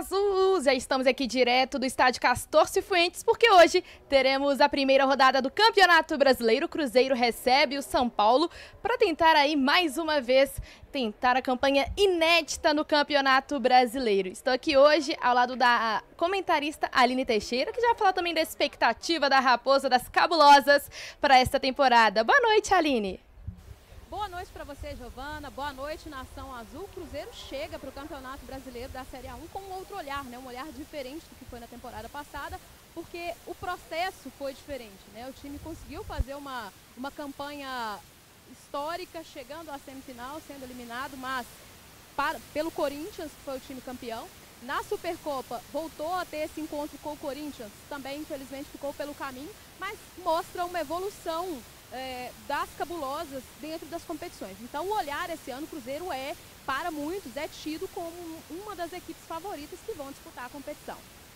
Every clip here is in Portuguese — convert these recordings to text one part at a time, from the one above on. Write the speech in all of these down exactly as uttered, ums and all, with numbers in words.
Azul! Já estamos aqui direto do estádio Castor Cifuentes, porque hoje teremos a primeira rodada do Campeonato Brasileiro. O Cruzeiro recebe o São Paulo para tentar aí mais uma vez tentar a campanha inédita no Campeonato Brasileiro. Estou aqui hoje ao lado da comentarista Aline Teixeira, que já vai falar também da expectativa da Raposa das Cabulosas para esta temporada. Boa noite, Aline! Boa noite para você, Giovana. Boa noite, Nação Azul. O Cruzeiro chega para o Campeonato Brasileiro da Série A um com um outro olhar, né? Um olhar diferente do que foi na temporada passada, porque o processo foi diferente, né? O time conseguiu fazer uma, uma campanha histórica, chegando à semifinal, sendo eliminado, mas para, pelo Corinthians, que foi o time campeão. Na Supercopa, voltou a ter esse encontro com o Corinthians, também infelizmente ficou pelo caminho, mas mostra uma evolução É, das cabulosas dentro das competições. Então o olhar esse ano, o Cruzeiro é, para muitos, é tido como uma das equipes favoritas que vão disputar a competição.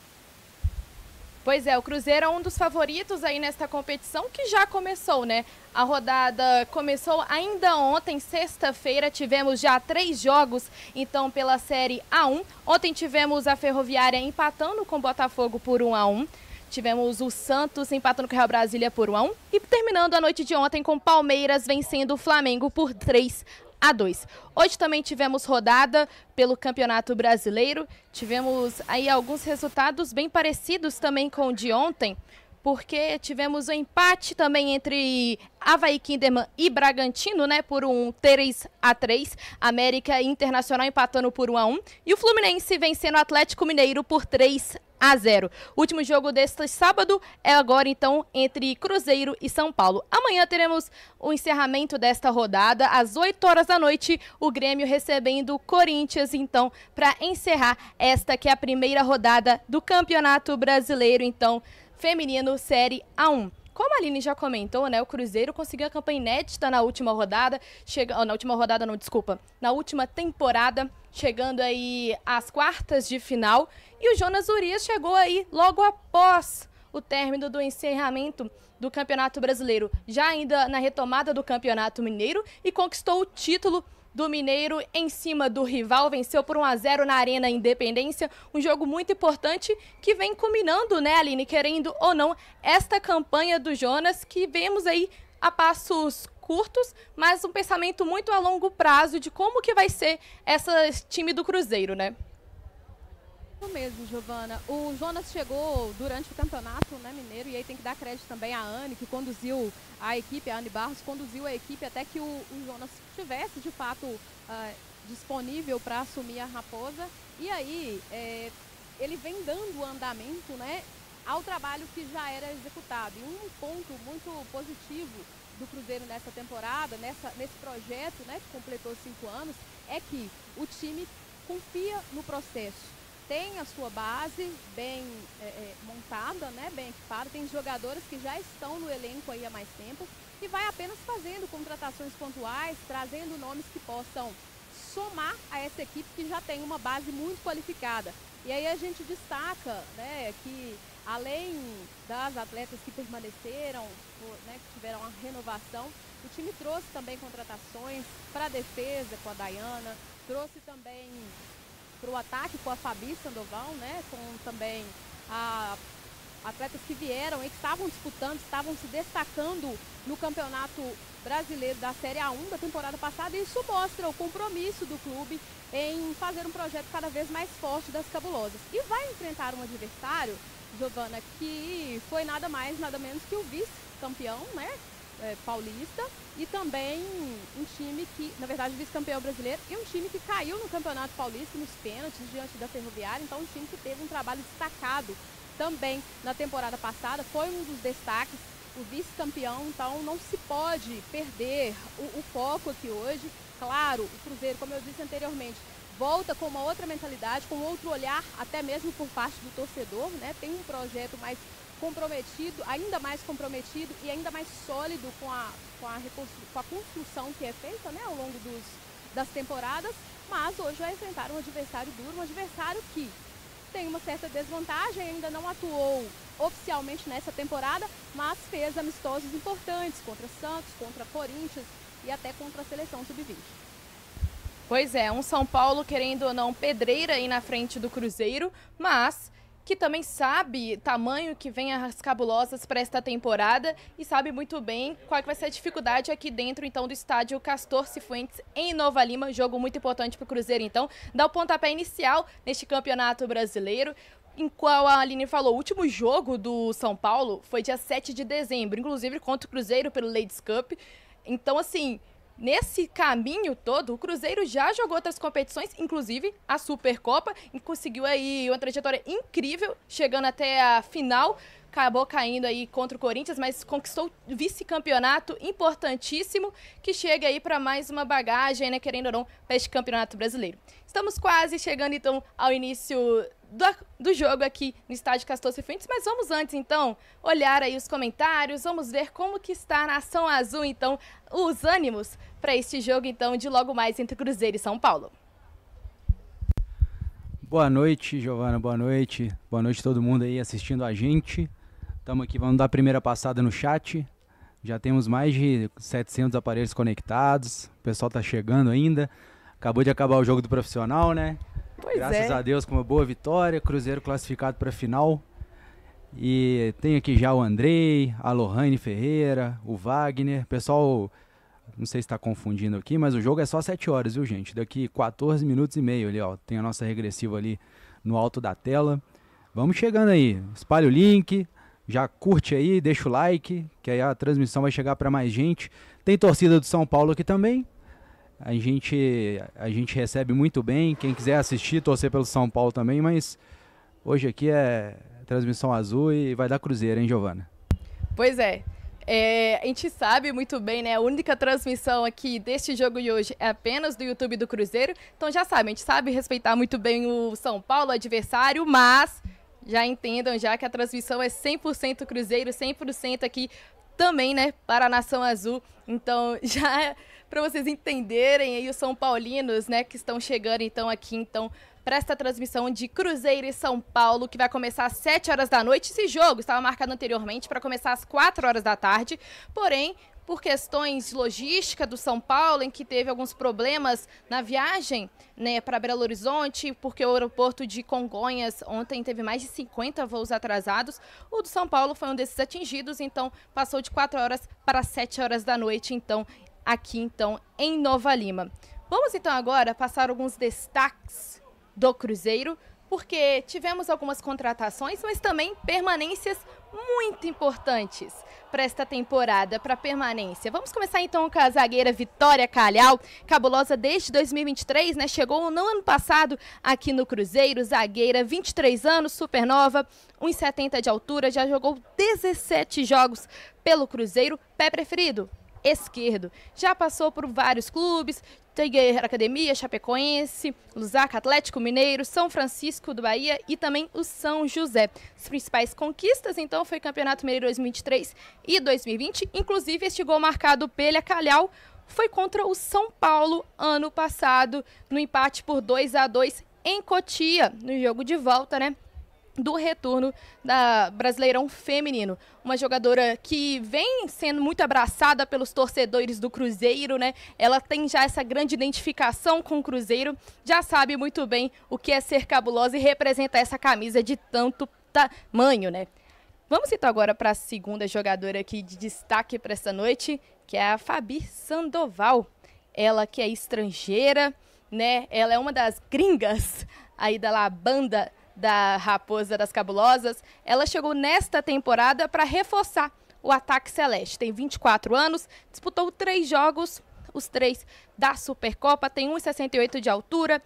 Pois é, o Cruzeiro é um dos favoritos aí nesta competição que já começou, né? A rodada começou ainda ontem, sexta-feira, tivemos já três jogos, então, pela Série A um. Ontem tivemos a Ferroviária empatando com o Botafogo por um a um. Tivemos o Santos empatando com o Real Brasília por um a um e terminando a noite de ontem com o Palmeiras vencendo o Flamengo por três a dois. Hoje também tivemos rodada pelo Campeonato Brasileiro, tivemos aí alguns resultados bem parecidos também com o de ontem, porque tivemos um empate também entre Avaí Kinderman e Bragantino, né, por um três a três, América Internacional empatando por um a um, e o Fluminense vencendo o Atlético Mineiro por três a zero. O último jogo deste sábado é agora, então, entre Cruzeiro e São Paulo. Amanhã teremos o encerramento desta rodada, às oito horas da noite, o Grêmio recebendo o Corinthians, então, para encerrar esta que é a primeira rodada do Campeonato Brasileiro, então, feminino Série A um. Como a Aline já comentou, né, o Cruzeiro conseguiu a campanha inédita na última rodada, chega, oh, na última rodada não, desculpa, na última temporada, chegando aí às quartas de final, e o Jonas Urias chegou aí logo após o término do encerramento do Campeonato Brasileiro, já ainda na retomada do Campeonato Mineiro, e conquistou o título do Mineiro em cima do rival, venceu por um a zero na Arena Independência, um jogo muito importante que vem culminando, né, Aline, querendo ou não, esta campanha do Jonas, que vemos aí a passos curtos, mas um pensamento muito a longo prazo de como que vai ser esse time do Cruzeiro, né? Isso mesmo, Giovana. O Jonas chegou durante o campeonato, né, mineiro, e aí tem que dar crédito também à Anne, que conduziu a equipe, a Anne Barros conduziu a equipe até que o, o Jonas tivesse, de fato, uh, disponível para assumir a Raposa. E aí, é, ele vem dando andamento, né, ao trabalho que já era executado. E um ponto muito positivo do Cruzeiro nessa temporada, nessa, nesse projeto, né, que completou cinco anos, é que o time confia no processo. Tem a sua base bem é, é, montada, né, bem equipada, tem jogadores que já estão no elenco aí há mais tempo e vai apenas fazendo contratações pontuais, trazendo nomes que possam somar a essa equipe que já tem uma base muito qualificada. E aí a gente destaca, né, que além das atletas que permaneceram, né, que tiveram uma renovação, o time trouxe também contratações para a defesa com a Dayana, trouxe também para o ataque com a Fabi Sandoval, né, com também a, atletas que vieram e que estavam disputando, estavam se destacando no Campeonato Brasileiro da Série A um da temporada passada, e isso mostra o compromisso do clube em fazer um projeto cada vez mais forte das cabulosas. E vai enfrentar um adversário, Giovana, que foi nada mais, nada menos que o vice-campeão, né, é, paulista, e também um time que, na verdade, vice-campeão brasileiro, e um time que caiu no Campeonato Paulista nos pênaltis diante da Ferroviária, então um time que teve um trabalho destacado também na temporada passada, foi um dos destaques, o vice-campeão, então não se pode perder o, o foco aqui hoje. Claro, o Cruzeiro, como eu disse anteriormente, volta com uma outra mentalidade, com outro olhar, até mesmo por parte do torcedor, né? Tem um projeto mais comprometido, ainda mais comprometido e ainda mais sólido com a, com a, com a construção que é feita, né, ao longo dos, das temporadas, mas hoje vai enfrentar um adversário duro, um adversário que tem uma certa desvantagem, ainda não atuou oficialmente nessa temporada, mas fez amistosos importantes contra Santos, contra Corinthians e até contra a seleção sub vinte. Pois é, um São Paulo querendo ou não pedreira aí na frente do Cruzeiro, mas que também sabe tamanho que vem as cabulosas para esta temporada e sabe muito bem qual que vai ser a dificuldade aqui dentro então do estádio Castor Cifuentes em Nova Lima, jogo muito importante para o Cruzeiro então, dá o pontapé inicial neste campeonato brasileiro, em qual a Aline falou, o último jogo do São Paulo foi dia sete de dezembro, inclusive contra o Cruzeiro pelo Ladies Cup, então assim, nesse caminho todo, o Cruzeiro já jogou outras competições, inclusive a Supercopa, e conseguiu aí uma trajetória incrível, chegando até a final, acabou caindo aí contra o Corinthians, mas conquistou vice-campeonato importantíssimo, que chega aí para mais uma bagagem, né, querendo ou não, para este campeonato brasileiro. Estamos quase chegando, então, ao início do, do jogo aqui no estádio Castor Cifuentes, mas vamos antes, então, olhar aí os comentários, vamos ver como que está a Nação Azul, então, os ânimos para este jogo, então, de logo mais entre Cruzeiro e São Paulo. Boa noite, Giovana, boa noite. Boa noite a todo mundo aí assistindo a gente. Estamos aqui, vamos dar a primeira passada no chat. Já temos mais de setecentos aparelhos conectados, o pessoal está chegando ainda. Acabou de acabar o jogo do profissional, né? Pois Graças é. a Deus, com uma boa vitória, Cruzeiro classificado para a final. E tem aqui já o Andrei, a Lohane Ferreira, o Wagner. Pessoal, não sei se está confundindo aqui, mas o jogo é só sete horas, viu, gente? Daqui quatorze minutos e meio ali, ó. Tem a nossa regressiva ali no alto da tela. Vamos chegando aí. Espalha o link, já curte aí, deixa o like, que aí a transmissão vai chegar para mais gente. Tem torcida do São Paulo aqui também. A gente, a gente recebe muito bem, quem quiser assistir, torcer pelo São Paulo também, mas hoje aqui é transmissão azul e vai dar Cruzeiro, hein, Giovana? Pois é, é, a gente sabe muito bem, né, a única transmissão aqui deste jogo de hoje é apenas do YouTube do Cruzeiro, então já sabe, a gente sabe respeitar muito bem o São Paulo, o adversário, mas já entendam já que a transmissão é cem por cento Cruzeiro, cem por cento aqui também, né, para a Nação Azul, então já para vocês entenderem aí os São Paulinos, né, que estão chegando então aqui, então, para esta transmissão de Cruzeiro e São Paulo, que vai começar às sete horas da noite. Esse jogo estava marcado anteriormente para começar às quatro horas da tarde, porém, por questões de logística do São Paulo, em que teve alguns problemas na viagem, né, para Belo Horizonte, porque o aeroporto de Congonhas ontem teve mais de cinquenta voos atrasados, o do São Paulo foi um desses atingidos, então passou de quatro horas para sete horas da noite, então, aqui então em Nova Lima. Vamos então agora passar alguns destaques do Cruzeiro, porque tivemos algumas contratações, mas também permanências muito importantes para esta temporada, para permanência. Vamos começar então com a zagueira Vitória Calhau, cabulosa desde dois mil e vinte e três, né? Chegou no ano passado aqui no Cruzeiro, zagueira, vinte e três anos, super nova, um e setenta de altura, já jogou dezessete jogos pelo Cruzeiro, pé preferido? Esquerdo. Já passou por vários clubes, Tiger Academia, Chapecoense, Lusaka, Atlético Mineiro, São Francisco do Bahia e também o São José. As principais conquistas, então, foi o Campeonato Mineiro dois mil e vinte e três e dois mil e vinte. Inclusive, este gol marcado pela Calhau foi contra o São Paulo ano passado, no empate por dois a dois em Cotia, no jogo de volta, né? Do retorno da Brasileirão Feminino. Uma jogadora que vem sendo muito abraçada pelos torcedores do Cruzeiro, né? Ela tem já essa grande identificação com o Cruzeiro, já sabe muito bem o que é ser cabulosa e representar essa camisa de tanto tamanho, né? Vamos então agora para a segunda jogadora aqui de destaque para essa noite, que é a Fabi Sandoval. Ela que é estrangeira, né? Ela é uma das gringas aí da La Banda da Raposa das Cabulosas. Ela chegou nesta temporada para reforçar o ataque celeste. Tem vinte e quatro anos, disputou três jogos, os três da Supercopa, tem um e sessenta e oito de altura,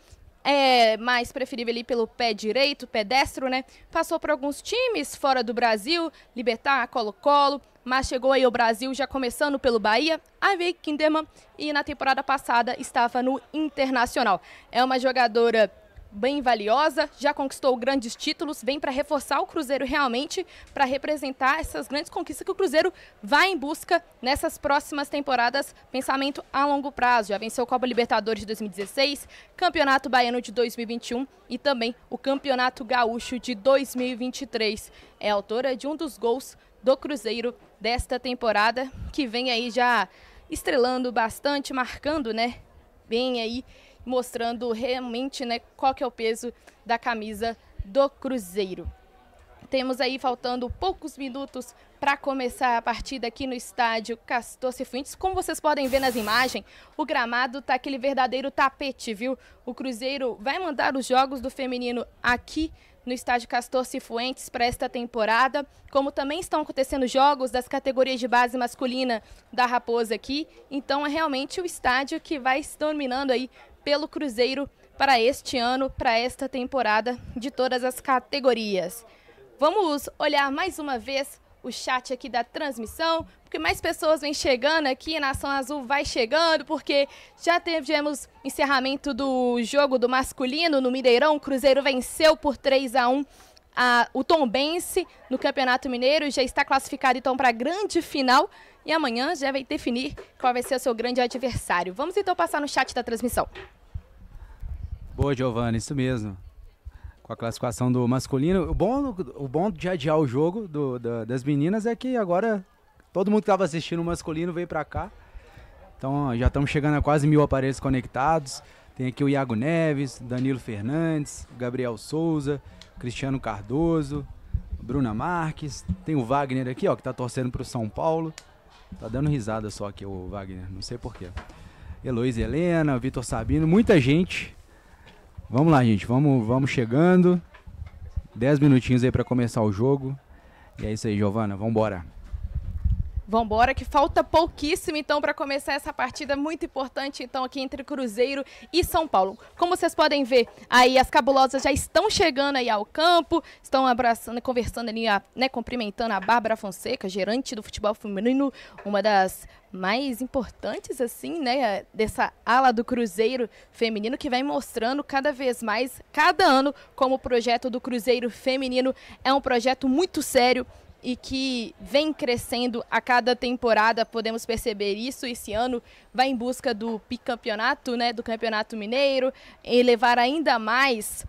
é mais preferível ali pelo pé direito, pé destro, né? Passou por alguns times fora do Brasil, Libertad, Colo-Colo, mas chegou aí ao Brasil já começando pelo Bahia, Aviei Kinderman, e na temporada passada estava no Internacional. É uma jogadora bem valiosa, já conquistou grandes títulos, vem para reforçar o Cruzeiro realmente, para representar essas grandes conquistas que o Cruzeiro vai em busca nessas próximas temporadas, pensamento a longo prazo. Já venceu a Copa Libertadores de dois mil e dezesseis, Campeonato Baiano de dois mil e vinte e um e também o Campeonato Gaúcho de dois mil e vinte e três. É autora de um dos gols do Cruzeiro desta temporada, que vem aí já estrelando bastante, marcando, né, bem aí, mostrando realmente, né, qual que é o peso da camisa do Cruzeiro. Temos aí faltando poucos minutos para começar a partida aqui no estádio Castor Cifuentes. Como vocês podem ver nas imagens, o gramado tá aquele verdadeiro tapete, viu? O Cruzeiro vai mandar os jogos do feminino aqui no estádio Castor Cifuentes para esta temporada, como também estão acontecendo jogos das categorias de base masculina da Raposa aqui. Então é realmente o estádio que vai se dominando aí pelo Cruzeiro para este ano, para esta temporada de todas as categorias. Vamos olhar mais uma vez o chat aqui da transmissão, porque mais pessoas vêm chegando aqui, a Nação Azul vai chegando, porque já tivemos encerramento do jogo do masculino no Mineirão. O Cruzeiro venceu por três a um a, o Tombense no Campeonato Mineiro, já está classificado então para a grande final e amanhã já vai definir qual vai ser o seu grande adversário. Vamos então passar no chat da transmissão. Boa, Giovana, isso mesmo. Com a classificação do masculino. O bom, o bom de adiar o jogo do, da, das meninas é que agora todo mundo que estava assistindo o masculino veio para cá. Então já estamos chegando a quase mil aparelhos conectados. Tem aqui o Iago Neves, Danilo Fernandes, Gabriel Souza, Cristiano Cardoso, Bruna Marques. Tem o Wagner aqui, ó, que está torcendo para o São Paulo. Tá dando risada só aqui o Wagner, não sei porquê. Heloísa Helena, Vitor Sabino, muita gente. Vamos lá, gente, vamos, vamos chegando. Dez minutinhos aí para começar o jogo. E é isso aí, Giovana, vamos embora. Vambora, que falta pouquíssimo, então, para começar essa partida muito importante, então, aqui entre Cruzeiro e São Paulo. Como vocês podem ver, aí as cabulosas já estão chegando aí ao campo, estão abraçando, conversando ali, né, cumprimentando a Bárbara Fonseca, gerente do futebol feminino, uma das mais importantes, assim, né, dessa ala do Cruzeiro feminino, que vai mostrando cada vez mais, cada ano, como o projeto do Cruzeiro feminino é um projeto muito sério, e que vem crescendo a cada temporada, podemos perceber isso. Esse ano vai em busca do bicampeonato, né, do Campeonato Mineiro, e levar ainda mais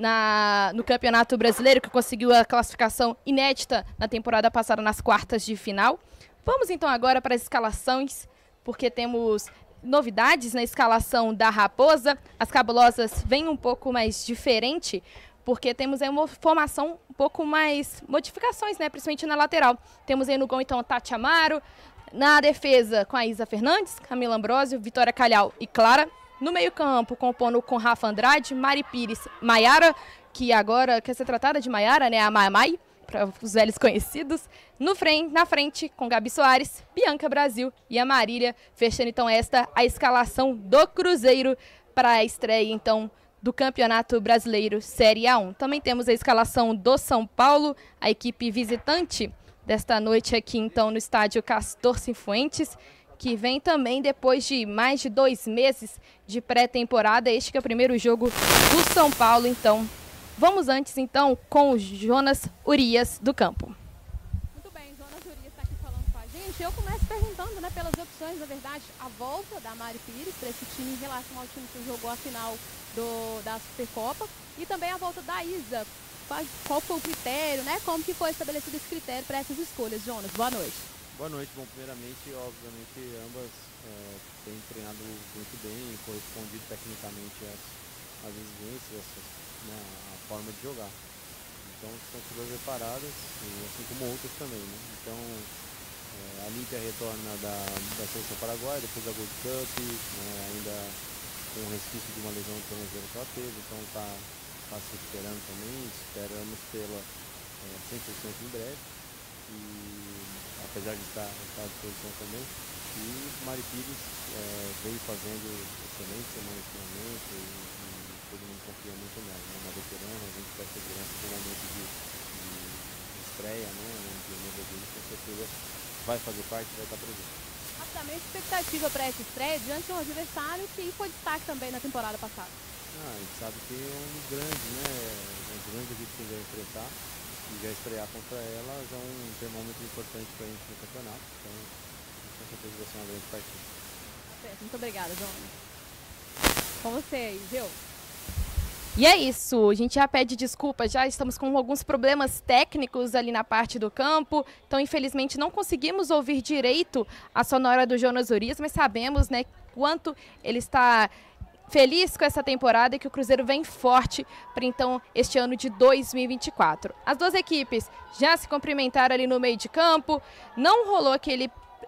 na, no Campeonato Brasileiro, que conseguiu a classificação inédita na temporada passada nas quartas de final. Vamos então agora para as escalações, porque temos novidades na escalação da Raposa. As cabulosas vêm um pouco mais diferente, porque temos aí uma formação um pouco mais, modificações, né, principalmente na lateral. Temos aí no gol, então, a Tati Amaro, na defesa com a Isa Fernandes, Camila Ambrosio, Vitória Calhau e Clara. No meio campo, compondo com Rafa Andrade, Mari Pires, Maiara, que agora quer ser tratada de Maiara, né, a Mamai, para os velhos conhecidos. No frente, na frente, com Gabi Soares, Bianca Brasil e a Marília, fechando então esta a escalação do Cruzeiro para a estreia, então, do Campeonato Brasileiro Série A um. Também temos a escalação do São Paulo, a equipe visitante desta noite aqui, então, no estádio Castor Cifuentes, que vem também depois de mais de dois meses de pré-temporada. Este que é o primeiro jogo do São Paulo, então. Vamos antes, então, com o Jonas Urias do campo. Muito bem, Jonas Urias está aqui falando com a gente. Eu começo perguntando, né, pelas opções, na verdade, a volta da Mari Pires para esse time em relação ao time que jogou a final Do, da Supercopa, e também a volta da Isa. Qual foi o critério, né? Como que foi estabelecido esse critério para essas escolhas, Jonas? Boa noite. Boa noite. Bom, primeiramente, obviamente, ambas é, têm treinado muito bem e correspondido tecnicamente às, às exigências, né, à forma de jogar. Então, estão super preparadas, assim como outras também, né? Então, é, a Límpia retorna da, da Seleção Paraguaia, depois da Gold Cup, né, ainda com um resquício de uma lesão de tornozelo que ela teve, então está tá se recuperando também, esperamos tê-la é, cem por cento em breve, e apesar de estar, estar à disposição também. E Mari Pires é, veio fazendo excelente semana de treinamento e, e todo mundo confia muito nela, né? Uma veterana, a gente quer segurança no momento de, de, de estreia, né? Onde o nível dele com certeza vai fazer parte e vai estar presente. Rapidamente, expectativa para essa estreia diante de um adversário que foi destaque também na temporada passada. Ah, a gente sabe que é um grande, né? Um grande equipe que vai enfrentar, e já estrear contra elas é um termômetro importante para a gente no campeonato. Então, com certeza vai ser uma grande partida. Certo, muito obrigada, Jonas. Com você aí, viu? E é isso, a gente já pede desculpa, já estamos com alguns problemas técnicos ali na parte do campo, então infelizmente não conseguimos ouvir direito a sonora do Jonas Urias, mas sabemos, né, quanto ele está feliz com essa temporada e que o Cruzeiro vem forte para então este ano de dois mil e vinte e quatro. As duas equipes já se cumprimentaram ali no meio de campo, não rolou aquele,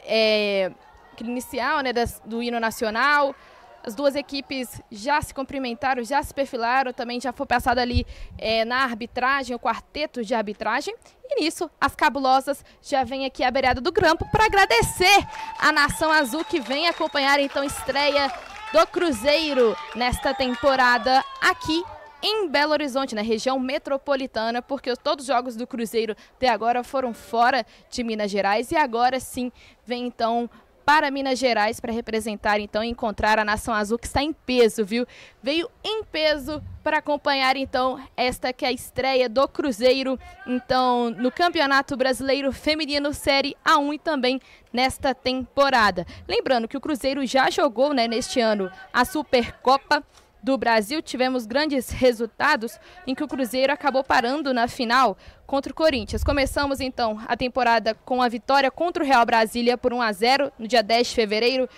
é, aquele inicial, né, das, do hino nacional. As duas equipes já se cumprimentaram, já se perfilaram, também já foi passado ali é, na arbitragem, o quarteto de arbitragem. E nisso, as cabulosas já vêm aqui à beirada do grampo para agradecer a Nação Azul que vem acompanhar então a estreia do Cruzeiro nesta temporada aqui em Belo Horizonte, na região metropolitana, porque todos os jogos do Cruzeiro até agora foram fora de Minas Gerais e agora sim vem então para Minas Gerais para representar então e encontrar a Nação Azul que está em peso, viu? Veio em peso para acompanhar então esta que é a estreia do Cruzeiro então no Campeonato Brasileiro Feminino Série A um e também nesta temporada. Lembrando que o Cruzeiro já jogou, né, neste ano a Supercopa do Brasil, tivemos grandes resultados em que o Cruzeiro acabou parando na final contra o Corinthians. Começamos então a temporada com a vitória contra o Real Brasília por um a zero no dia dez de fevereiro,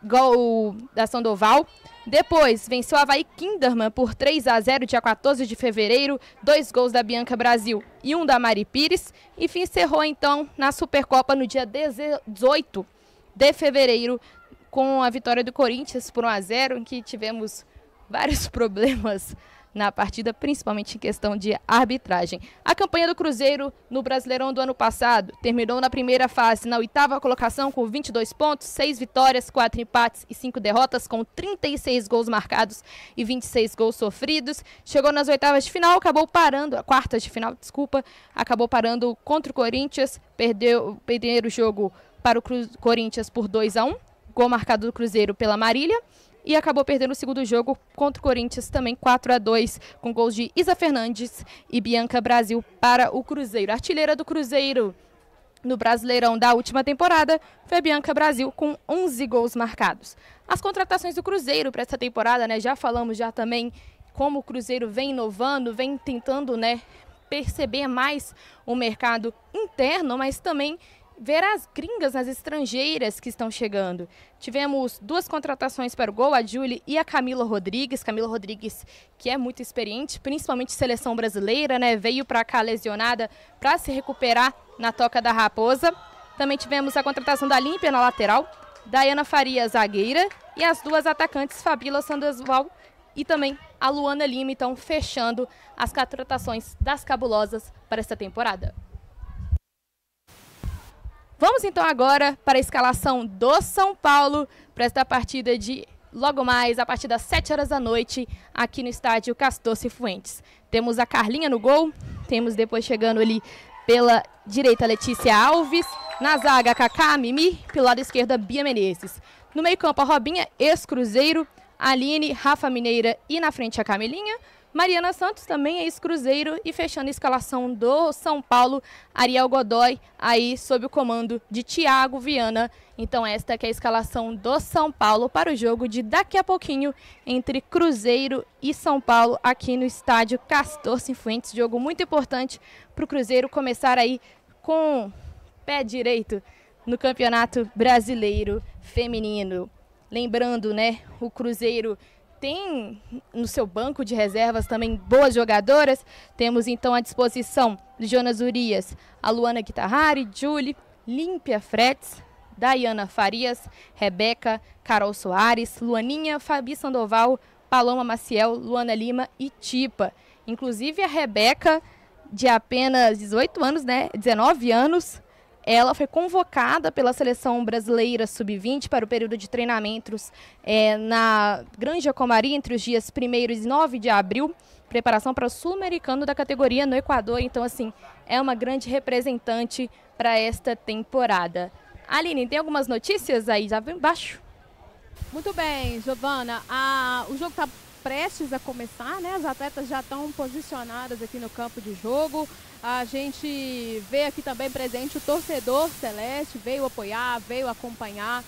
gol da Sandoval. Depois venceu a Avaí Kinderman por três a zero dia quatorze de fevereiro, dois gols da Bianca Brasil e um da Mari Pires. E encerrou então na Supercopa no dia dezoito de fevereiro com a vitória do Corinthians por um a zero, em que tivemos vários problemas na partida, principalmente em questão de arbitragem. A campanha do Cruzeiro no Brasileirão do ano passado terminou na primeira fase, na oitava colocação, com vinte e dois pontos, seis vitórias, quatro empates e cinco derrotas, com trinta e seis gols marcados e vinte e seis gols sofridos. Chegou nas oitavas de final, acabou parando, a quartas de final, desculpa, acabou parando contra o Corinthians, perdeu o primeiro jogo para o Cru- Corinthians por dois a um, gol marcado do Cruzeiro pela Marília. E acabou perdendo o segundo jogo contra o Corinthians, também quatro a dois, com gols de Isa Fernandes e Bianca Brasil para o Cruzeiro. A artilheira do Cruzeiro no Brasileirão da última temporada foi a Bianca Brasil, com onze gols marcados. As contratações do Cruzeiro para essa temporada, né, já falamos já também como o Cruzeiro vem inovando, vem tentando, né, perceber mais o mercado interno, mas também ver as gringas, as estrangeiras que estão chegando. Tivemos duas contratações para o gol, a Julie e a Camila Rodrigues. Camila Rodrigues, que é muito experiente, principalmente seleção brasileira, né? Veio para cá lesionada para se recuperar na Toca da Raposa. Também tivemos a contratação da Límpia na lateral, Dayana Faria, zagueira, e as duas atacantes, Fabíola Sandoval e também a Luana Lima, então fechando as contratações das cabulosas para esta temporada. Vamos então agora para a escalação do São Paulo para esta partida de logo mais a partir das sete horas da noite aqui no estádio Castor Cifuentes. Temos a Carlinha no gol, temos depois chegando ali pela direita Letícia Alves, na zaga Kaká, Mimi, pelo lado esquerdo Bia Menezes. No meio campo a Robinha, ex-Cruzeiro, Aline, Rafa Mineira e na frente a Camilinha. Mariana Santos também é ex-Cruzeiro e fechando a escalação do São Paulo, Ariel Godoy, aí sob o comando de Thiago Viana. Então esta que é a escalação do São Paulo para o jogo de daqui a pouquinho entre Cruzeiro e São Paulo aqui no estádio Castor Cifuentes. Jogo muito importante para o Cruzeiro começar aí com pé direito no Campeonato Brasileiro Feminino. Lembrando, né, o Cruzeiro tem no seu banco de reservas também boas jogadoras. Temos então à disposição de Jonas Urias, a Luana Guitarrari, Julie, Límpia Fretes, Dayana Farias, Rebeca, Carol Soares, Luaninha, Fabi Sandoval, Paloma Maciel, Luana Lima e Tipa. Inclusive a Rebeca, de apenas dezoito anos, né, dezenove anos, ela foi convocada pela Seleção Brasileira sub vinte para o período de treinamentos é, na Granja Comari entre os dias primeiro e nove de abril, preparação para o Sul-Americano da categoria no Equador. Então, assim, é uma grande representante para esta temporada. Aline, tem algumas notícias aí já embaixo? Muito bem, Giovana. Ah, o jogo está prestes a começar, né? As atletas já estão posicionadas aqui no campo de jogo. A gente vê aqui também presente o torcedor celeste, veio apoiar, veio acompanhar,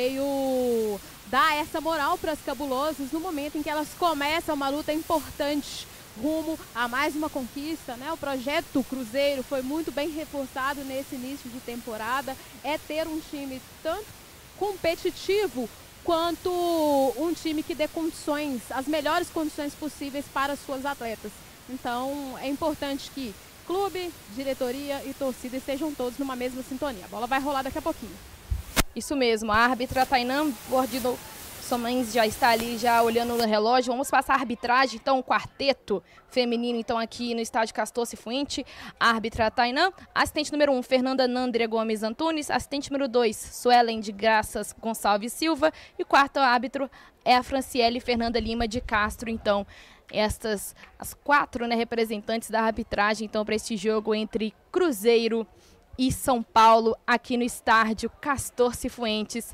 veio dar essa moral para as cabulosas no momento em que elas começam uma luta importante rumo a mais uma conquista, né? O projeto Cruzeiro foi muito bem reforçado nesse início de temporada, é ter um time tanto competitivo quanto um time que dê condições, as melhores condições possíveis para as suas atletas. Então é importante que clube, diretoria e torcida estejam todos numa mesma sintonia. A bola vai rolar daqui a pouquinho. Isso mesmo, a árbitra Tainã Bordido Somens já está ali, já olhando no relógio. Vamos passar a arbitragem, então, o quarteto feminino, então, aqui no estádio Castor Cifuentes. Árbitra Tainã, assistente número um, Fernanda Nandria Gomes Antunes, assistente número dois, Suelen de Graças Gonçalves Silva, e o quarto árbitro é a Franciele Fernanda Lima de Castro. Então, estas, as quatro, né, representantes da arbitragem, então, para este jogo entre Cruzeiro e São Paulo, aqui no estádio Castor Cifuentes,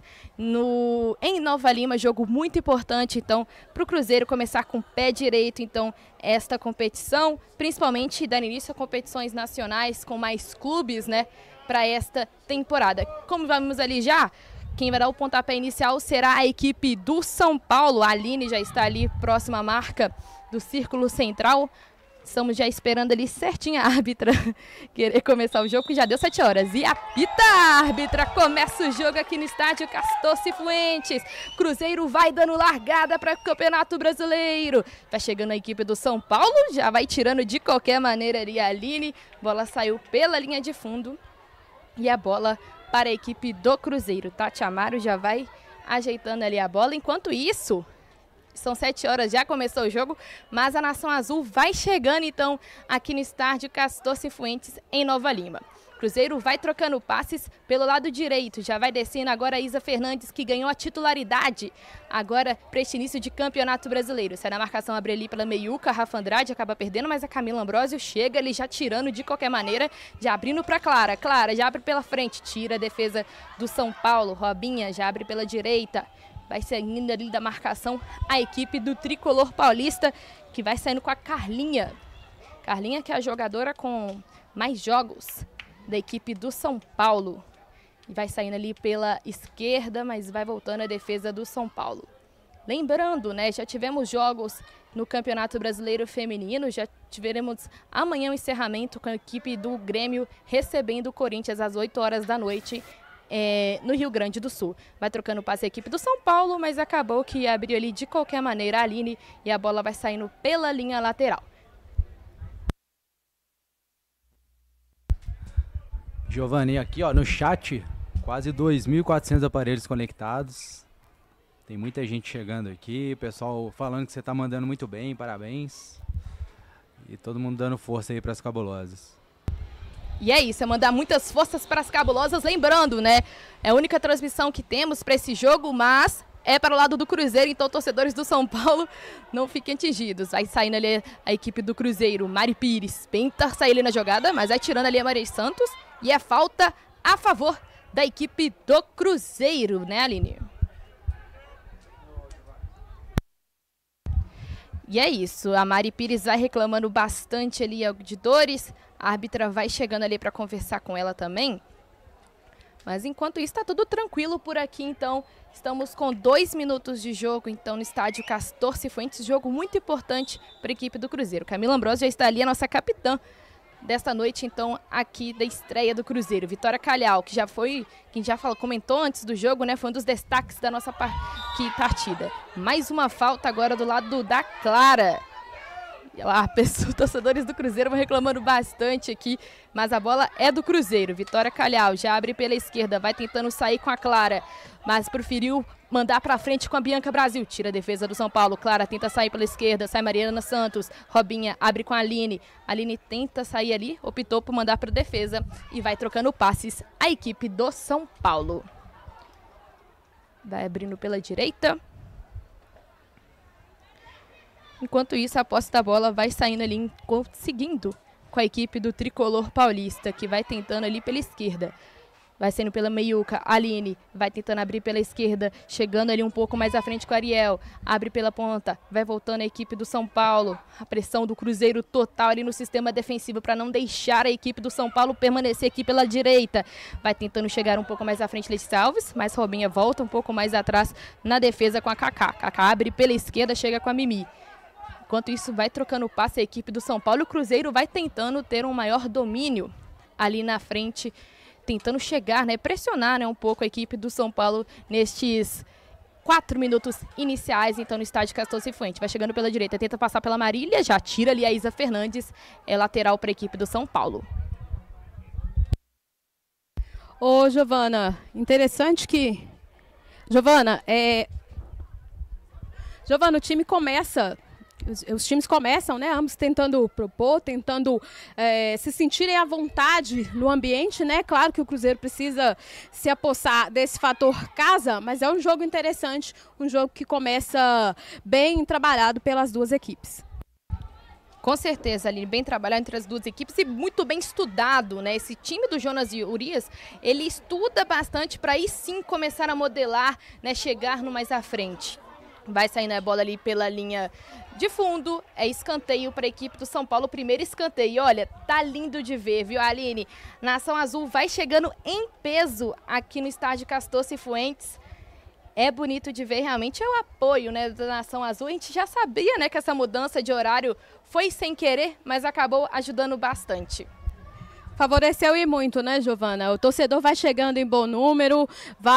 no, em Nova Lima. Jogo muito importante, então, para o Cruzeiro começar com o pé direito, então, esta competição, principalmente dando início a competições nacionais com mais clubes, né, para esta temporada. Como vamos ali já, quem vai dar o pontapé inicial será a equipe do São Paulo. A Aline já está ali, próxima à marca do Círculo Central. Estamos já esperando ali certinho a árbitra querer começar o jogo, que já deu sete horas. E apita a árbitra, começa o jogo aqui no estádio Castor Cifuentes. Cruzeiro vai dando largada para o Campeonato Brasileiro. Vai chegando a equipe do São Paulo, já vai tirando de qualquer maneira ali a Aline. Bola saiu pela linha de fundo. E a bola para a equipe do Cruzeiro. Tati Amaro já vai ajeitando ali a bola. Enquanto isso, são sete horas, já começou o jogo, mas a Nação Azul vai chegando, então, aqui no estádio Castor Cifuentes, em Nova Lima. Cruzeiro vai trocando passes pelo lado direito, já vai descendo agora a Isa Fernandes, que ganhou a titularidade agora para este início de Campeonato Brasileiro. Sai na marcação, abre ali pela meiuca, a Rafa Andrade acaba perdendo, mas a Camila Ambrosio chega ali já tirando de qualquer maneira, já abrindo para Clara. Clara já abre pela frente, tira a defesa do São Paulo. Robinha já abre pela direita. Vai saindo ali da marcação a equipe do Tricolor Paulista, que vai saindo com a Carlinha. Carlinha, que é a jogadora com mais jogos da equipe do São Paulo. E vai saindo ali pela esquerda, mas vai voltando a defesa do São Paulo. Lembrando, né, já tivemos jogos no Campeonato Brasileiro Feminino, já tiveremos amanhã o encerramento com a equipe do Grêmio recebendo o Corinthians às oito horas da noite. É, no Rio Grande do Sul. Vai trocando passe a equipe do São Paulo, mas acabou que abriu ali de qualquer maneira a Aline e a bola vai saindo pela linha lateral. Giovanni, aqui ó, no chat, quase dois mil e quatrocentos aparelhos conectados. Tem muita gente chegando aqui, pessoal falando que você tá mandando muito bem, parabéns. E todo mundo dando força aí para as cabulosas. E é isso, é mandar muitas forças para as cabulosas. Lembrando, né, é a única transmissão que temos para esse jogo, mas é para o lado do Cruzeiro, então torcedores do São Paulo não fiquem atingidos. Vai saindo ali a equipe do Cruzeiro, Mari Pires, tenta sair ali na jogada, mas vai tirando ali a Maria Santos. E é falta a favor da equipe do Cruzeiro, né, Aline? E é isso, a Mari Pires vai reclamando bastante ali de dores. A árbitra vai chegando ali para conversar com ela também. Mas enquanto isso, está tudo tranquilo por aqui, então. Estamos com dois minutos de jogo, então, no estádio Castor Cifuentes. Jogo muito importante para a equipe do Cruzeiro. Camila Ambrosio já está ali, a nossa capitã desta noite, então, aqui da estreia do Cruzeiro. Vitória Calhau, que já foi, quem já falou, comentou antes do jogo, né? Foi um dos destaques da nossa par que partida. Mais uma falta agora do lado da Clara. A pessoa, torcedores do Cruzeiro vão reclamando bastante aqui, mas a bola é do Cruzeiro. Vitória Calhau já abre pela esquerda, vai tentando sair com a Clara, mas preferiu mandar pra frente com a Bianca Brasil. Tira a defesa do São Paulo. Clara tenta sair pela esquerda, sai Mariana Santos. Robinha abre com a Aline. Aline tenta sair ali, optou por mandar para defesa e vai trocando passes a equipe do São Paulo. Vai abrindo pela direita. Enquanto isso, a posse da bola vai saindo ali, conseguindo com a equipe do Tricolor Paulista, que vai tentando ali pela esquerda. Vai saindo pela meiuca, Aline vai tentando abrir pela esquerda, chegando ali um pouco mais à frente com a Ariel. Abre pela ponta, vai voltando a equipe do São Paulo. A pressão do Cruzeiro total ali no sistema defensivo para não deixar a equipe do São Paulo permanecer aqui pela direita. Vai tentando chegar um pouco mais à frente Letícia Alves, mas Robinha volta um pouco mais atrás na defesa com a Kaká. Kaká abre pela esquerda, chega com a Mimi. Enquanto isso, vai trocando o passe a equipe do São Paulo. O Cruzeiro vai tentando ter um maior domínio ali na frente, tentando chegar, né, pressionar, né, um pouco a equipe do São Paulo nestes quatro minutos iniciais, então, no estádio Castor Cifuentes. Vai chegando pela direita, tenta passar pela Marília, já tira ali a Isa Fernandes, é lateral para a equipe do São Paulo. Ô, Giovana, interessante que... Giovana, é... Giovana, o time começa... Os, os times começam, né, ambos tentando propor, tentando é, se sentirem à vontade no ambiente, né? Claro que o Cruzeiro precisa se apossar desse fator casa, mas é um jogo interessante, um jogo que começa bem trabalhado pelas duas equipes. Com certeza, Aline, bem trabalhado entre as duas equipes e muito bem estudado, né? Esse time do Jonas e Urias, ele estuda bastante para aí sim começar a modelar, né, chegar no mais à frente. Vai saindo a bola ali pela linha de fundo, é escanteio para a equipe do São Paulo, primeiro escanteio. Olha, tá lindo de ver, viu, Aline? Nação Azul vai chegando em peso aqui no estádio Castor Cifuentes. É bonito de ver, realmente é o apoio, né, da Nação Azul. A gente já sabia, né, que essa mudança de horário foi sem querer, mas acabou ajudando bastante. Favoreceu e muito, né, Giovana? O torcedor vai chegando em bom número,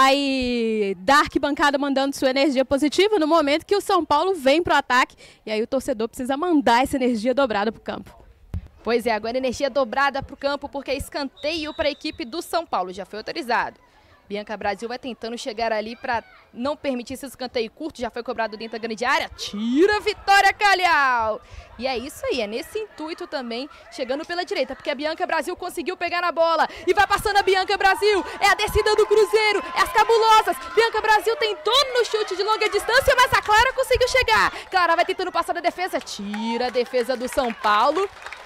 vai dar arquibancada mandando sua energia positiva no momento que o São Paulo vem para o ataque. E aí o torcedor precisa mandar essa energia dobrada para o campo. Pois é, agora energia dobrada para o campo, porque é escanteio para a equipe do São Paulo. Já foi autorizado. Bianca Brasil vai tentando chegar ali para não permitir esse escanteio curto. Já foi cobrado dentro da grande área. Tira a Vitória Calhau. E é isso aí, é nesse intuito também, chegando pela direita, porque a Bianca Brasil conseguiu pegar na bola. E vai passando a Bianca Brasil. É a descida do Cruzeiro, é as cabulosas. Bianca Brasil tentou no chute de longa distância, mas a Clara conseguiu chegar. Clara vai tentando passar da defesa. Tira a defesa do São Paulo.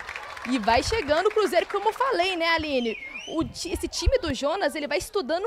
E vai chegando o Cruzeiro, como eu falei, né, Aline? O, esse time do Jonas, ele vai estudando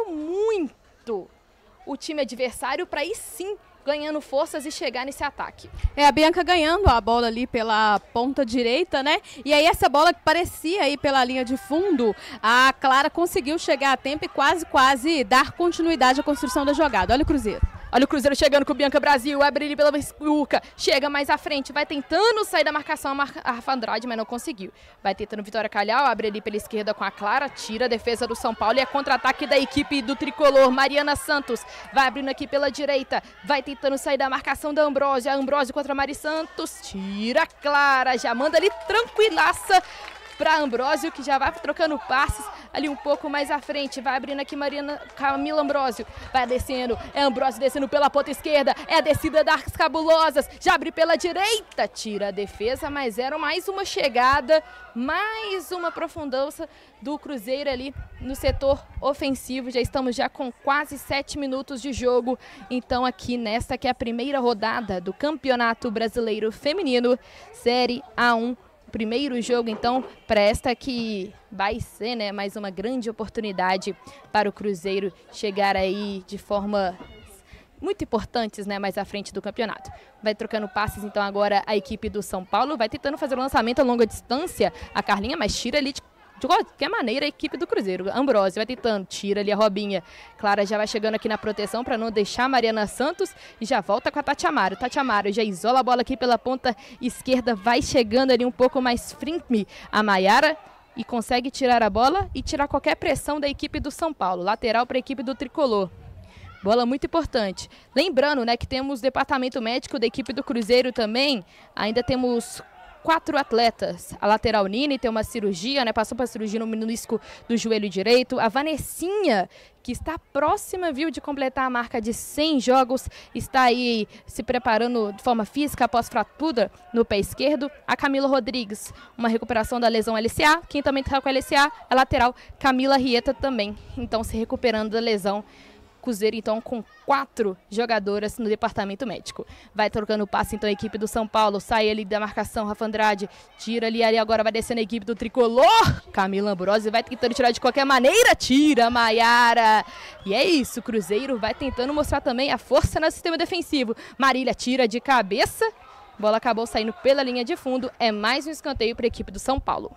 muito o time adversário para aí sim ganhando forças e chegar nesse ataque. É, a Bianca ganhando a bola ali pela ponta direita, né? E aí essa bola que parecia ir pela linha de fundo, a Clara conseguiu chegar a tempo e quase, quase dar continuidade à construção da jogada. Olha o Cruzeiro. Olha o Cruzeiro chegando com o Bianca Brasil, abre ele pela Uca, chega mais à frente, vai tentando sair da marcação a Rafa Andrade, mas não conseguiu. Vai tentando Vitória Calhau, abre ali pela esquerda com a Clara, tira a defesa do São Paulo e é contra-ataque da equipe do Tricolor. Mariana Santos vai abrindo aqui pela direita, vai tentando sair da marcação da Ambrósia, Ambrósia contra a Mari Santos, tira a Clara, já manda ali tranquilaça para Ambrósio, que já vai trocando passes ali um pouco mais à frente. Vai abrindo aqui Mariana, Camila Ambrósio. Vai descendo, é Ambrósio descendo pela ponta esquerda. É a descida das cabulosas. Já abre pela direita, tira a defesa, mas era mais uma chegada, mais uma aprofundança do Cruzeiro ali no setor ofensivo. Já estamos já com quase sete minutos de jogo. Então aqui nesta que é a primeira rodada do Campeonato Brasileiro Feminino, Série A um. Primeiro jogo, então, para esta que vai ser, né, mais uma grande oportunidade para o Cruzeiro chegar aí de forma muito importantes, né, mais à frente do campeonato. Vai trocando passes, então, agora a equipe do São Paulo, vai tentando fazer o lançamento a longa distância, a Carlinha, mas tira ali de de qualquer maneira a equipe do Cruzeiro. Ambrósio vai tentando, tira ali a Robinha. Clara já vai chegando aqui na proteção para não deixar a Mariana Santos e já volta com a Tati Amaro. Tati Amaro já isola a bola aqui pela ponta esquerda, vai chegando ali um pouco mais firme a Maiara e consegue tirar a bola e tirar qualquer pressão da equipe do São Paulo. Lateral para a equipe do Tricolor. Bola muito importante. Lembrando, né, que temos departamento médico da equipe do Cruzeiro também. Ainda temos quatro atletas. A lateral Nini tem uma cirurgia, né? Passou para cirurgia no menisco do joelho direito. A Vanessinha, que está próxima, viu, de completar a marca de cem jogos, está aí se preparando de forma física após fratura no pé esquerdo. A Camila Rodrigues, uma recuperação da lesão L C A. Quem também está com a L C A, a lateral Camila Rieta também. Então, se recuperando da lesão. Cruzeiro, então, com quatro jogadoras no departamento médico. Vai trocando o passe, então, a equipe do São Paulo. Sai ali da marcação, Rafa Andrade. Tira ali, ali agora vai descendo a equipe do Tricolor. Camila Ambrósio vai tentando tirar de qualquer maneira. Tira, Maiara. E é isso, o Cruzeiro vai tentando mostrar também a força no sistema defensivo. Marília tira de cabeça. Bola acabou saindo pela linha de fundo. É mais um escanteio para a equipe do São Paulo.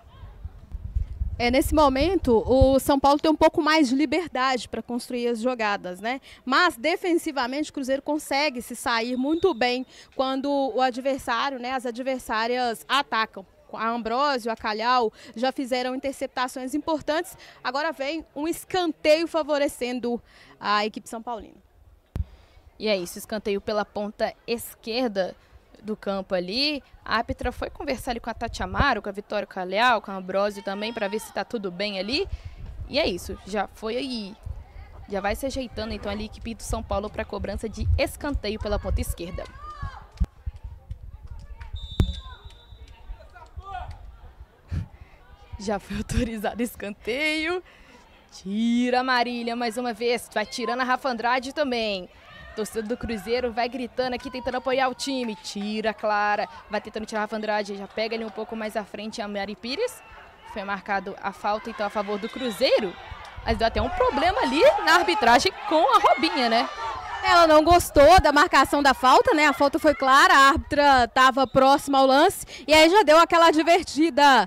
É, nesse momento, o São Paulo tem um pouco mais de liberdade para construir as jogadas, né? Mas, defensivamente, o Cruzeiro consegue se sair muito bem quando o adversário, né, as adversárias atacam. A Ambrósio, a Calhau já fizeram interceptações importantes. Agora vem um escanteio favorecendo a equipe são paulina. E é isso, escanteio pela ponta esquerda do campo ali. A árbitra foi conversar ali com a Tati Amaro, com a Vitória Calhau, com a Ambrosio também, para ver se tá tudo bem ali. E é isso, já foi aí. Já vai se ajeitando então ali a equipe do São Paulo para cobrança de escanteio pela ponta esquerda. Já foi autorizado escanteio. Tira a Marília mais uma vez. Vai tirando a Rafa Andrade também. Torcedor do Cruzeiro vai gritando aqui, tentando apoiar o time. Tira a Clara. Vai tentando tirar a Rafa Andrade. Já pega ali um pouco mais à frente a Mari Pires. Foi marcado a falta então a favor do Cruzeiro. Mas deu até um problema ali na arbitragem com a Robinha, né? Ela não gostou da marcação da falta, né? A falta foi clara, a árbitra estava próxima ao lance e aí já deu aquela advertida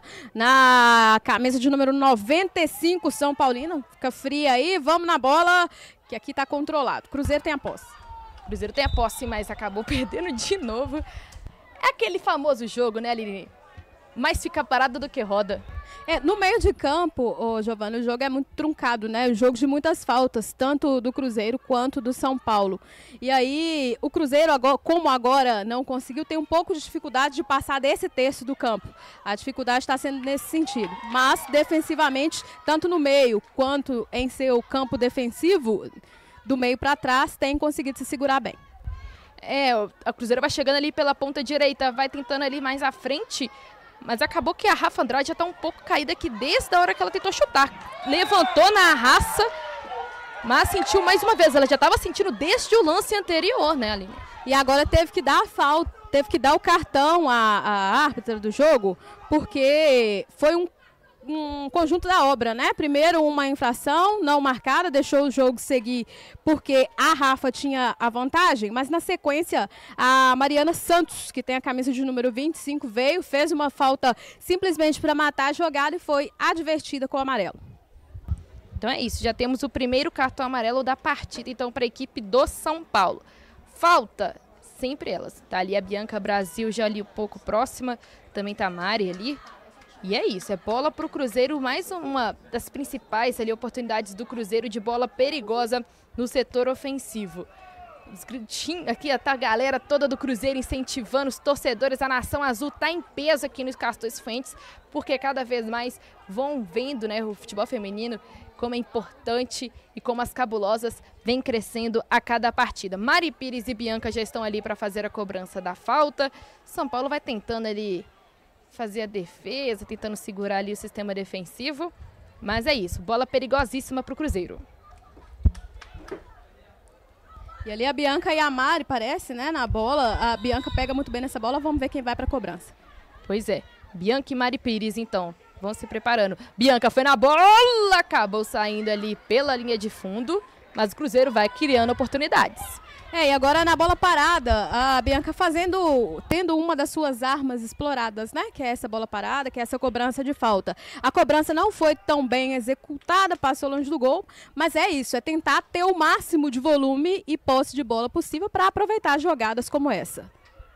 na camisa de número noventa e cinco, São Paulino. Fica fria aí, vamos na bola, que aqui está controlado. Cruzeiro tem a posse. Cruzeiro tem a posse, mas acabou perdendo de novo. É aquele famoso jogo, né, Aline? Mais fica parado do que roda. É, no meio de campo, ô, Giovana, o jogo é muito truncado, né? O jogo de muitas faltas, tanto do Cruzeiro quanto do São Paulo. E aí, o Cruzeiro, agora, como agora não conseguiu, tem um pouco de dificuldade de passar desse terço do campo. A dificuldade está sendo nesse sentido. Mas, defensivamente, tanto no meio quanto em seu campo defensivo, do meio para trás, tem conseguido se segurar bem. É, a Cruzeiro vai chegando ali pela ponta direita, vai tentando ali mais à frente. Mas acabou que a Rafa Andrade já está um pouco caída aqui desde a hora que ela tentou chutar. Levantou na raça, mas sentiu mais uma vez. Ela já estava sentindo desde o lance anterior, né, Aline? E agora teve que dar a falta, teve que dar o cartão à, à árbitra do jogo, porque foi um, um conjunto da obra, né? Primeiro uma infração não marcada, deixou o jogo seguir porque a Rafa tinha a vantagem, mas na sequência a Mariana Santos, que tem a camisa de número vinte e cinco, veio, fez uma falta simplesmente para matar a jogada e foi advertida com o amarelo. Então é isso, já temos o primeiro cartão amarelo da partida então para a equipe do São Paulo. Falta, sempre elas, tá ali a Bianca Brasil já ali um pouco próxima, também tá a Mari ali. E é isso, é bola para o Cruzeiro, mais uma das principais ali, oportunidades do Cruzeiro de bola perigosa no setor ofensivo. Aqui tá a galera toda do Cruzeiro incentivando os torcedores, a Nação Azul tá em peso aqui nos Castões Fuentes, porque cada vez mais vão vendo, né, o futebol feminino como é importante e como as cabulosas vêm crescendo a cada partida. Mari Pires e Bianca já estão ali para fazer a cobrança da falta. São Paulo vai tentando ali fazer a defesa, tentando segurar ali o sistema defensivo. Mas é isso, bola perigosíssima para o Cruzeiro. E ali a Bianca e a Mari, parece, né, na bola. A Bianca pega muito bem nessa bola, vamos ver quem vai para a cobrança. Pois é, Bianca e Mari Pires, então, vão se preparando. Bianca foi na bola, acabou saindo ali pela linha de fundo, mas o Cruzeiro vai criando oportunidades. É, e agora na bola parada, a Bianca fazendo, tendo uma das suas armas exploradas, né? Que é essa bola parada, que é essa cobrança de falta. A cobrança não foi tão bem executada, passou longe do gol, mas é isso, é tentar ter o máximo de volume e posse de bola possível para aproveitar jogadas como essa.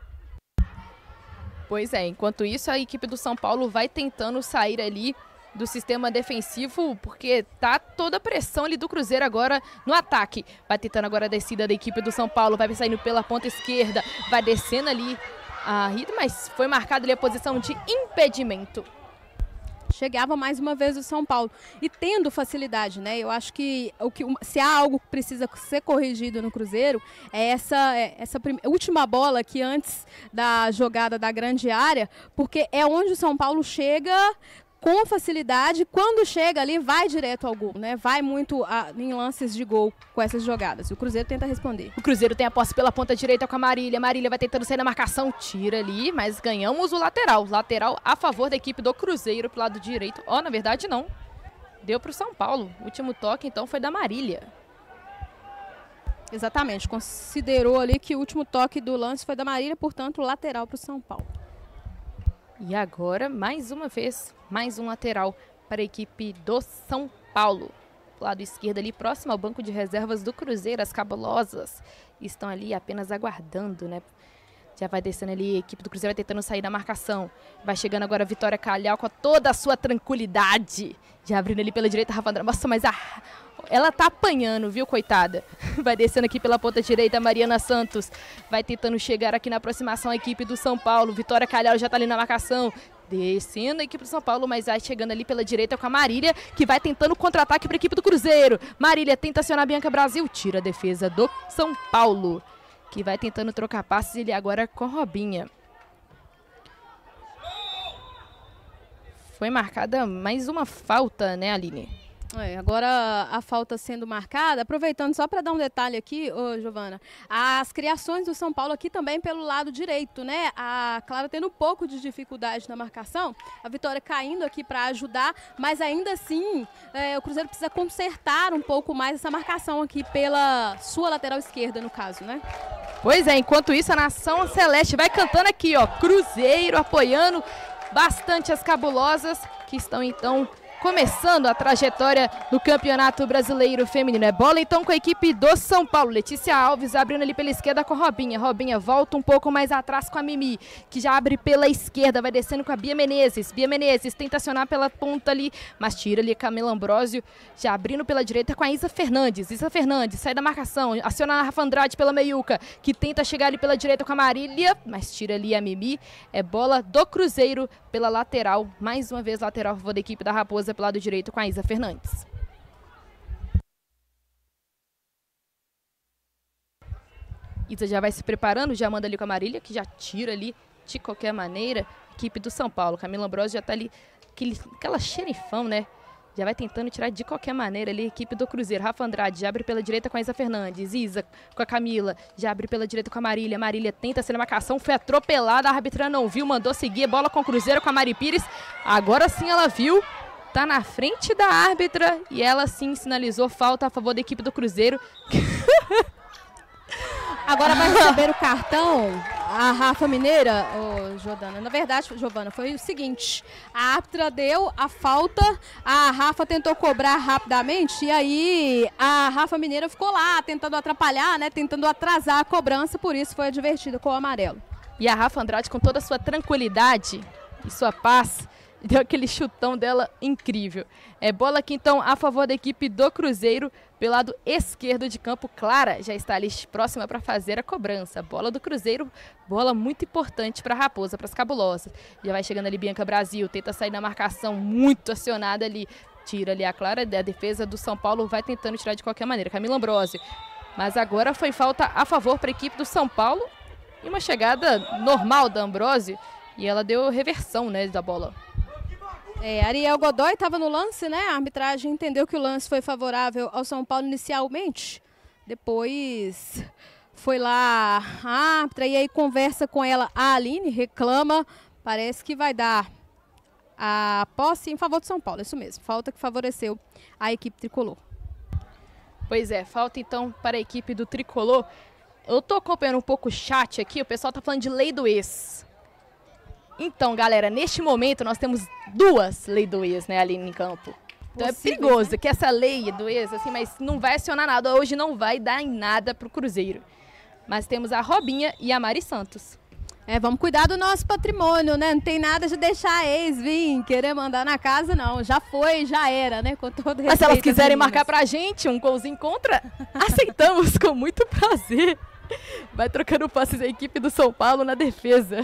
Pois é, enquanto isso a equipe do São Paulo vai tentando sair ali do sistema defensivo, porque tá toda a pressão ali do Cruzeiro agora no ataque. Vai tentando agora a descida da equipe do São Paulo, vai saindo pela ponta esquerda, vai descendo ali a Rita, mas foi marcada ali a posição de impedimento. Chegava mais uma vez o São Paulo e tendo facilidade, né? Eu acho que, o que se há algo que precisa ser corrigido no Cruzeiro é essa, é essa prime... última bola que antes da jogada da grande área, porque é onde o São Paulo chega com facilidade, quando chega ali vai direto ao gol, né? Vai muito a, em lances de gol com essas jogadas. O Cruzeiro tenta responder. O Cruzeiro tem a posse pela ponta direita com a Marília. Marília vai tentando sair na marcação, tira ali, mas ganhamos o lateral. Lateral a favor da equipe do Cruzeiro pro lado direito. Ó, oh, na verdade não. Deu pro São Paulo. O último toque então foi da Marília. Exatamente, considerou ali que o último toque do lance foi da Marília, portanto lateral pro São Paulo. E agora, mais uma vez, mais um lateral para a equipe do São Paulo. Lado esquerdo ali, próximo ao banco de reservas do Cruzeiro, as cabulosas estão ali apenas aguardando, né? Já vai descendo ali, a equipe do Cruzeiro vai tentando sair da marcação. Vai chegando agora a Vitória Calhau com toda a sua tranquilidade. Já abrindo ali pela direita, Rafa Andrade. Nossa, mas a Ela tá apanhando, viu, coitada? Vai descendo aqui pela ponta direita, a Mariana Santos. Vai tentando chegar aqui na aproximação a equipe do São Paulo. Vitória Calhau já tá ali na marcação. Descendo a equipe do São Paulo, mas vai chegando ali pela direita com a Marília, que vai tentando contra-ataque para a equipe do Cruzeiro. Marília tenta acionar a Bianca Brasil, tira a defesa do São Paulo, que vai tentando trocar passes ele agora com a Robinha. Foi marcada mais uma falta, né, Aline? É, agora a falta sendo marcada, aproveitando só para dar um detalhe aqui, ô, Giovana, as criações do São Paulo aqui também pelo lado direito, né? A Clara tendo um pouco de dificuldade na marcação, a Vitória caindo aqui para ajudar, mas ainda assim é, o Cruzeiro precisa consertar um pouco mais essa marcação aqui pela sua lateral esquerda, no caso, né? Pois é, enquanto isso a Nação Celeste vai cantando aqui, ó, Cruzeiro apoiando bastante as cabulosas, que estão então começando a trajetória do Campeonato Brasileiro Feminino. É bola então com a equipe do São Paulo. Letícia Alves abrindo ali pela esquerda com a Robinha. Robinha volta um pouco mais atrás com a Mimi, que já abre pela esquerda, vai descendo com a Bia Menezes. Bia Menezes tenta acionar pela ponta ali, mas tira ali a Camila Ambrosio, já abrindo pela direita com a Isa Fernandes. Isa Fernandes sai da marcação, aciona a Rafa Andrade pela meiuca, que tenta chegar ali pela direita com a Marília, mas tira ali a Mimi. É bola do Cruzeiro pela lateral, mais uma vez lateral a favor da equipe da Raposa pelo lado direito com a Isa Fernandes. Isa já vai se preparando, já manda ali com a Marília, que já tira ali de qualquer maneira. Equipe do São Paulo, Camila Ambrosio já tá ali, aquele, aquela xerifão, né? Já vai tentando tirar de qualquer maneira ali a equipe do Cruzeiro. Rafa Andrade já abre pela direita com a Isa Fernandes. Isa com a Camila, já abre pela direita com a Marília. Marília tenta ser a marcação, foi atropelada, a árbitra não viu, mandou seguir. Bola com o Cruzeiro, com a Mari Pires. Agora sim ela viu, tá na frente da árbitra e ela sim sinalizou falta a favor da equipe do Cruzeiro. Agora vai receber o cartão a Rafa Mineira, oh, Jordana. Na verdade, Giovana, foi o seguinte: a árbitra deu a falta, a Rafa tentou cobrar rapidamente e aí a Rafa Mineira ficou lá tentando atrapalhar, né, tentando atrasar a cobrança, por isso foi advertida com o amarelo. E a Rafa Andrade, com toda a sua tranquilidade e sua paz, deu aquele chutão dela incrível. É bola aqui então a favor da equipe do Cruzeiro pelo lado esquerdo de campo. Clara já está ali próxima para fazer a cobrança. Bola do Cruzeiro, bola muito importante para a Raposa, para as cabulosas. Já vai chegando ali Bianca Brasil, tenta sair na marcação, muito acionada ali. Tira ali a Clara, a defesa do São Paulo vai tentando tirar de qualquer maneira. Camila Ambrosio. Mas agora foi falta a favor para a equipe do São Paulo. E uma chegada normal da Ambrosio. E ela deu reversão, né, da bola. É, Ariel Godoy estava no lance, né? A arbitragem entendeu que o lance foi favorável ao São Paulo inicialmente. Depois foi lá a árbitra e aí conversa com ela a Aline, reclama. Parece que vai dar a posse em favor do São Paulo, isso mesmo. Falta que favoreceu a equipe tricolor. Pois é, falta então para a equipe do tricolor. Eu tô acompanhando um pouco o chat aqui, o pessoal tá falando de lei do ex. Então, galera, neste momento nós temos duas leis do ex, né, ali em campo. Então é perigoso, né? Que essa lei do ex, assim, mas não vai acionar nada. Hoje não vai dar em nada pro Cruzeiro. Mas temos a Robinha e a Mari Santos. É, vamos cuidar do nosso patrimônio, né? Não tem nada de deixar a ex vir, querer mandar na casa, não. Já foi, já era, né? Com todo respeito. Mas se elas quiserem marcar pra gente um golzinho contra, aceitamos com muito prazer. Vai trocando passes a equipe do São Paulo na defesa.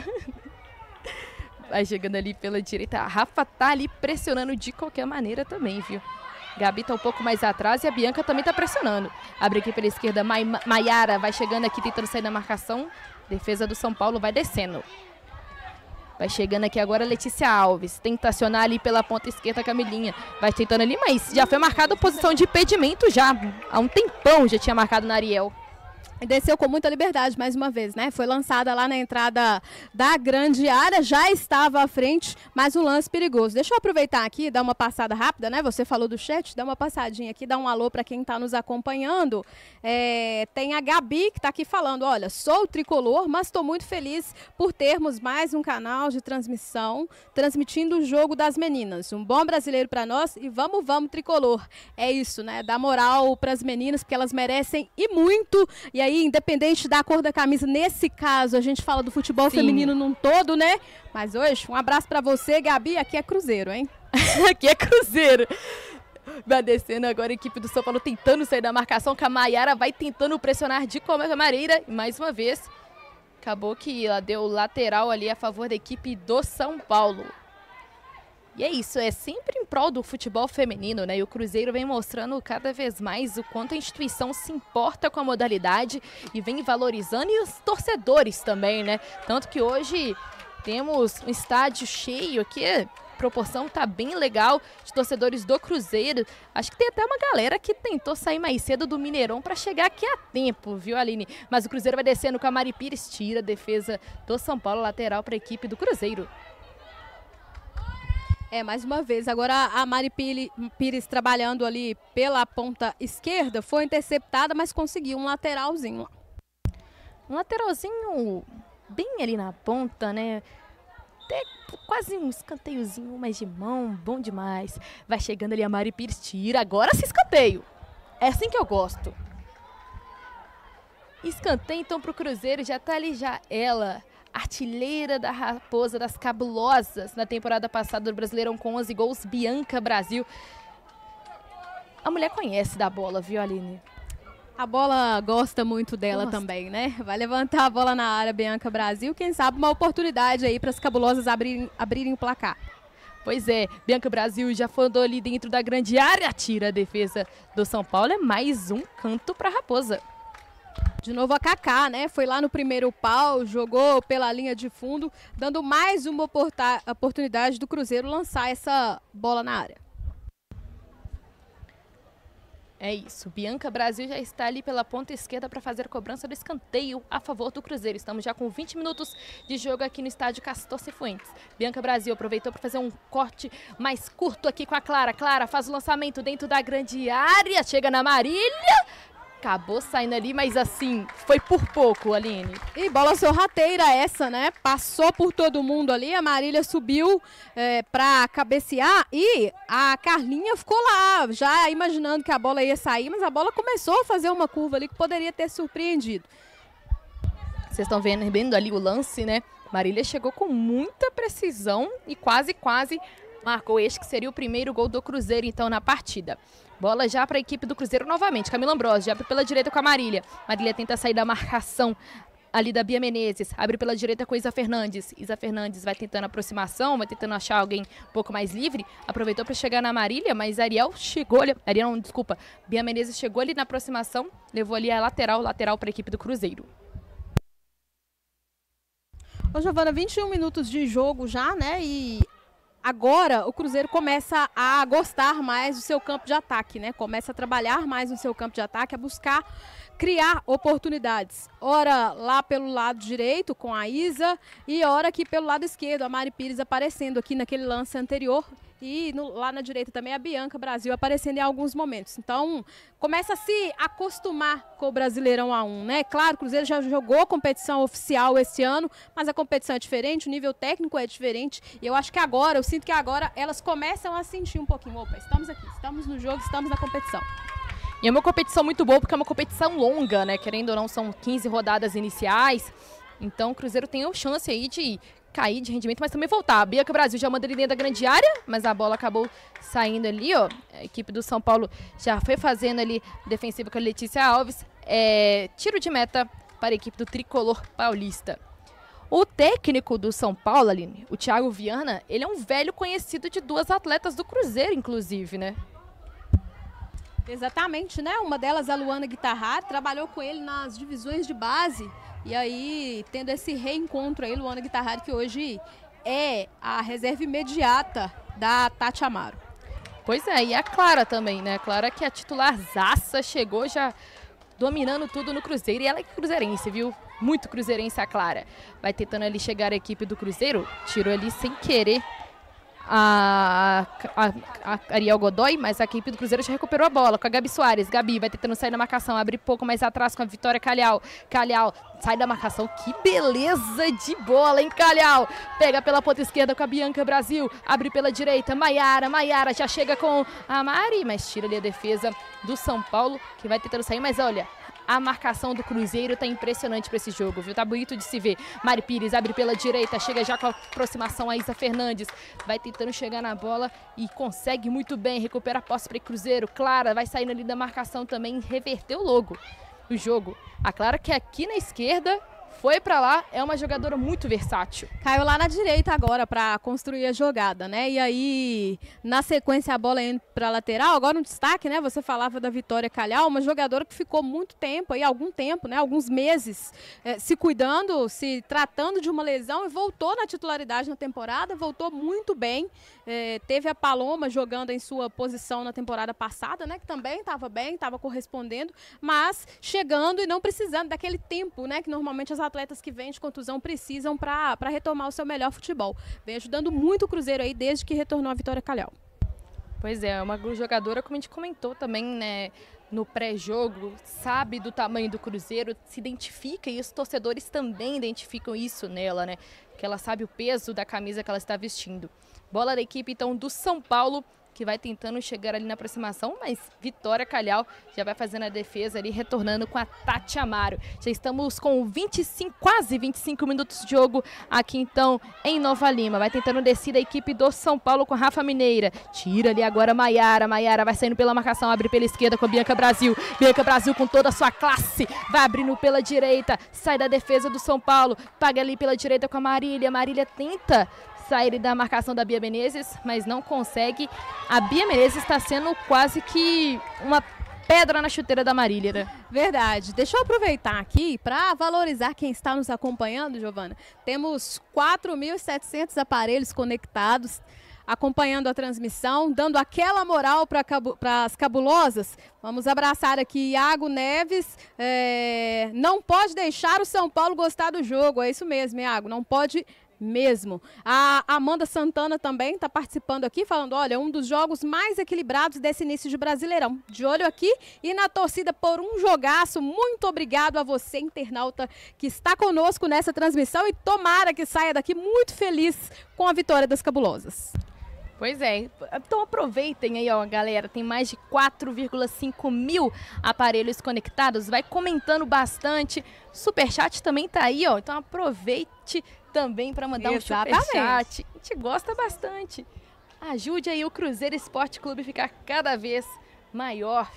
Vai chegando ali pela direita. A Rafa tá ali pressionando de qualquer maneira também, viu? Gabi tá um pouco mais atrás e a Bianca também tá pressionando. Abre aqui pela esquerda, Maiara vai chegando aqui tentando sair da marcação. Defesa do São Paulo vai descendo. Vai chegando aqui agora a Letícia Alves. Tenta acionar ali pela ponta esquerda a Camilinha. Vai tentando ali, mas já foi marcada a posição de impedimento já. Há um tempão já tinha marcado na Ariel. E desceu com muita liberdade mais uma vez, né? Foi lançada lá na entrada da grande área, já estava à frente, mas um lance perigoso. Deixa eu aproveitar aqui, dar uma passada rápida, né? Você falou do chat, dá uma passadinha aqui, dá um alô para quem está nos acompanhando. É, tem a Gabi que está aqui falando, olha, sou tricolor, mas estou muito feliz por termos mais um canal de transmissão, transmitindo o jogo das meninas. Um bom brasileiro para nós e vamos, vamos, tricolor. É isso, né? Dá moral para as meninas, porque elas merecem e muito. E aí, independente da cor da camisa, nesse caso, a gente fala do futebol Sim. feminino num todo, né? Mas hoje, um abraço pra você, Gabi. Aqui é Cruzeiro, hein? Aqui é Cruzeiro. Vai descendo agora a equipe do São Paulo tentando sair da marcação, que a Maiara vai tentando pressionar de qualquer maneira. E mais uma vez, acabou que ela deu lateral ali a favor da equipe do São Paulo. E é isso, é sempre em prol do futebol feminino, né? E o Cruzeiro vem mostrando cada vez mais o quanto a instituição se importa com a modalidade e vem valorizando, e os torcedores também, né? Tanto que hoje temos um estádio cheio aqui, a proporção tá bem legal de torcedores do Cruzeiro. Acho que tem até uma galera que tentou sair mais cedo do Mineirão para chegar aqui a tempo, viu, Aline? Mas o Cruzeiro vai descendo com a Mari Pires, tira a defesa do São Paulo, lateral para a equipe do Cruzeiro. É, mais uma vez, agora a Mari Pires trabalhando ali pela ponta esquerda, foi interceptada, mas conseguiu um lateralzinho. Um lateralzinho bem ali na ponta, né? Até quase um escanteiozinho, mas de mão, bom demais. Vai chegando ali a Mari Pires, tira, agora esse escanteio. É assim que eu gosto. Escanteio então pro Cruzeiro, já tá ali já ela, artilheira da Raposa das Cabulosas na temporada passada do Brasileirão com onze gols, Bianca Brasil. A mulher conhece da bola, viu, Aline? A bola gosta muito dela Gosta. também, né? Vai levantar a bola na área, Bianca Brasil. Quem sabe uma oportunidade aí para as Cabulosas abrirem, abrirem o placar. Pois é, Bianca Brasil já andou ali dentro da grande área, tira a defesa do São Paulo. É mais um canto para a Raposa. De novo a Kaká, né? Foi lá no primeiro pau, jogou pela linha de fundo, dando mais uma oportunidade do Cruzeiro lançar essa bola na área. É isso, Bianca Brasil já está ali pela ponta esquerda para fazer a cobrança do escanteio a favor do Cruzeiro. Estamos já com vinte minutos de jogo aqui no estádio Castor Cifuentes. Bianca Brasil aproveitou para fazer um corte mais curto aqui com a Clara. Clara faz o lançamento dentro da grande área, chega na Marília. Acabou saindo ali, mas assim, foi por pouco, Aline. E bola sorrateira essa, né? Passou por todo mundo ali, a Marília subiu é, pra cabecear e a Carlinha ficou lá, já imaginando que a bola ia sair, mas a bola começou a fazer uma curva ali que poderia ter surpreendido. Vocês estão vendo, vendo ali o lance, né? Marília chegou com muita precisão e quase, quase marcou este que seria o primeiro gol do Cruzeiro, então, na partida. Bola já para a equipe do Cruzeiro novamente. Camila Ambrosio abre pela direita com a Marília. Marília tenta sair da marcação ali da Bia Menezes. Abre pela direita com Isa Fernandes. Isa Fernandes vai tentando aproximação, vai tentando achar alguém um pouco mais livre. Aproveitou para chegar na Marília, mas Ariel chegou ali. Ariel, não, desculpa. Bia Menezes chegou ali na aproximação, levou ali a lateral, lateral para a equipe do Cruzeiro. Ô, Giovana, vinte e um minutos de jogo já, né? E agora o Cruzeiro começa a gostar mais do seu campo de ataque, né? Começa a trabalhar mais no seu campo de ataque, a buscar criar oportunidades. Ora lá pelo lado direito com a Isa e ora aqui pelo lado esquerdo, a Mari Pires aparecendo aqui naquele lance anterior. E no, lá na direita também a Bianca Brasil aparecendo em alguns momentos. Então, começa a se acostumar com o Brasileirão A um, né? Claro, o Cruzeiro já jogou competição oficial esse ano, mas a competição é diferente, o nível técnico é diferente. E eu acho que agora, eu sinto que agora elas começam a sentir um pouquinho. Opa, estamos aqui, estamos no jogo, estamos na competição. E é uma competição muito boa porque é uma competição longa, né? Querendo ou não, são quinze rodadas iniciais. Então, o Cruzeiro tem a chance aí de cair de rendimento, mas também voltar. A Bianca Brasil já manda ali dentro da grande área, mas a bola acabou saindo ali, ó. A equipe do São Paulo já foi fazendo ali defensiva com a Letícia Alves. É, tiro de meta para a equipe do Tricolor Paulista. O técnico do São Paulo, Aline, o Thiago Viana, ele é um velho conhecido de duas atletas do Cruzeiro, inclusive, né? Exatamente, né? Uma delas, a Luana Guitarrari, trabalhou com ele nas divisões de base. E aí, tendo esse reencontro aí, Luana Guitarrari, que hoje é a reserva imediata da Tati Amaro. Pois é, e a Clara também, né? A Clara que é a titularzaça, chegou já dominando tudo no Cruzeiro. E ela é cruzeirense, viu? Muito cruzeirense a Clara. Vai tentando ali chegar a equipe do Cruzeiro, tirou ali sem querer a, a, a Ariel Godoy, mas a equipe do Cruzeiro já recuperou a bola com a Gabi Soares. Gabi vai tentando sair da marcação, abre pouco mais atrás com a Vitória Calhau. Calhau sai da marcação, que beleza de bola, hein, Calhau? Pega pela ponta esquerda com a Bianca Brasil, abre pela direita, Maiara, Maiara já chega com a Mari, mas tira ali a defesa do São Paulo, que vai tentando sair, mas olha, a marcação do Cruzeiro tá impressionante para esse jogo, viu? Tá bonito de se ver. Mari Pires abre pela direita, chega já com a aproximação a Isa Fernandes. Vai tentando chegar na bola e consegue muito bem, recupera a posse para o Cruzeiro. Clara vai saindo ali da marcação também, reverteu logo o jogo. A Clara que aqui na esquerda foi pra lá, é uma jogadora muito versátil. Caiu lá na direita agora para construir a jogada, né? E aí, na sequência, a bola indo para lateral. Agora um destaque, né? Você falava da Vitória Calhau, uma jogadora que ficou muito tempo, aí algum tempo, né? Alguns meses eh, se cuidando, se tratando de uma lesão e voltou na titularidade na temporada, voltou muito bem. Eh, teve a Paloma jogando em sua posição na temporada passada, né? Que também estava bem, estava correspondendo, mas chegando e não precisando daquele tempo, né? Que normalmente as atletas que vêm de contusão precisam para retomar o seu melhor futebol. Vem ajudando muito o Cruzeiro aí desde que retornou a Vitória Calhau. Pois é, uma jogadora, como a gente comentou também, né, no pré-jogo, sabe do tamanho do Cruzeiro, se identifica e os torcedores também identificam isso nela, né? Que ela sabe o peso da camisa que ela está vestindo. Bola da equipe, então, do São Paulo, que vai tentando chegar ali na aproximação, mas Vitória Calhau já vai fazendo a defesa ali, retornando com a Tati Amaro. Já estamos com vinte e cinco, quase vinte e cinco minutos de jogo aqui então em Nova Lima. Vai tentando descer a equipe do São Paulo com a Rafa Mineira. Tira ali agora a Maiara. Maiara vai saindo pela marcação, abre pela esquerda com a Bianca Brasil. Bianca Brasil com toda a sua classe. Vai abrindo pela direita, sai da defesa do São Paulo, paga ali pela direita com a Marília. Marília tenta sair da marcação da Bia Menezes, mas não consegue. A Bia Menezes está sendo quase que uma pedra na chuteira da Marília, né? Verdade. Deixa eu aproveitar aqui para valorizar quem está nos acompanhando, Giovana. Temos quatro mil e setecentos aparelhos conectados, acompanhando a transmissão, dando aquela moral para cabu as cabulosas. Vamos abraçar aqui Iago Neves. É... Não pode deixar o São Paulo gostar do jogo. É isso mesmo, Iago. Não pode mesmo. A Amanda Santana também está participando aqui, falando, olha, um dos jogos mais equilibrados desse início de Brasileirão. De olho aqui e na torcida por um jogaço. Muito obrigado a você, internauta, que está conosco nessa transmissão e tomara que saia daqui muito feliz com a vitória das cabulosas. Pois é, então aproveitem aí, ó, galera, tem mais de quatro vírgula cinco mil aparelhos conectados, vai comentando bastante, superchat também tá aí, ó, então aproveite também para mandar Exatamente. um superchat, a gente gosta bastante, ajude aí o Cruzeiro Esporte Clube a ficar cada vez maior.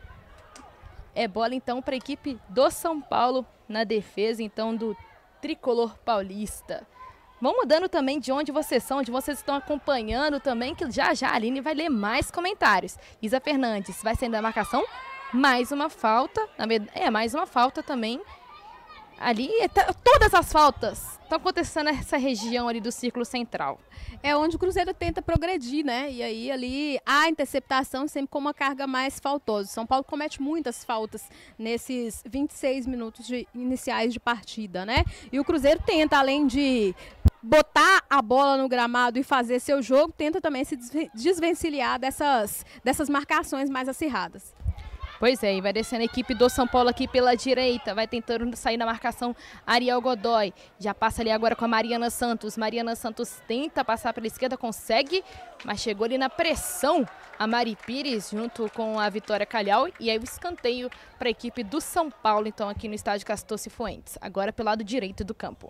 É bola então para a equipe do São Paulo na defesa então do tricolor paulista. Vão mudando também de onde vocês são, onde vocês estão acompanhando também, que já já a Aline vai ler mais comentários. Isa Fernandes vai saindo da marcação, mais uma falta, na verdade, é, mais uma falta também. Ali, todas as faltas estão acontecendo nessa região ali do Círculo Central. É onde o Cruzeiro tenta progredir, né? E aí ali a interceptação sempre com uma carga mais faltosa. São Paulo comete muitas faltas nesses vinte e seis minutos de, iniciais de partida, né? E o Cruzeiro tenta, além de botar a bola no gramado e fazer seu jogo, tenta também se desvencilhar dessas, dessas marcações mais acirradas. Pois é, e vai descendo a equipe do São Paulo aqui pela direita, vai tentando sair da marcação Ariel Godoy, já passa ali agora com a Mariana Santos, Mariana Santos tenta passar pela esquerda, consegue, mas chegou ali na pressão a Mari Pires junto com a Vitória Calhau, e aí o escanteio para a equipe do São Paulo, então aqui no estádio Castor Cifuentes, agora pelo lado direito do campo.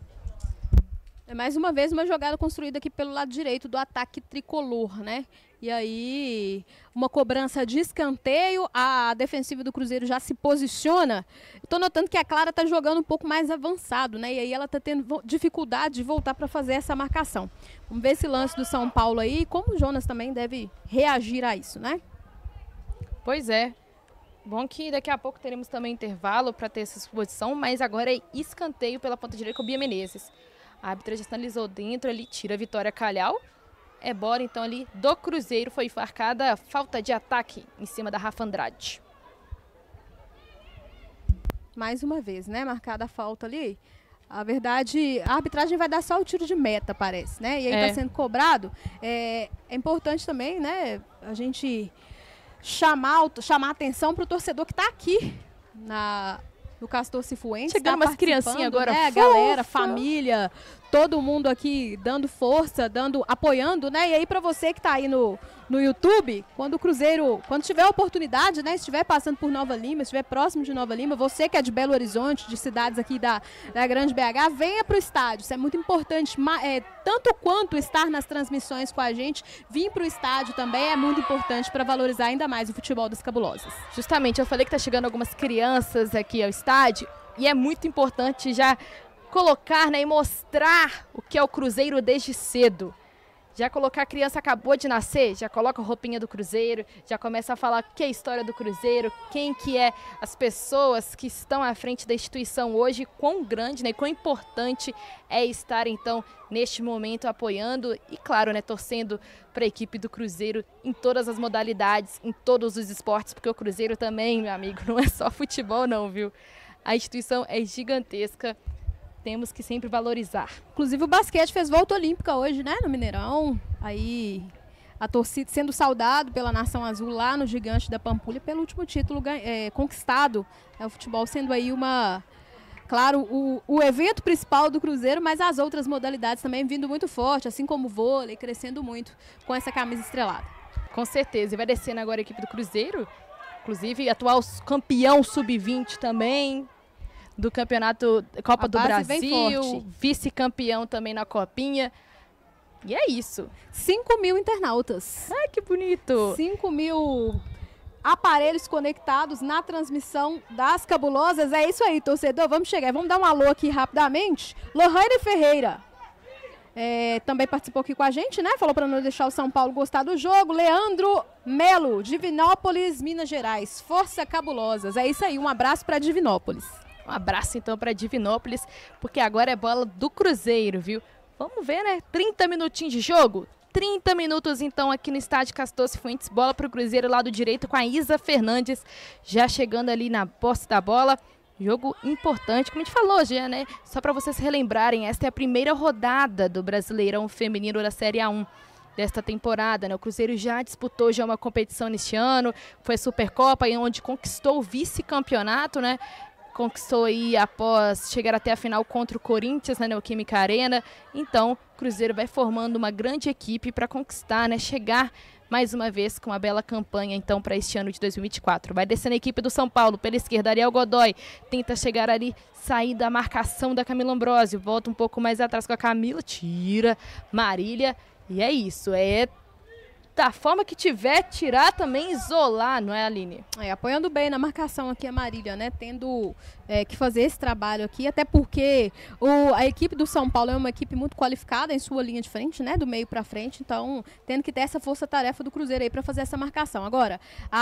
É mais uma vez uma jogada construída aqui pelo lado direito do ataque tricolor, né? E aí, uma cobrança de escanteio, a defensiva do Cruzeiro já se posiciona. Estou notando que a Clara está jogando um pouco mais avançado, né? E aí ela está tendo dificuldade de voltar para fazer essa marcação. Vamos ver esse lance do São Paulo aí, como o Jonas também deve reagir a isso, né? Pois é. Bom que daqui a pouco teremos também intervalo para ter essa exposição, mas agora é escanteio pela ponta direita com o Bia Menezes. A árbitra já sinalizou dentro ali, tira a Vitória Calhau. É bola então ali do Cruzeiro, foi marcada falta de ataque em cima da Rafa Andrade. Mais uma vez, né? Marcada a falta ali. A verdade, a arbitragem vai dar só o tiro de meta, parece, né? E aí é. tá sendo cobrado. É, é importante também, né? A gente chamar, chamar a atenção para o torcedor que está aqui na... no Castor Cifuentes. Chegando tá umas criancinhas agora. Né? Galera, família, todo mundo aqui dando força, dando, apoiando, né? E aí para você que está aí no, no YouTube, quando o Cruzeiro, quando tiver oportunidade, né? Estiver passando por Nova Lima, estiver próximo de Nova Lima, você que é de Belo Horizonte, de cidades aqui da, da Grande B H, venha para o estádio. Isso é muito importante. É, tanto quanto estar nas transmissões com a gente, vir para o estádio também é muito importante para valorizar ainda mais o futebol das Cabulosas. Justamente, eu falei que está chegando algumas crianças aqui ao estádio e é muito importante já colocar, né, e mostrar o que é o Cruzeiro desde cedo. Já colocar, a criança acabou de nascer, já coloca a roupinha do Cruzeiro, já começa a falar o que é a história do Cruzeiro, quem que é as pessoas que estão à frente da instituição hoje, quão grande, né, quão importante é estar, então, neste momento apoiando e, claro, né, torcendo para a equipe do Cruzeiro em todas as modalidades, em todos os esportes, porque o Cruzeiro também, meu amigo, não é só futebol não, viu? A instituição é gigantesca. Temos que sempre valorizar. Inclusive o basquete fez volta olímpica hoje, né, no Mineirão. Aí a torcida sendo saudado pela Nação Azul lá no Gigante da Pampulha pelo último título é, conquistado. É, o futebol sendo aí uma, claro, o, o evento principal do Cruzeiro, mas as outras modalidades também vindo muito forte, assim como o vôlei, crescendo muito com essa camisa estrelada. Com certeza. E vai descendo agora a equipe do Cruzeiro, inclusive atual campeão sub vinte também do campeonato Copa do Brasil, vice-campeão também na Copinha. E é isso. cinco mil internautas. Ai, que bonito. cinco mil aparelhos conectados na transmissão das Cabulosas. É isso aí, torcedor. Vamos chegar. Vamos dar um alô aqui rapidamente. Lohane Ferreira é, também participou aqui com a gente, né? Falou para não deixar o São Paulo gostar do jogo. Leandro Melo, Divinópolis, Minas Gerais. Força Cabulosas. É isso aí. Um abraço para Divinópolis. Um abraço, então, para Divinópolis, porque agora é bola do Cruzeiro, viu? Vamos ver, né? trinta minutinhos de jogo? trinta minutos, então, aqui no estádio Castor Cifuentes. Bola para o Cruzeiro, lado direito, com a Isa Fernandes, já chegando ali na posse da bola. Jogo importante, como a gente falou já, né? Só para vocês relembrarem, esta é a primeira rodada do Brasileirão Feminino da Série A um. Desta temporada, né? O Cruzeiro já disputou já uma competição neste ano, foi a Supercopa, onde conquistou o vice-campeonato, né? Conquistou aí após chegar até a final contra o Corinthians, na Neoquímica Arena. Então, o Cruzeiro vai formando uma grande equipe para conquistar, né? Chegar mais uma vez com uma bela campanha, então, para este ano de dois mil e vinte e quatro. Vai descendo a equipe do São Paulo, pela esquerda, Ariel Godoy. Tenta chegar ali, sair da marcação da Camila Ambrosio. Volta um pouco mais atrás com a Camila, tira Marília. E é isso, é da forma que tiver, tirar também, isolar, não é, Aline? É, apoiando bem na marcação aqui a Marília, né? Tendo é, que fazer esse trabalho aqui, até porque o, a equipe do São Paulo é uma equipe muito qualificada em sua linha de frente, né? Do meio para frente, então tendo que ter essa força-tarefa do Cruzeiro aí para fazer essa marcação. Agora,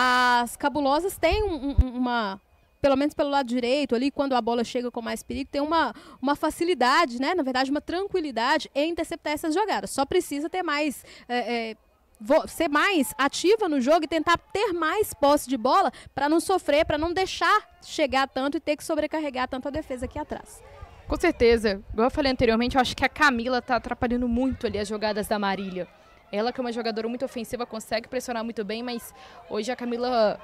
as Cabulosas têm um, um, uma... pelo menos pelo lado direito ali, quando a bola chega com mais perigo, tem uma, uma facilidade, né? Na verdade, uma tranquilidade em interceptar essas jogadas. Só precisa ter mais... É, é, ser mais ativa no jogo e tentar ter mais posse de bola para não sofrer, para não deixar chegar tanto e ter que sobrecarregar tanto a defesa aqui atrás. Com certeza. Igual eu falei anteriormente, eu acho que a Camila está atrapalhando muito ali as jogadas da Marília. Ela, que é uma jogadora muito ofensiva, consegue pressionar muito bem, mas hoje a Camila...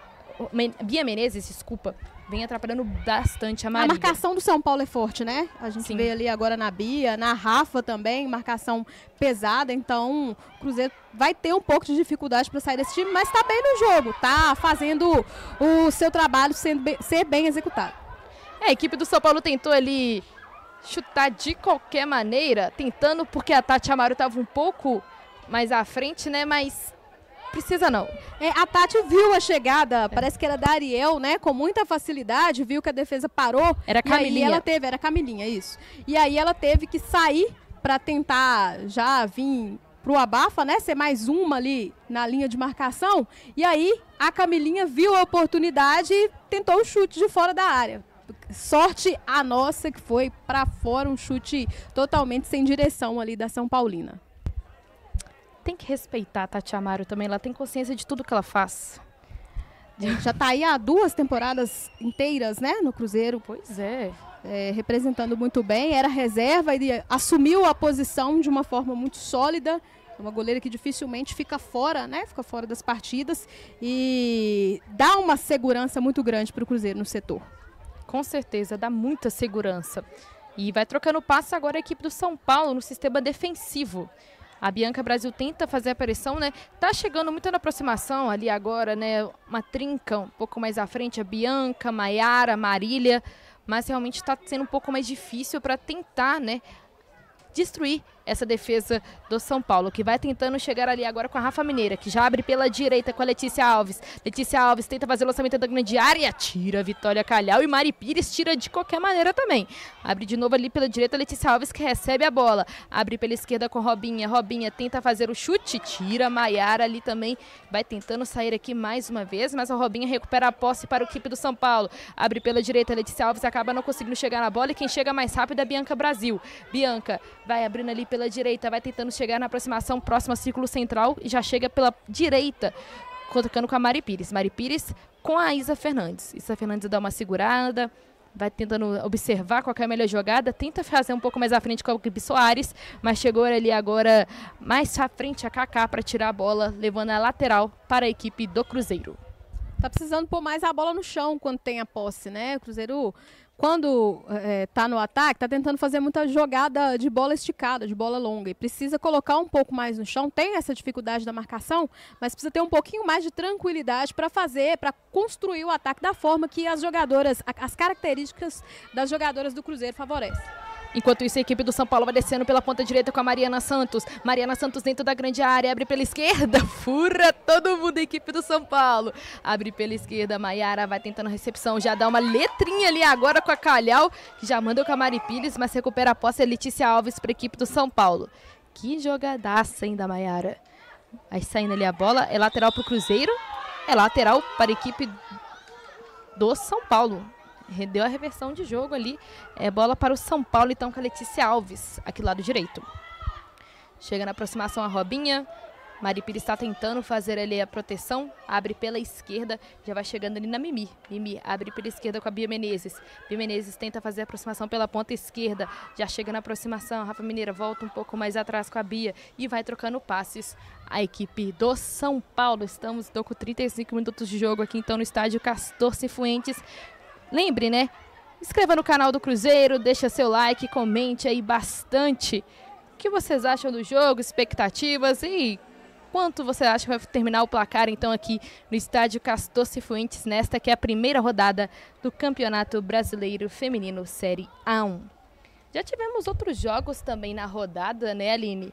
Bia Menezes, desculpa, vem atrapalhando bastante a Marília. A marcação do São Paulo é forte, né? A gente Sim. vê ali agora na Bia, na Rafa também, marcação pesada, então o Cruzeiro vai ter um pouco de dificuldade para sair desse time, mas tá bem no jogo, tá fazendo o seu trabalho sendo bem, ser bem executado. É, a equipe do São Paulo tentou ali chutar de qualquer maneira, tentando, porque a Tati Amaro estava um pouco mais à frente, né, mas... Precisa não. É, a Tati viu a chegada, é. parece que era da Ariel, né? Com muita facilidade, viu que a defesa parou. Era a Camilinha. E aí ela teve, era a Camilinha, isso. E aí ela teve que sair para tentar já vir pro abafa, né? Ser mais uma ali na linha de marcação. E aí a Camilinha viu a oportunidade e tentou um chute de fora da área. Sorte a nossa que foi para fora, um chute totalmente sem direção ali da São Paulina. Tem que respeitar a Tati Amaro também, ela tem consciência de tudo que ela faz. Já está aí há duas temporadas inteiras, né, no Cruzeiro. Pois é. é. Representando muito bem, era reserva e assumiu a posição de uma forma muito sólida. É uma goleira que dificilmente fica fora, né, fica fora das partidas e dá uma segurança muito grande para o Cruzeiro no setor. Com certeza, dá muita segurança. E vai trocando passe agora a equipe do São Paulo no sistema defensivo. A Bianca Brasil tenta fazer a pressão, né? Tá chegando muito na aproximação ali agora, né? Uma trinca um pouco mais à frente, a Bianca, Maiara, Marília. Mas realmente está sendo um pouco mais difícil para tentar, né, destruir essa defesa do São Paulo, que vai tentando chegar ali agora com a Rafa Mineira, que já abre pela direita com a Letícia Alves. Letícia Alves tenta fazer o lançamento da grande área, tira a Vitória Calhau e Mari Pires tira de qualquer maneira também. Abre de novo ali pela direita, Letícia Alves que recebe a bola. Abre pela esquerda com Robinha, Robinha tenta fazer o chute, tira a Maiara ali também, vai tentando sair aqui mais uma vez, mas a Robinha recupera a posse para a equipe do São Paulo. Abre pela direita, Letícia Alves acaba não conseguindo chegar na bola e quem chega mais rápido é a Bianca Brasil. Bianca vai abrindo ali pela direita, vai tentando chegar na aproximação próxima ao círculo central e já chega pela direita, tocando com a Mari Pires. Mari Pires com a Isa Fernandes. Isa Fernandes dá uma segurada, vai tentando observar qual é a melhor jogada, tenta fazer um pouco mais à frente com a equipe Soares, mas chegou ali agora mais à frente a Kaká para tirar a bola, levando a lateral para a equipe do Cruzeiro. Tá precisando pôr mais a bola no chão quando tem a posse, né? O Cruzeiro, quando é, tá no ataque, tá tentando fazer muita jogada de bola esticada, de bola longa. E precisa colocar um pouco mais no chão. Tem essa dificuldade da marcação, mas precisa ter um pouquinho mais de tranquilidade para fazer, para construir o ataque da forma que as jogadoras, as características das jogadoras do Cruzeiro favorecem. Enquanto isso, a equipe do São Paulo vai descendo pela ponta direita com a Mariana Santos. Mariana Santos dentro da grande área, abre pela esquerda, fura todo mundo, a equipe do São Paulo. Abre pela esquerda, Maiara vai tentando a recepção, já dá uma letrinha ali agora com a Calhau, que já manda com a Mari Pires, mas recupera a posse a Letícia Alves para a equipe do São Paulo. Que jogadaça, hein, da Maiara. Aí saindo ali a bola, é lateral para o Cruzeiro, é lateral para a equipe do São Paulo. Deu a reversão de jogo ali, é bola para o São Paulo, então com a Letícia Alves, aqui do lado direito. Chega na aproximação a Robinha, Mari Pires está tentando fazer ali a proteção, abre pela esquerda, já vai chegando ali na Mimi. Mimi abre pela esquerda com a Bia Menezes. Bia Menezes tenta fazer a aproximação pela ponta esquerda, já chega na aproximação, Rafa Mineira volta um pouco mais atrás com a Bia e vai trocando passes. A equipe do São Paulo, estamos tô com trinta e cinco minutos de jogo aqui então no estádio Castor Cifuentes. Lembre, né? Inscreva no canal do Cruzeiro, deixa seu like, comente aí bastante o que vocês acham do jogo, expectativas e quanto você acha que vai terminar o placar então aqui no estádio Castor Cifuentes nesta que é a primeira rodada do Campeonato Brasileiro Feminino Série A um. Já tivemos outros jogos também na rodada, né, Aline?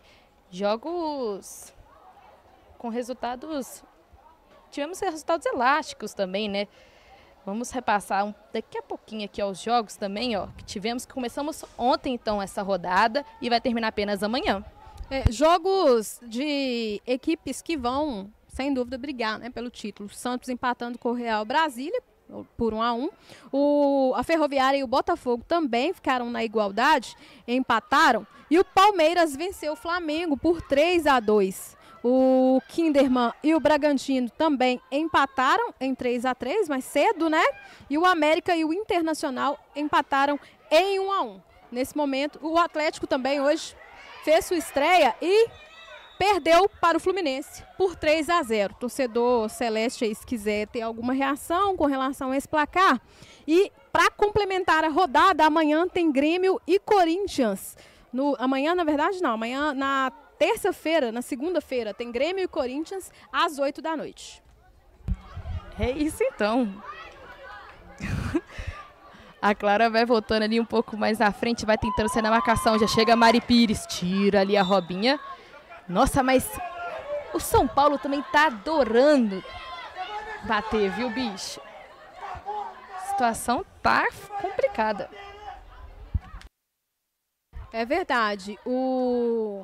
Jogos com resultados... Tivemos resultados elásticos também, né? Vamos repassar um, daqui a pouquinho aqui aos jogos também, ó, que tivemos, que começamos ontem, então, essa rodada e vai terminar apenas amanhã. É, jogos de equipes que vão, sem dúvida, brigar, né, pelo título. Santos empatando com o Real Brasília por um a um. O, a Ferroviária e o Botafogo também ficaram na igualdade, empataram. E o Palmeiras venceu o Flamengo por três a dois. O Kinderman e o Bragantino também empataram em três a três, mais cedo, né? E o América e o Internacional empataram em um a um. Nesse momento, o Atlético também hoje fez sua estreia e perdeu para o Fluminense por três a zero. Torcedor celeste aí, se quiser ter alguma reação com relação a esse placar. E para complementar a rodada, amanhã tem Grêmio e Corinthians. No, amanhã, na verdade, não. Amanhã, na terça-feira, na segunda-feira, tem Grêmio e Corinthians às oito da noite. É isso então. A Clara vai voltando ali um pouco mais na frente, vai tentando sair na marcação. Já chega a Mari Pires, tira ali a Robinha. Nossa, mas o São Paulo também tá adorando bater, viu, bicho? A situação tá complicada. É verdade. O...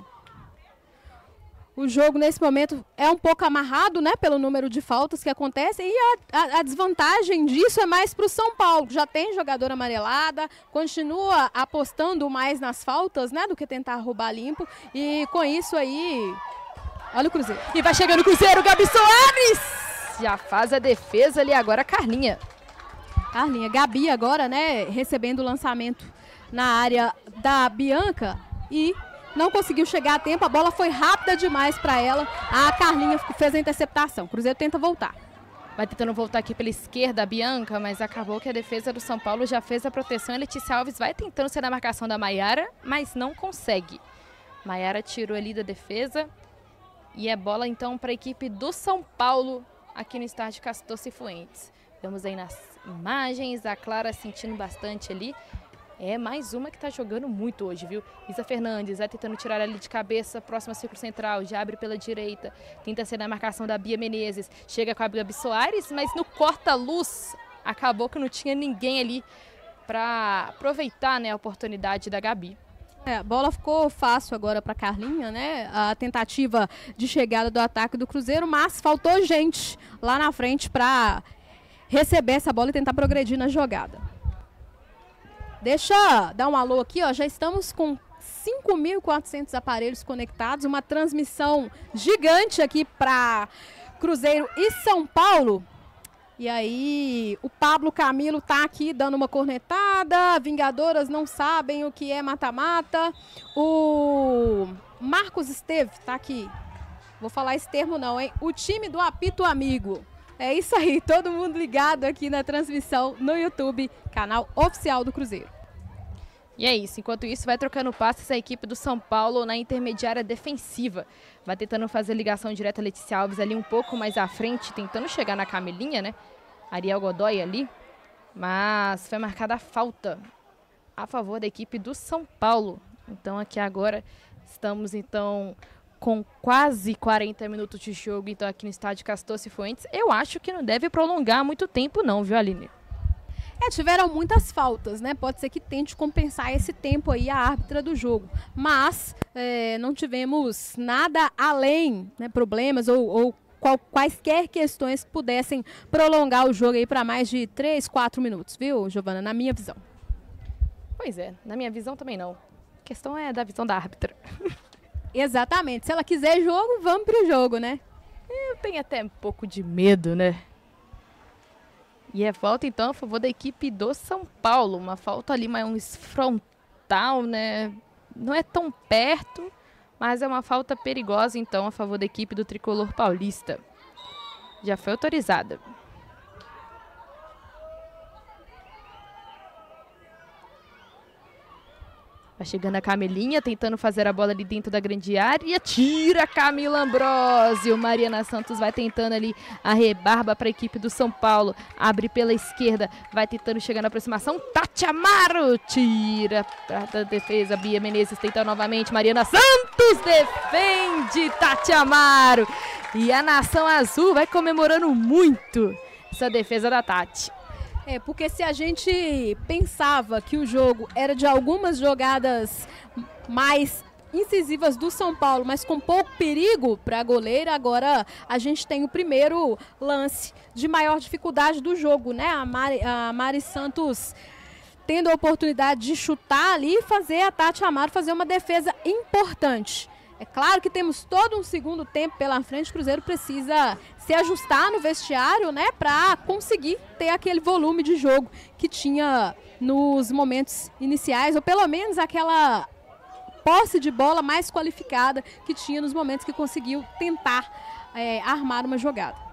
O jogo, nesse momento, é um pouco amarrado, né, pelo número de faltas que acontecem. E a, a, a desvantagem disso é mais para o São Paulo, que já tem jogador amarelada, continua apostando mais nas faltas, né, do que tentar roubar limpo. E com isso aí, olha o Cruzeiro. E vai chegando o Cruzeiro, Gabi Soares! Já faz a defesa ali agora, Carlinha. Carlinha, Gabi agora, né, recebendo o lançamento na área da Bianca e... não conseguiu chegar a tempo, a bola foi rápida demais para ela. A Carlinha fez a interceptação. O Cruzeiro tenta voltar. Vai tentando voltar aqui pela esquerda a Bianca, mas acabou que a defesa do São Paulo já fez a proteção. A Letícia Alves vai tentando ser na marcação da Maiara, mas não consegue. Maiara tirou ali da defesa. E é bola então para a equipe do São Paulo aqui no estádio Castor Cifuentes. Vemos aí nas imagens a Clara sentindo bastante ali. É mais uma que tá jogando muito hoje, viu? Isa Fernandes vai tentando tirar ali de cabeça, próxima círculo central, já abre pela direita, tenta ser na marcação da Bia Menezes, chega com a Gabi Soares, mas no corta-luz acabou que não tinha ninguém ali para aproveitar, né, a oportunidade da Gabi. É, a bola ficou fácil agora para Carlinha, né? A tentativa de chegada do ataque do Cruzeiro, mas faltou gente lá na frente para receber essa bola e tentar progredir na jogada. Deixa eu dar um alô aqui, ó. Já estamos com cinco mil e quatrocentos aparelhos conectados, uma transmissão gigante aqui para Cruzeiro e São Paulo. E aí, o Pablo Camilo tá aqui dando uma cornetada, Vingadoras não sabem o que é mata-mata. O Marcos Esteve tá aqui. Vou falar esse termo não, hein? O time do apito amigo. É isso aí, todo mundo ligado aqui na transmissão no YouTube, canal oficial do Cruzeiro. E é isso, enquanto isso vai trocando passes a equipe do São Paulo na intermediária defensiva. Vai tentando fazer ligação direta a Letícia Alves ali um pouco mais à frente, tentando chegar na Camilinha, né? Ariel Godoy ali, mas foi marcada a falta a favor da equipe do São Paulo. Então aqui agora estamos então com quase quarenta minutos de jogo, então aqui no estádio Castor Cifuentes. Eu acho que não deve prolongar muito tempo não, viu, Aline? É, tiveram muitas faltas, né? Pode ser que tente compensar esse tempo aí a árbitra do jogo. Mas é, não tivemos nada além, né, problemas ou, ou qual, quaisquer questões que pudessem prolongar o jogo aí para mais de três, quatro minutos, viu, Giovana? Na minha visão. Pois é, na minha visão também não. A questão é da visão da árbitra. Exatamente. Se ela quiser jogo, vamos pro jogo, né? Eu tenho até um pouco de medo, né? E é falta, então, a favor da equipe do São Paulo. Uma falta ali mais frontal, né? Não é tão perto, mas é uma falta perigosa, então, a favor da equipe do Tricolor Paulista. Já foi autorizada. Vai chegando a Camilinha, tentando fazer a bola ali dentro da grande área. Tira a Camila Ambrosio. Mariana Santos vai tentando ali a rebarba para a equipe do São Paulo. Abre pela esquerda, vai tentando chegar na aproximação. Tati Amaro tira para a defesa. Bia Menezes tenta novamente. Mariana Santos defende Tati Amaro. E a Nação Azul vai comemorando muito essa defesa da Tati. É, porque se a gente pensava que o jogo era de algumas jogadas mais incisivas do São Paulo, mas com pouco perigo para a goleira, agora a gente tem o primeiro lance de maior dificuldade do jogo, né? A Mari, a Mari Santos tendo a oportunidade de chutar ali e fazer a Tati Amaro fazer uma defesa importante. É claro que temos todo um segundo tempo pela frente, o Cruzeiro precisa se ajustar no vestiário, né, para conseguir ter aquele volume de jogo que tinha nos momentos iniciais, ou pelo menos aquela posse de bola mais qualificada que tinha nos momentos que conseguiu tentar é, armar uma jogada.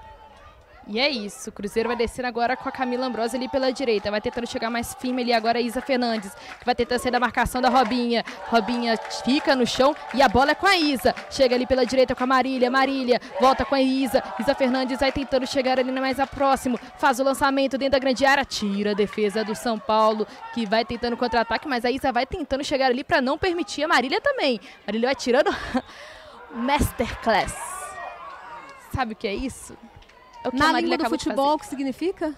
E é isso, o Cruzeiro vai descer agora com a Camila Ambrosio ali pela direita, vai tentando chegar mais firme ali agora a Isa Fernandes, que vai tentar sair da marcação da Robinha. Robinha fica no chão e a bola é com a Isa, chega ali pela direita com a Marília, Marília volta com a Isa, Isa Fernandes vai tentando chegar ali mais a próximo, faz o lançamento dentro da grande área, tira a defesa do São Paulo, que vai tentando contra-ataque, mas a Isa vai tentando chegar ali para não permitir a Marília também. Marília vai tirando Masterclass. Sabe o que é isso? É o que Na língua do futebol, o que significa?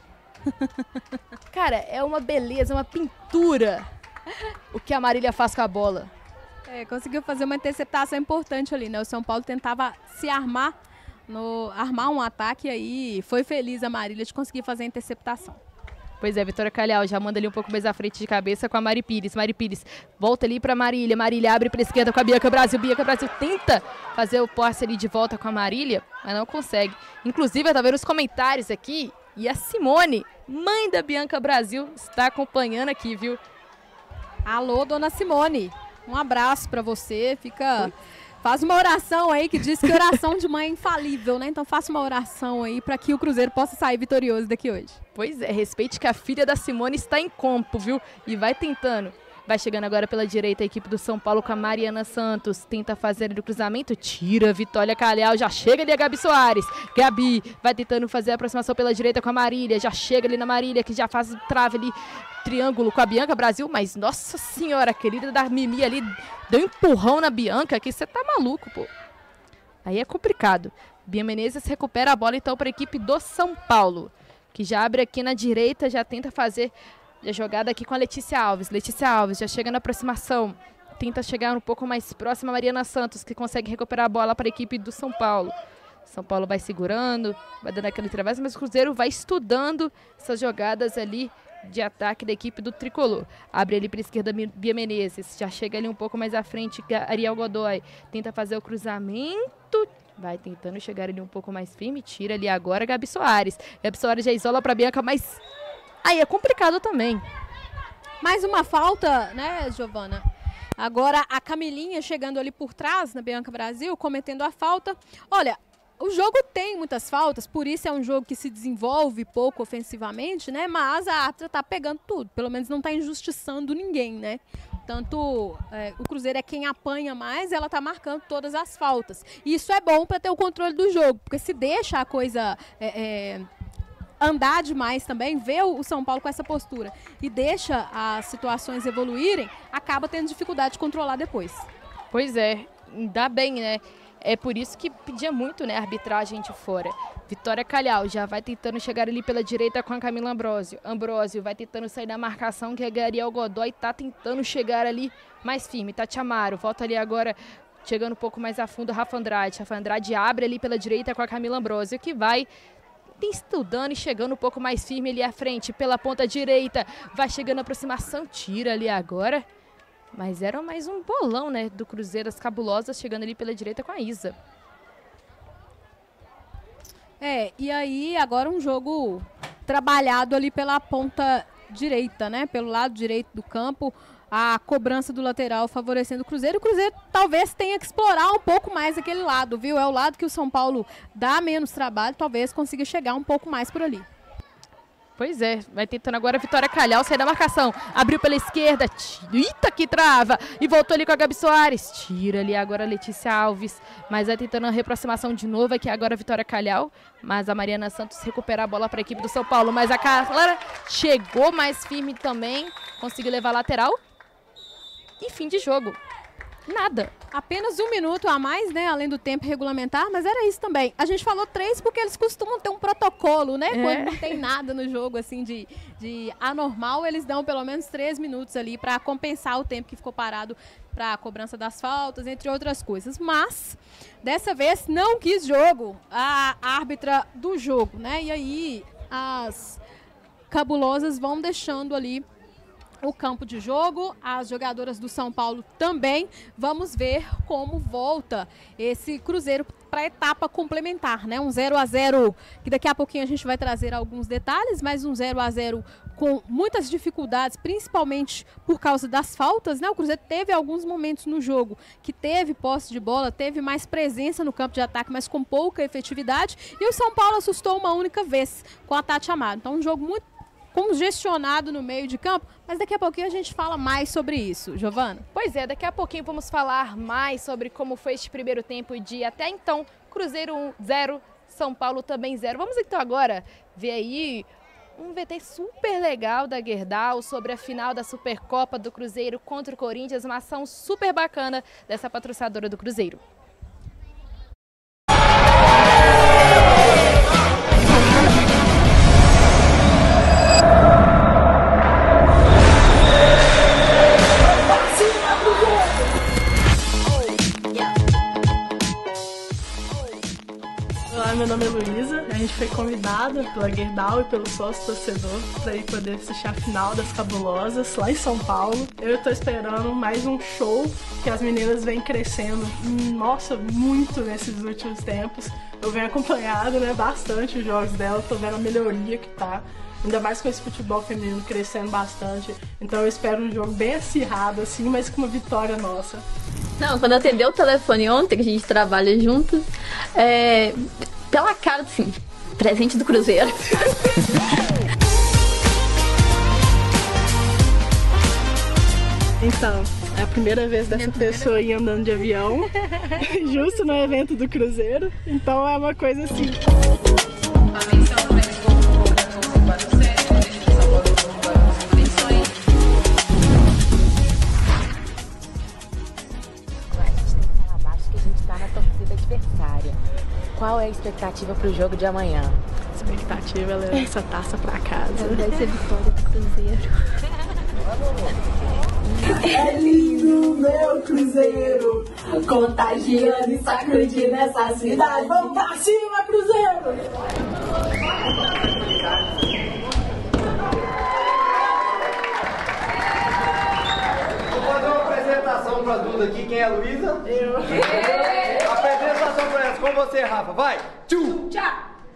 Cara, é uma beleza, uma pintura o que a Marília faz com a bola. É, conseguiu fazer uma interceptação importante ali, né? O São Paulo tentava se armar, no, armar um ataque e aí foi feliz a Marília de conseguir fazer a interceptação. Pois é, Vitória Calhau já manda ali um pouco mais à frente de cabeça com a Mari Pires. Mari Pires volta ali para Marília. Marília abre para a esquerda com a Bianca Brasil. Bianca Brasil tenta fazer o posse ali de volta com a Marília, mas não consegue. Inclusive, eu estava vendo os comentários aqui e a Simone, mãe da Bianca Brasil, está acompanhando aqui, viu? Alô, dona Simone. Um abraço para você. Fica Faz uma oração aí que diz que oração de mãe é infalível, né? Então faça uma oração aí para que o Cruzeiro possa sair vitorioso daqui hoje. Pois é, respeite que a filha da Simone está em campo, viu? E vai tentando. Vai chegando agora pela direita a equipe do São Paulo com a Mariana Santos. Tenta fazer o cruzamento, tira a Vitória Calhau. Já chega ali a Gabi Soares. Gabi vai tentando fazer a aproximação pela direita com a Marília. Já chega ali na Marília, que já faz o trave ali, triângulo com a Bianca Brasil. Mas, nossa senhora, a querida da Mimi ali deu um empurrão na Bianca, que você tá maluco, pô. Aí é complicado. Bia Menezes recupera a bola então para a equipe do São Paulo, que já abre aqui na direita, já tenta fazer a jogada aqui com a Letícia Alves. Letícia Alves já chega na aproximação, tenta chegar um pouco mais próxima a Mariana Santos, que consegue recuperar a bola para a equipe do São Paulo. São Paulo vai segurando, vai dando aquele travesso, mas o Cruzeiro vai estudando essas jogadas ali de ataque da equipe do Tricolor. Abre ali para a esquerda Bia Menezes, já chega ali um pouco mais à frente Ariel Godoy, tenta fazer o cruzamento, vai tentando chegar ali um pouco mais firme, tira ali agora Gabi Soares. Gabi Soares já isola para Bianca, mas aí é complicado também. Mais uma falta, né, Giovana? Agora a Camilinha chegando ali por trás na Bianca Brasil, cometendo a falta. Olha, o jogo tem muitas faltas, por isso é um jogo que se desenvolve pouco ofensivamente, né? Mas a árbitra tá pegando tudo, pelo menos não tá injustiçando ninguém, né? Tanto é, o Cruzeiro é quem apanha mais, ela tá marcando todas as faltas. E isso é bom para ter o controle do jogo, porque se deixa a coisa é, é, andar demais também, ver o São Paulo com essa postura e deixa as situações evoluírem, acaba tendo dificuldade de controlar depois. Pois é, ainda bem, né? É por isso que pedia muito, né, a arbitragem de fora. Vitória Calhau já vai tentando chegar ali pela direita com a Camila Ambrósio. Ambrósio vai tentando sair da marcação, que a Ariel Godoy tá tentando chegar ali mais firme. Tati Amaro volta ali agora, chegando um pouco mais a fundo, Rafa Andrade. Rafa Andrade abre ali pela direita com a Camila Ambrósio, que vai estudando e chegando um pouco mais firme ali à frente, pela ponta direita. Vai chegando a aproximação, tira ali agora. Mas era mais um bolão, né, do Cruzeiro, as cabulosas chegando ali pela direita com a Isa. É, e aí agora um jogo trabalhado ali pela ponta direita, né, pelo lado direito do campo, a cobrança do lateral favorecendo o Cruzeiro. O Cruzeiro talvez tenha que explorar um pouco mais aquele lado, viu? É o lado que o São Paulo dá menos trabalho, talvez consiga chegar um pouco mais por ali. Pois é, vai tentando agora a Vitória Calhau sair da marcação. Abriu pela esquerda, eita que trava. E voltou ali com a Gabi Soares. Tira ali agora a Letícia Alves. Mas vai tentando a reaproximação de novo aqui agora a Vitória Calhau. Mas a Mariana Santos recupera a bola para a equipe do São Paulo. Mas a Carla chegou mais firme também. Conseguiu levar a lateral. E fim de jogo. Nada. Apenas um minuto a mais, né? Além do tempo regulamentar, mas era isso também. A gente falou três porque eles costumam ter um protocolo, né? É. Quando não tem nada no jogo, assim, de, de anormal, eles dão pelo menos três minutos ali para compensar o tempo que ficou parado para a cobrança das faltas, entre outras coisas. Mas, dessa vez, não quis jogo a árbitra do jogo, né? E aí, as cabulosas vão deixando ali o campo de jogo, as jogadoras do São Paulo também. Vamos ver como volta esse Cruzeiro para a etapa complementar, né? Um zero a zero, que daqui a pouquinho a gente vai trazer alguns detalhes, mas um zero a zero com muitas dificuldades, principalmente por causa das faltas, né? O Cruzeiro teve alguns momentos no jogo que teve posse de bola, teve mais presença no campo de ataque, mas com pouca efetividade, e o São Paulo assustou uma única vez com a Tati Amaro. Então um jogo muito congestionado no meio de campo, mas daqui a pouquinho a gente fala mais sobre isso, Giovana. Pois é, daqui a pouquinho vamos falar mais sobre como foi este primeiro tempo de até então, Cruzeiro um, zero, São Paulo também zero. Vamos então agora ver aí um V T super legal da Gerdau sobre a final da Supercopa do Cruzeiro contra o Corinthians, uma ação super bacana dessa patrocinadora do Cruzeiro. Olá, meu nome é Luísa. A gente foi convidada pela Gerdau e pelo sócio torcedor para ir poder assistir a final das Cabulosas lá em São Paulo. Eu estou esperando mais um show, que as meninas vêm crescendo, nossa, muito nesses últimos tempos. Eu venho acompanhado, né, bastante os jogos dela, tô vendo a melhoria que tá. Ainda mais com esse futebol feminino crescendo bastante. Então eu espero um jogo bem acirrado, assim, mas com uma vitória nossa. Não, quando atendeu o telefone ontem, que a gente trabalha juntos, é... pela cara, assim, presente do Cruzeiro. Então, é a primeira vez dessa pessoa ir andando de avião, justo no evento do Cruzeiro, então é uma coisa assim. Qual é a expectativa para o jogo de amanhã? A expectativa é levar essa taça pra casa. Vai ser vitória do Cruzeiro. É lindo meu Cruzeiro, contagiando e sacudindo essa cidade. Vamos pra cima, Cruzeiro! Vou fazer uma apresentação pra Duda aqui. Quem é a Luísa? Eu. Apresentação pra elas com você, Rafa. Vai! Tchum! Tchau!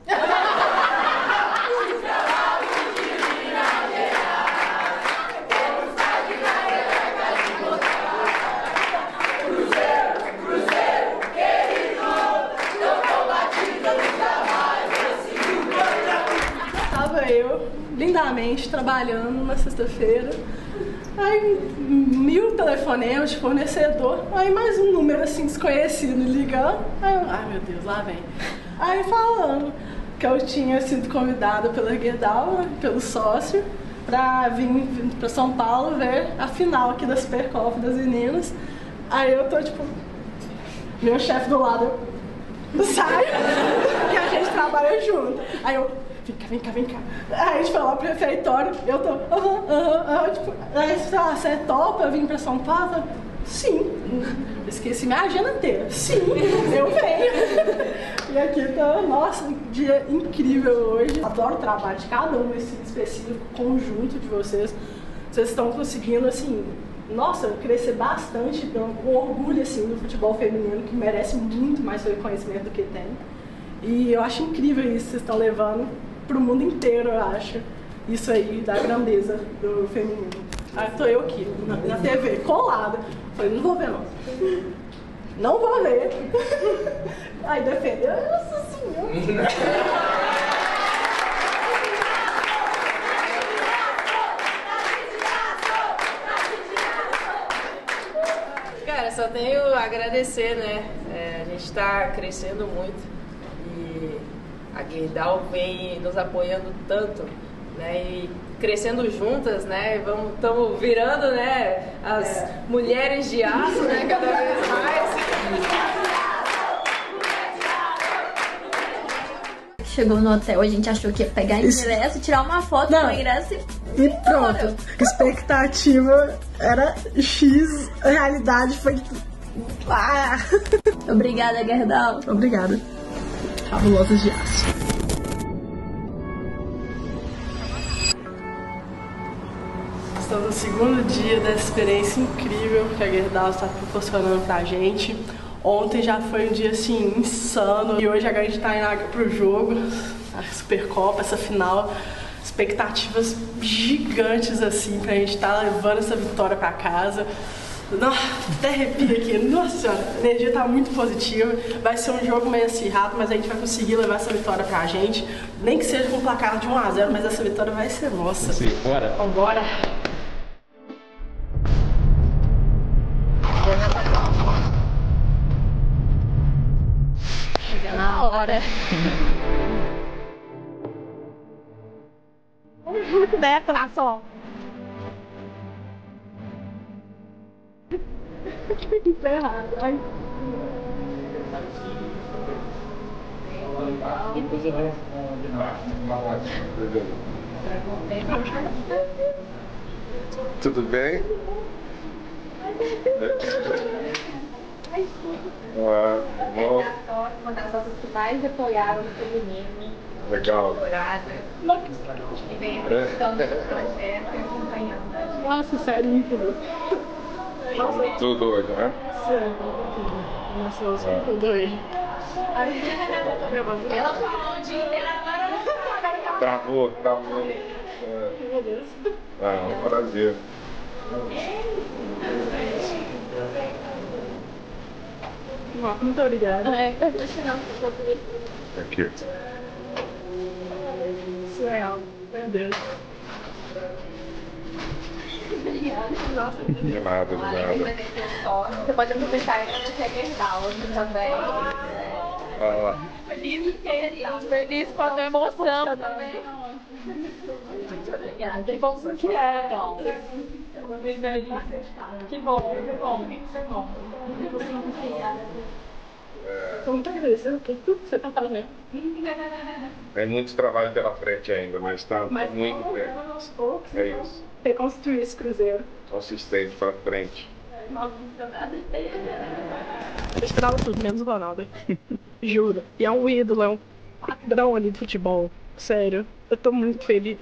Eu, lindamente, trabalhando na sexta-feira, aí mil telefonemas de fornecedor, aí mais um número assim desconhecido ligando, aí eu, ai meu Deus, lá vem. Aí falando que eu tinha sido convidada pela Gerdau, pelo sócio, pra vir pra São Paulo ver a final aqui da Supercopa das meninas. Aí eu tô tipo, meu chefe do lado, eu saio, que a gente trabalha junto. Aí eu, vem cá, vem cá, vem cá. Aí a gente foi lá pro refeitório, eu tô, aham, aham, aham, tipo, aí você é topa vir pra São Paulo? Sim. Esqueci minha agenda inteira. Sim, eu venho. E aqui tá, nossa, um dia incrível hoje. Adoro o trabalho de cada um, esse específico conjunto de vocês. Vocês estão conseguindo, assim, nossa, crescer bastante, um orgulho, assim, do futebol feminino, que merece muito mais reconhecimento do que tem. E eu acho incrível isso que vocês estão levando pro mundo inteiro, eu acho. Isso aí, da grandeza do feminino. Aí tô eu aqui, na, na T V, colada. Falei, não vou ver não. Não vou ver. Aí defendeu, nossa senhora. Cara, só tenho a agradecer, né? É, a gente está crescendo muito e a Gerdau vem nos apoiando tanto, né? E crescendo juntas, né? Vamos, estamos virando, né? As é. mulheres de aço, né? Cada vez mais. Chegou no hotel, a gente achou que ia pegar ingresso, tirar uma foto com o ingresso e... E pronto. Expectativa era X, a realidade foi... Ah. Obrigada, Gerdau. Obrigada. Fabulosas de aço. Estamos no segundo dia dessa experiência incrível que a Gerdau está proporcionando pra gente. Ontem já foi um dia assim insano e hoje a gente tá indo pro jogo, a Supercopa, essa final, expectativas gigantes assim pra gente estar tá levando essa vitória pra casa. Nossa, até arrepio aqui, nossa senhora, a energia tá muito positiva, vai ser um jogo meio acirrado, mas a gente vai conseguir levar essa vitória pra gente, nem que seja com um placar de um a zero, mas essa vitória vai ser nossa. Sim, bora. Vambora. Na hora. Né, coração? Isso é errado. Ai. Tudo bem? Ah, bom. Uma das nossas que mais apoiaram no feminino. Legal. Dourada. E vem apresentando o projeto e acompanhando. Nossa, sério, incrível. Tudo doido, né? Sim. Nossa, eu sou tudo doido. Ela falou o dia inteiro agora. Travou, travou. É. Meu Deus. Ah, um prazer. Muito obrigada. É. Aqui. Surreal. Meu Deus. Nossa. De nada, de nada. Você pode aproveitar e você Gerdau também. Olha lá. Feliz, feliz com a emoção também. Que bom que é. Que bom, que bom, que bom. Como tá isso? Tudo que você tá fazendo? Tem muito trabalho pela frente ainda, mas tá Mas muito vamos bem. aos poucos. É isso. Reconstruir esse cruzeiro. Consistente pra frente. Eu esperava tudo, menos o Ronaldo. Juro. E é um ídolo, é um padrão ali de futebol. Sério. Eu tô muito feliz.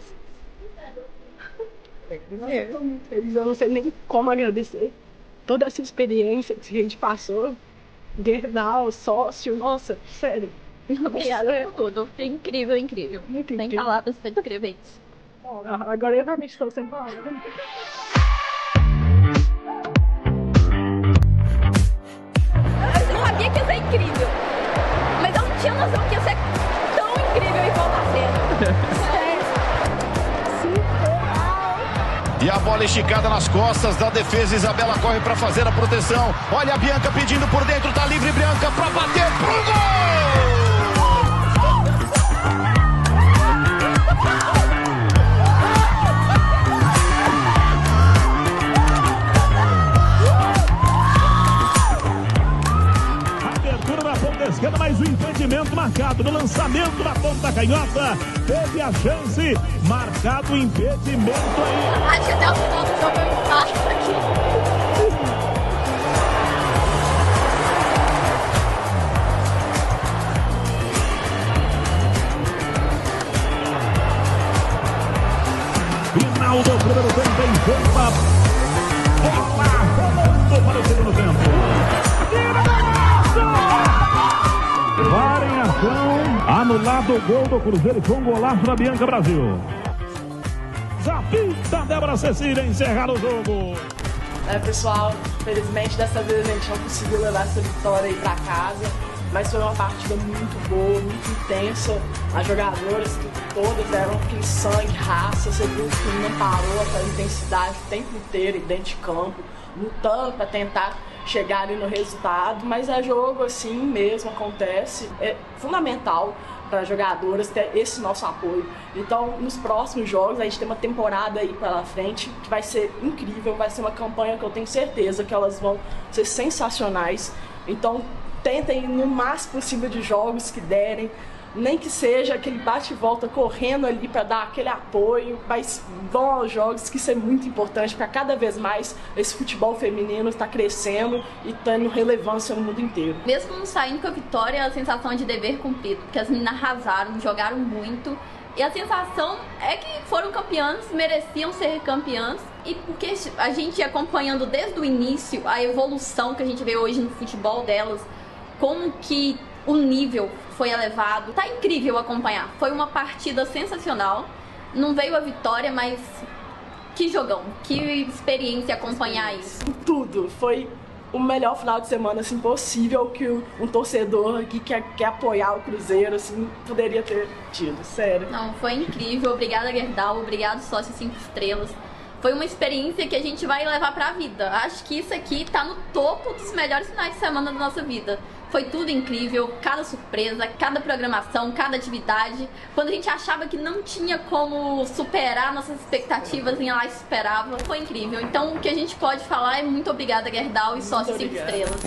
Eu tô muito feliz. Eu não sei nem como agradecer toda essa experiência que a gente passou. Gerdau, sócio, nossa, sério. Obrigada por tudo. Foi incrível, incrível. Muito Tem incrível. palavras para descrever isso. Bom, agora eu realmente estou sem palavras. Eu sabia que ia ser incrível, mas eu não tinha noção que ia ser tão incrível igual tá sendo. E a bola esticada nas costas da defesa. Isabela corre para fazer a proteção. Olha a Bianca pedindo por dentro. Tá livre Bianca para bater pro gol! Abertura na ponta esquerda, mas o impedimento marcado no lançamento da ponta canhota. Teve a chance, marcado o impedimento aí. Acho que até o final do jogo eu empato aqui. Final do primeiro tempo em Copa. Bola rolando para o segundo tempo. Variação. Anulado o gol do Cruzeiro com golaço da Bianca Brasil. Zapita Débora Cecília encerrar o jogo. É, pessoal, felizmente dessa vez a gente não conseguiu levar essa vitória aí pra casa, mas foi uma partida muito boa, muito intensa. As jogadoras todas deram aquele sangue, raça, você viu que não parou, aquela intensidade o tempo inteiro dentro de campo, lutando para tentar chegar ali no resultado, mas é jogo assim mesmo, acontece. É fundamental para as jogadoras ter esse nosso apoio. Então, nos próximos jogos, a gente tem uma temporada aí pela frente que vai ser incrível, vai ser uma campanha que eu tenho certeza que elas vão ser sensacionais. Então, tentem no máximo possível de jogos que derem, nem que seja aquele bate e volta correndo ali para dar aquele apoio, mas vão aos jogos, que isso é muito importante para cada vez mais esse futebol feminino está crescendo e tendo relevância no mundo inteiro. Mesmo saindo com a vitória, a sensação é de dever cumprido, porque as meninas arrasaram, jogaram muito. E a sensação é que foram campeãs, mereciam ser campeãs. E porque a gente acompanhando desde o início a evolução que a gente vê hoje no futebol delas, como que o nível foi elevado, tá incrível acompanhar. Foi uma partida sensacional. Não veio a vitória, mas que jogão, que experiência acompanhar isso. Tudo, foi o melhor final de semana assim, possível que um torcedor que quer, quer apoiar o Cruzeiro assim, poderia ter tido, sério. Não, foi incrível. Obrigada, Gerdau. Obrigado, Sócio cinco Estrelas. Foi uma experiência que a gente vai levar pra vida. Acho que isso aqui tá no topo dos melhores finais de semana da nossa vida. Foi tudo incrível, cada surpresa, cada programação, cada atividade. Quando a gente achava que não tinha como superar nossas expectativas, ia lá e superava. Foi incrível. Então o que a gente pode falar é muito obrigada, Gerdau e Sócio cinco Estrelas.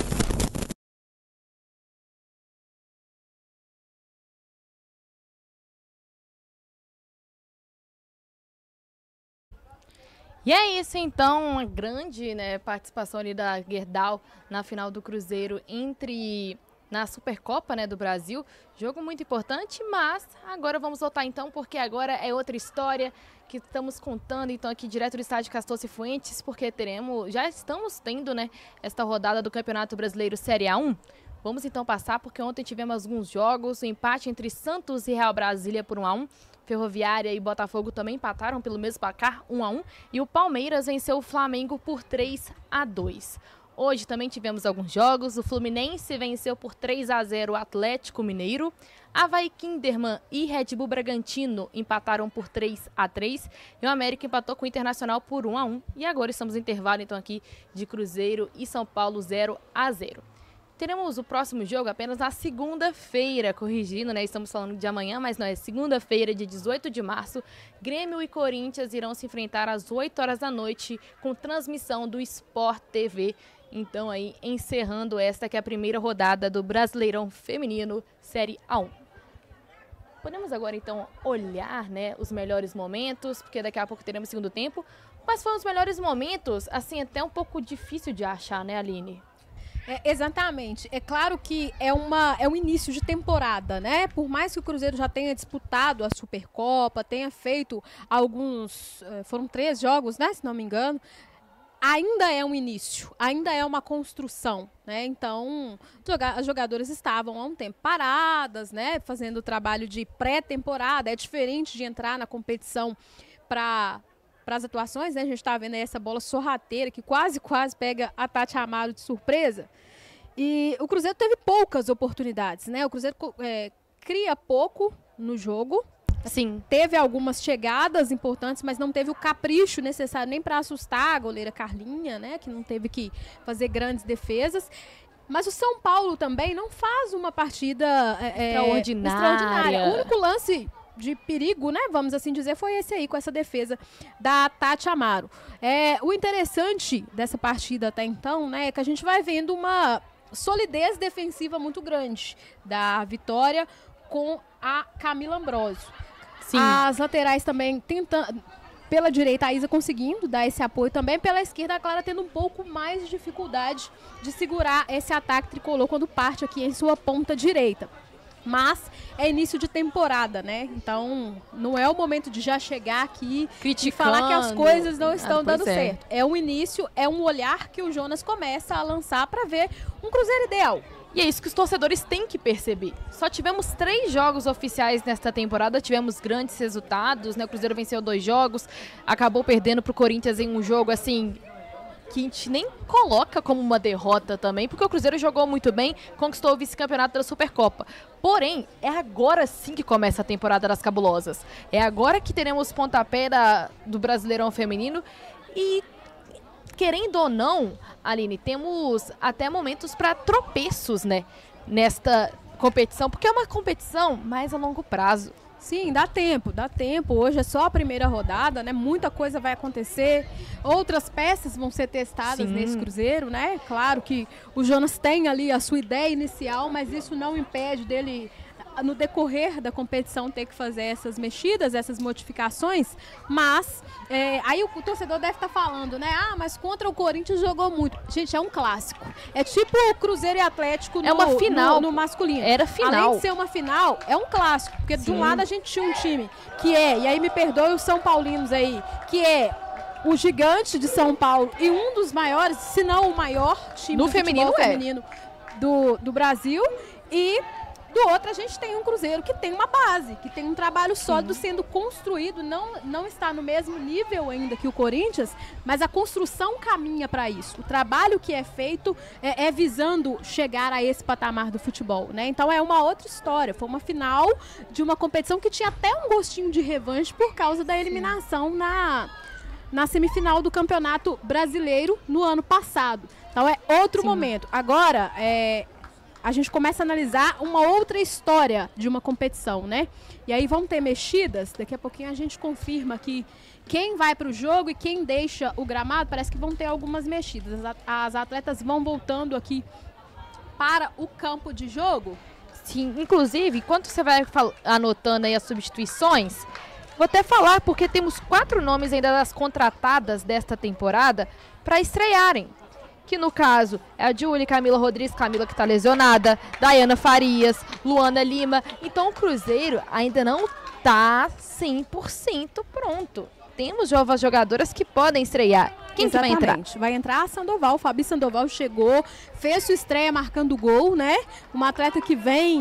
E é isso, então, uma grande, né, participação ali da Gerdau na final do Cruzeiro entre na Supercopa, né, do Brasil. Jogo muito importante, mas agora vamos voltar então, porque agora é outra história que estamos contando, então, aqui direto do estádio Castor Cifuentes, porque teremos, já estamos tendo, né, esta rodada do Campeonato Brasileiro Série A um. Vamos então passar, porque ontem tivemos alguns jogos, o empate entre Santos e Real Brasília por um a um. Ferroviária e Botafogo também empataram pelo mesmo placar, um a um. E o Palmeiras venceu o Flamengo por três a dois. Hoje também tivemos alguns jogos. O Fluminense venceu por três a zero o Atlético Mineiro. Avaí Kinderman e Red Bull Bragantino empataram por três a três. E o América empatou com o Internacional por um a um. E agora estamos no intervalo, então, aqui de Cruzeiro e São Paulo zero a zero. Teremos o próximo jogo apenas na segunda-feira, corrigindo, né? Estamos falando de amanhã, mas não é segunda-feira, dia dezoito de março. Grêmio e Corinthians irão se enfrentar às oito horas da noite com transmissão do Sport T V. Então aí, encerrando esta que é a primeira rodada do Brasileirão Feminino Série A um. Podemos agora então olhar, né, os melhores momentos, porque daqui a pouco teremos segundo tempo. Quais foram os melhores momentos? Assim, até um pouco difícil de achar, né, Aline? É, exatamente. É claro que é, uma, é um início de temporada, né? Por mais que o Cruzeiro já tenha disputado a Supercopa, tenha feito alguns... Foram três jogos, né? Se não me engano. Ainda é um início, ainda é uma construção, né? Então, as jogadoras estavam há um tempo paradas, né? Fazendo o trabalho de pré-temporada. É diferente de entrar na competição para... para as atuações, né? A gente está vendo aí essa bola sorrateira que quase, quase pega a Tati Amaro de surpresa. E o Cruzeiro teve poucas oportunidades, né? O Cruzeiro é, cria pouco no jogo. Sim. Teve algumas chegadas importantes, mas não teve o capricho necessário nem para assustar a goleira Carlinha, né? Que não teve que fazer grandes defesas. Mas o São Paulo também não faz uma partida é, extraordinária. extraordinária. O único lance de perigo, né, vamos assim dizer, foi esse aí, com essa defesa da Tati Amaro. É, o interessante dessa partida até então, né, é que a gente vai vendo uma solidez defensiva muito grande da Vitória com a Camila Ambrosio. Sim. As laterais também tentando... Pela direita, a Isa conseguindo dar esse apoio também. Pela esquerda, a Clara tendo um pouco mais de dificuldade de segurar esse ataque tricolor quando parte aqui em sua ponta direita. Mas é início de temporada, né? Então, não é o momento de já chegar aqui e falar que as coisas não estão ah, dando é. certo. É um início, é um olhar que o Jonas começa a lançar para ver um Cruzeiro ideal. E é isso que os torcedores têm que perceber. Só tivemos três jogos oficiais nesta temporada, tivemos grandes resultados, né? O Cruzeiro venceu dois jogos, acabou perdendo para o Corinthians em um jogo, assim, que a gente nem coloca como uma derrota também, porque o Cruzeiro jogou muito bem, conquistou o vice-campeonato da Supercopa. Porém, é agora sim que começa a temporada das cabulosas. É agora que teremos pontapé da, do Brasileirão Feminino e... Querendo ou não, Aline, temos até momentos para tropeços, né, nesta competição, porque é uma competição mais a longo prazo. Sim, dá tempo, dá tempo. Hoje é só a primeira rodada, né? Muita coisa vai acontecer. Outras peças vão ser testadas Sim. nesse Cruzeiro, né? Claro que o Jonas tem ali a sua ideia inicial, mas isso não impede dele, no decorrer da competição, ter que fazer essas mexidas, essas modificações, mas é, aí o, o torcedor deve estar tá falando, né? Ah, mas contra o Corinthians jogou muito. Gente, é um clássico. É tipo o Cruzeiro e Atlético no, é uma final. No, no masculino. Era final. Além de ser uma final, é um clássico, porque Sim. de um lado a gente tinha um time que é, e aí me perdoe os São Paulinos aí, que é o gigante de São Paulo e um dos maiores, se não o maior time no do feminino, futebol é. feminino do, do Brasil, e do outro, a gente tem um Cruzeiro que tem uma base, que tem um trabalho sólido Sim. sendo construído, não, não está no mesmo nível ainda que o Corinthians, mas a construção caminha para isso. O trabalho que é feito é, é visando chegar a esse patamar do futebol, né? Então é uma outra história. Foi uma final de uma competição que tinha até um gostinho de revanche por causa da eliminação na, na semifinal do Campeonato Brasileiro no ano passado. Então é outro Sim. momento. Agora, é... a gente começa a analisar uma outra história de uma competição, né? E aí vão ter mexidas, daqui a pouquinho a gente confirma que quem vai para o jogo e quem deixa o gramado, parece que vão ter algumas mexidas. As atletas vão voltando aqui para o campo de jogo. Sim, inclusive, enquanto você vai anotando aí as substituições, vou até falar, porque temos quatro nomes ainda das contratadas desta temporada para estrearem. Que no caso é a Júlia, Camila Rodrigues, Camila que está lesionada, Dayana Farias, Luana Lima. Então o Cruzeiro ainda não está cem por cento pronto. Temos novas jogadoras que podem estrear. Quem que vai entrar? Vai entrar a Sandoval. Fabi Sandoval chegou, fez sua estreia marcando gol, né? Uma atleta que vem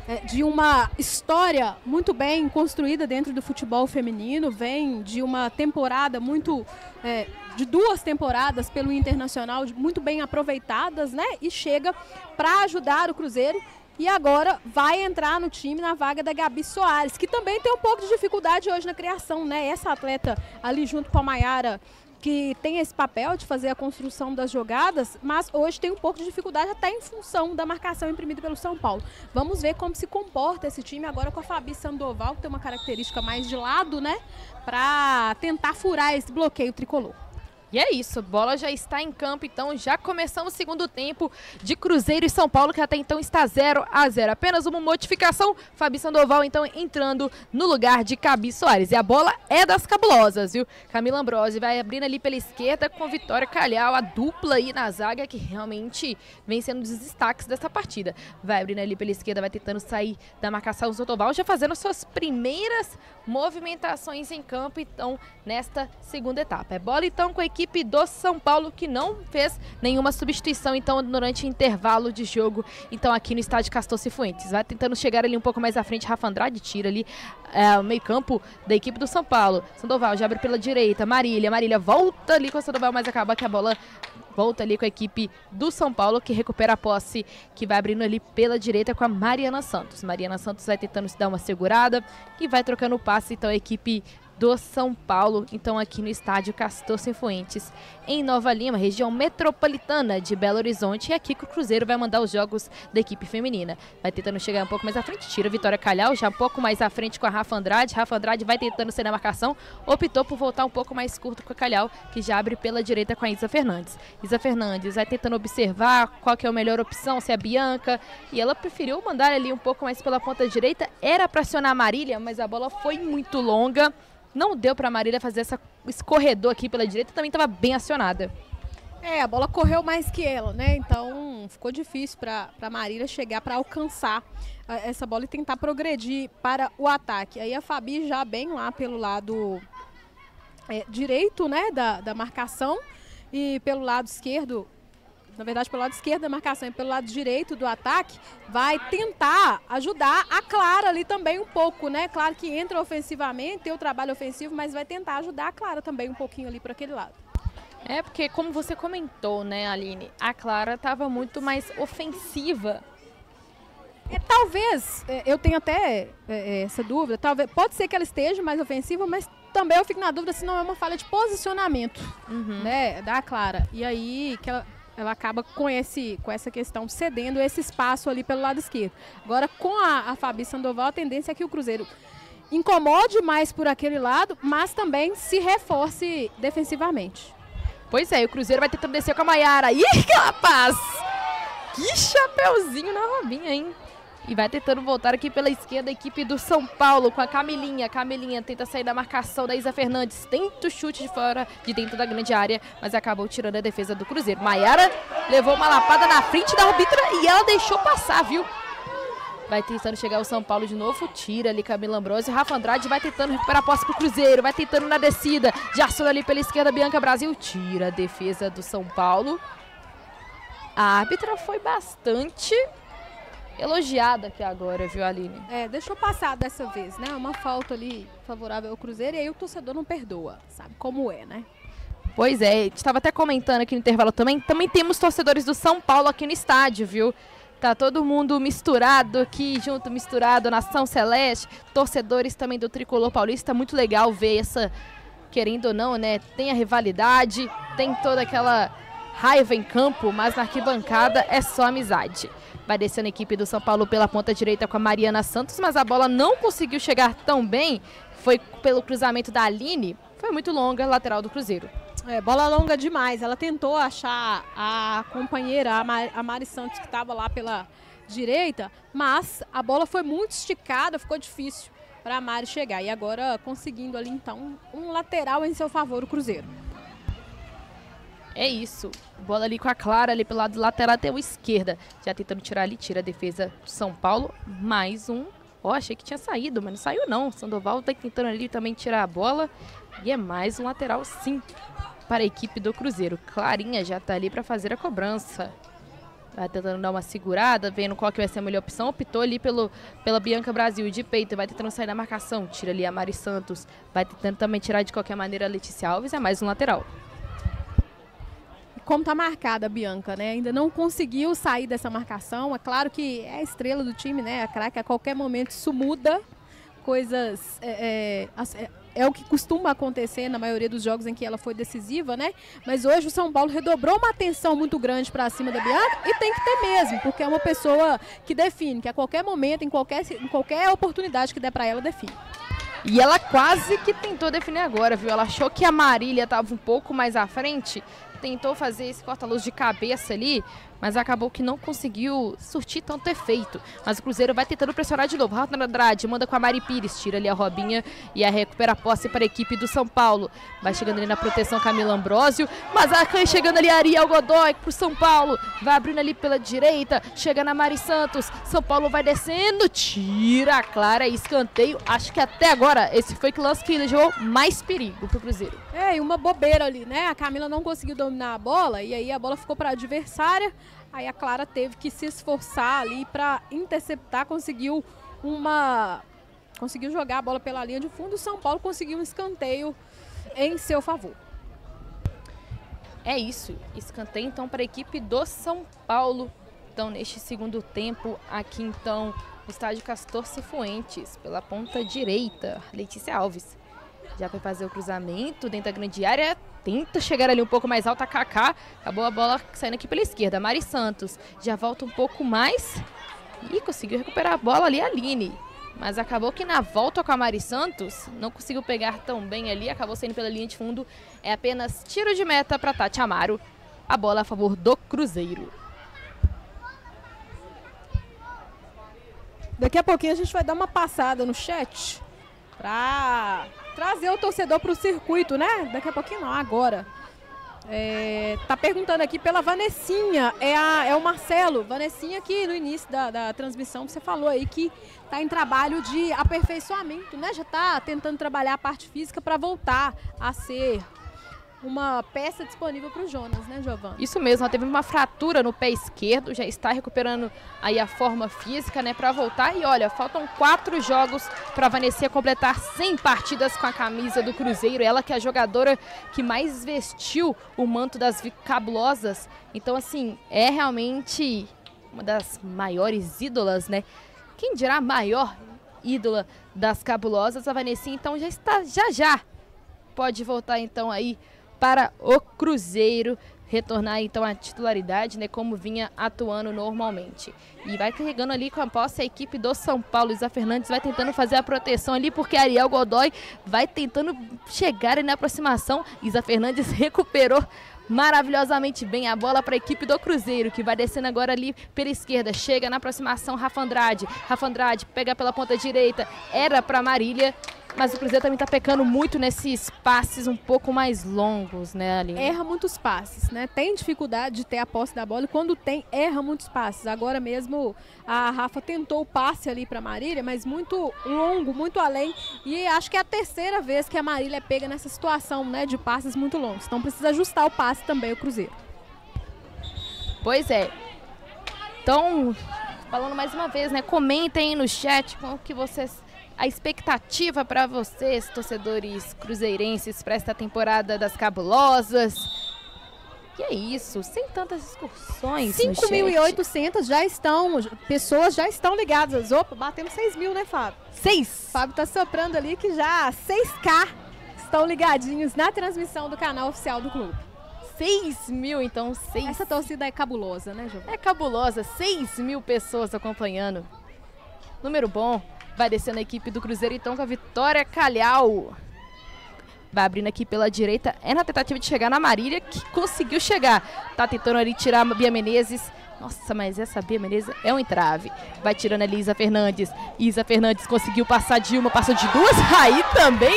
é, de uma história muito bem construída dentro do futebol feminino, vem de uma temporada muito... É, de duas temporadas pelo Internacional, muito bem aproveitadas, né? E chega para ajudar o Cruzeiro. E agora vai entrar no time na vaga da Gabi Soares, que também tem um pouco de dificuldade hoje na criação, né? Essa atleta ali junto com a Maiara, que tem esse papel de fazer a construção das jogadas, mas hoje tem um pouco de dificuldade até em função da marcação imprimida pelo São Paulo. Vamos ver como se comporta esse time agora com a Fabi Sandoval, que tem uma característica mais de lado, né? Para tentar furar esse bloqueio tricolor. E é isso, bola já está em campo, então já começamos o segundo tempo de Cruzeiro e São Paulo, que até então está zero a zero. Apenas uma modificação, Fabi Sandoval então entrando no lugar de Gabi Soares. E a bola é das cabulosas, viu? Camila Ambrose vai abrindo ali pela esquerda com Vitória Calhau, a dupla aí na zaga que realmente vem sendo um dos destaques dessa partida. Vai abrindo ali pela esquerda, vai tentando sair da marcação, o Sotoval já fazendo suas primeiras movimentações em campo, então, nesta segunda etapa. É bola então com a equipe equipe do São Paulo, que não fez nenhuma substituição então durante o intervalo de jogo, então aqui no estádio Castor Cifuentes. Vai tentando chegar ali um pouco mais à frente, Rafa Andrade tira ali é, o meio campo da equipe do São Paulo. Sandoval já abre pela direita, Marília, Marília volta ali com a Sandoval, mas acaba que a bola volta ali com a equipe do São Paulo, que recupera a posse, que vai abrindo ali pela direita com a Mariana Santos. Mariana Santos vai tentando se dar uma segurada e vai trocando o passe, então a equipe do São Paulo, então aqui no estádio Castor Cifuentes, em Nova Lima, região metropolitana de Belo Horizonte, e aqui que o Cruzeiro vai mandar os jogos da equipe feminina. Vai tentando chegar um pouco mais à frente, tira a Vitória Calhau, já um pouco mais à frente com a Rafa Andrade, Rafa Andrade vai tentando ser na marcação, optou por voltar um pouco mais curto com a Calhau, que já abre pela direita com a Isa Fernandes. Isa Fernandes vai tentando observar qual que é a melhor opção, se é a Bianca, e ela preferiu mandar ali um pouco mais pela ponta direita, era para acionar a Marília, mas a bola foi muito longa, não deu para a Marília fazer essa, esse corredor aqui pela direita, também estava bem acionada. É, a bola correu mais que ela, né? Então ficou difícil para a Marília chegar para alcançar uh, essa bola e tentar progredir para o ataque. Aí a Fabi já bem lá pelo lado é, direito, né, da, da marcação, e pelo lado esquerdo, na verdade pelo lado esquerdo da marcação e pelo lado direito do ataque, vai tentar ajudar a Clara ali também um pouco, né? Claro que entra ofensivamente, tem o trabalho ofensivo, mas vai tentar ajudar a Clara também um pouquinho ali para aquele lado. É, porque como você comentou, né, Aline, a Clara estava muito mais ofensiva. É, talvez, é, eu tenho até é, essa dúvida, talvez, pode ser que ela esteja mais ofensiva, mas também eu fico na dúvida se não é uma falha de posicionamento, uhum. né, da Clara. E aí que ela... ela acaba com, esse, com essa questão cedendo esse espaço ali pelo lado esquerdo. Agora, com a, a Fabi Sandoval, a tendência é que o Cruzeiro incomode mais por aquele lado, mas também se reforce defensivamente. Pois é, o Cruzeiro vai tentando descer com a Maiara. Ih, que rapaz! Que chapeuzinho na Robinha, hein? E vai tentando voltar aqui pela esquerda a equipe do São Paulo com a Camilinha. Camilinha tenta sair da marcação da Isa Fernandes. Tenta o chute de fora, de dentro da grande área, mas acabou tirando a defesa do Cruzeiro. Maiara levou uma lapada na frente da arbitra e ela deixou passar, viu? Vai tentando chegar o São Paulo de novo. Tira ali Camila Ambrose. Rafa Andrade vai tentando recuperar a posse pro Cruzeiro. Vai tentando na descida. Já aciona ali pela esquerda Bianca Brasil. Tira a defesa do São Paulo. A árbitra foi bastante elogiada aqui agora, viu, Aline? É, deixou passar dessa vez, né? Uma falta ali favorável ao Cruzeiro e aí o torcedor não perdoa, sabe como é, né? Pois é, a gente estava até comentando aqui no intervalo também, também temos torcedores do São Paulo aqui no estádio, viu? Tá todo mundo misturado aqui, junto, misturado, Nação Celeste, torcedores também do Tricolor Paulista, muito legal ver essa, querendo ou não, né? Tem a rivalidade, tem toda aquela raiva em campo, mas na arquibancada é só amizade. Vai descendo a equipe do São Paulo pela ponta direita com a Mariana Santos, mas a bola não conseguiu chegar tão bem. Foi pelo cruzamento da Aline, foi muito longa, lateral do Cruzeiro. É, bola longa demais. Ela tentou achar a companheira, a, Mar, a Mari Santos, que estava lá pela direita, mas a bola foi muito esticada, ficou difícil para a Mari chegar. E agora conseguindo ali, então, um lateral em seu favor, o Cruzeiro. É isso, bola ali com a Clara, ali pelo lado lateral até o esquerda. Já tentando tirar ali, tira a defesa do São Paulo. Mais um. Ó, oh, achei que tinha saído, mas não saiu não. Sandoval tá tentando ali também tirar a bola. E é mais um lateral sim para a equipe do Cruzeiro. Clarinha já tá ali para fazer a cobrança. Tá tentando dar uma segurada, vendo qual que vai ser a melhor opção. Optou ali pelo, pela Bianca Brasil de peito. Vai tentando sair da marcação. Tira ali a Mari Santos. Vai tentando também tirar de qualquer maneira a Letícia Alves. É mais um lateral. Como tá marcada a Bianca, né? Ainda não conseguiu sair dessa marcação. É claro que é a estrela do time, né? A craque, a qualquer momento isso muda. Coisas... É, é, é o que costuma acontecer na maioria dos jogos em que ela foi decisiva, né? Mas hoje o São Paulo redobrou uma atenção muito grande para cima da Bianca e tem que ter mesmo, porque é uma pessoa que define, que a qualquer momento, em qualquer, em qualquer oportunidade que der para ela, define. E ela quase que tentou definir agora, viu? Ela achou que a Marília estava um pouco mais à frente, tentou fazer esse corta-luz de cabeça ali, mas acabou que não conseguiu surtir tanto efeito. Mas o Cruzeiro vai tentando pressionar de novo. Rafa Andrade manda com a Mari Pires, tira ali a Robinha e a recupera a posse para a equipe do São Paulo. Vai chegando ali na proteção Camila Ambrósio, mas a Can chegando ali a Ariel Godoy pro São Paulo. Vai abrindo ali pela direita, chega na Mari Santos. São Paulo vai descendo, tira a Clara, escanteio. Acho que até agora esse foi o lance que levou mais perigo pro Cruzeiro. É, e uma bobeira ali, né? A Camila não conseguiu dominar a bola e aí a bola ficou para a adversária. Aí a Clara teve que se esforçar ali para interceptar, conseguiu uma... conseguiu jogar a bola pela linha de fundo. O São Paulo conseguiu um escanteio em seu favor. É isso, escanteio então para a equipe do São Paulo. Então neste segundo tempo, aqui então no estádio Castor Cifuentes, pela ponta direita, Letícia Alves. Já vai fazer o cruzamento dentro da grande área, tenta chegar ali um pouco mais alto a Kaká, acabou a bola saindo aqui pela esquerda. Mari Santos já volta um pouco mais e conseguiu recuperar a bola ali a Aline. Mas acabou que na volta com a Mari Santos, não conseguiu pegar tão bem ali, acabou saindo pela linha de fundo. É apenas tiro de meta para Tati Amaro, a bola a favor do Cruzeiro. Daqui a pouquinho a gente vai dar uma passada no chat para trazer o torcedor para o circuito, né? Daqui a pouquinho não, agora. É, tá perguntando aqui pela Vanessinha, é, a, é o Marcelo. Vanessinha que no início da, da transmissão você falou aí que tá em trabalho de aperfeiçoamento, né? Já tá tentando trabalhar a parte física para voltar a ser uma peça disponível para o Jonas, né, Giovana? Isso mesmo, ela teve uma fratura no pé esquerdo, já está recuperando aí a forma física, né, para voltar. E olha, faltam quatro jogos para a Vanessinha completar cem partidas com a camisa do Cruzeiro. Ela que é a jogadora que mais vestiu o manto das cabulosas. Então, assim, é realmente uma das maiores ídolas, né? Quem dirá a maior ídola das cabulosas, a Vanessinha, então já está, já já pode voltar então aí para o Cruzeiro, retornar então à titularidade, né, como vinha atuando normalmente. E vai carregando ali com a posse a equipe do São Paulo. Isa Fernandes vai tentando fazer a proteção ali, porque a Ariel Godoy vai tentando chegar ali na aproximação. Isa Fernandes recuperou maravilhosamente bem a bola para a equipe do Cruzeiro, que vai descendo agora ali pela esquerda, chega na aproximação Rafa Andrade, Rafa Andrade pega pela ponta direita, era para Marília, mas o Cruzeiro também está pecando muito nesses passes um pouco mais longos, né, Aline? Erra muitos passes, né? Tem dificuldade de ter a posse da bola e quando tem, erra muitos passes. Agora mesmo a Rafa tentou o passe ali para Marília, mas muito longo, muito além, e acho que é a terceira vez que a Marília é pega nessa situação, né, de passes muito longos. Então precisa ajustar o passe também o Cruzeiro. Pois é. Então, falando mais uma vez, né, comentem aí no chat com o que vocês, a expectativa para vocês, torcedores cruzeirenses, para esta temporada das cabulosas. E é isso, sem tantas excursões. cinco mil e oitocentas já estão, pessoas já estão ligadas. Opa, batemos seis mil, né, Fábio? seis. Fábio tá soprando ali que já seis K estão ligadinhos na transmissão do canal oficial do clube. seis mil, então, seis. Essa torcida é cabulosa, né, Giovana? É cabulosa, seis mil pessoas acompanhando. Número bom. Vai descendo a equipe do Cruzeiro, então, com a Vitória Calhau. Vai abrindo aqui pela direita. É na tentativa de chegar na Marília, que conseguiu chegar. Tá tentando ali tirar a Bia Menezes. Nossa, mas essa Bia Menezes é um entrave. Vai tirando ali Isa Fernandes. Isa Fernandes conseguiu passar de uma, passou de duas. Aí também...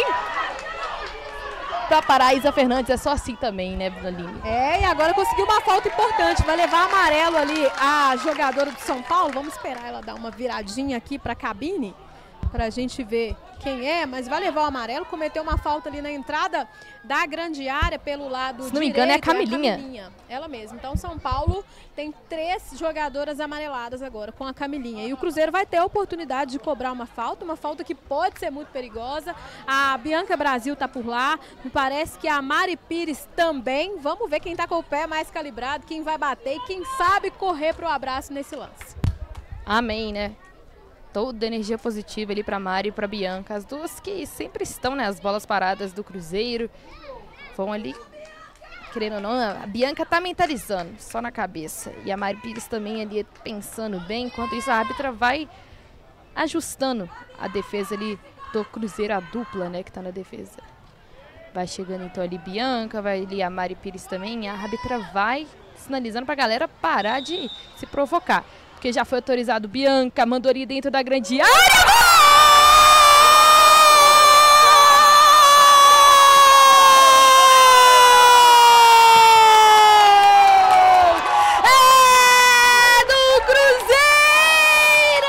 Pra parar a Isa Fernandes é só assim também, né, Aline? É, e agora conseguiu uma falta importante. Vai levar amarelo ali a jogadora do São Paulo. Vamos esperar ela dar uma viradinha aqui pra cabine pra gente ver quem é, mas vai levar o amarelo, cometeu uma falta ali na entrada da grande área pelo lado direito. Se não me engano é a Camilinha. É a Camilinha, ela mesma. Então São Paulo tem três jogadoras amareladas agora com a Camilinha. E o Cruzeiro vai ter a oportunidade de cobrar uma falta, uma falta que pode ser muito perigosa. A Bianca Brasil tá por lá, me parece que a Mari Pires também. Vamos ver quem tá com o pé mais calibrado, quem vai bater e quem sabe correr pro abraço nesse lance. Amém, né? Toda energia positiva ali para Mari e para Bianca, as duas que sempre estão nas bolas paradas do Cruzeiro, vão ali, querendo ou não, a Bianca tá mentalizando, só na cabeça, e a Mari Pires também ali pensando bem, enquanto isso a árbitra vai ajustando a defesa ali do Cruzeiro, a dupla, né, que tá na defesa. Vai chegando então ali Bianca, vai ali a Mari Pires também, e a árbitra vai sinalizando pra galera parar de se provocar. Porque já foi autorizado Bianca, mandou ali dentro da grande área. É do Cruzeiro!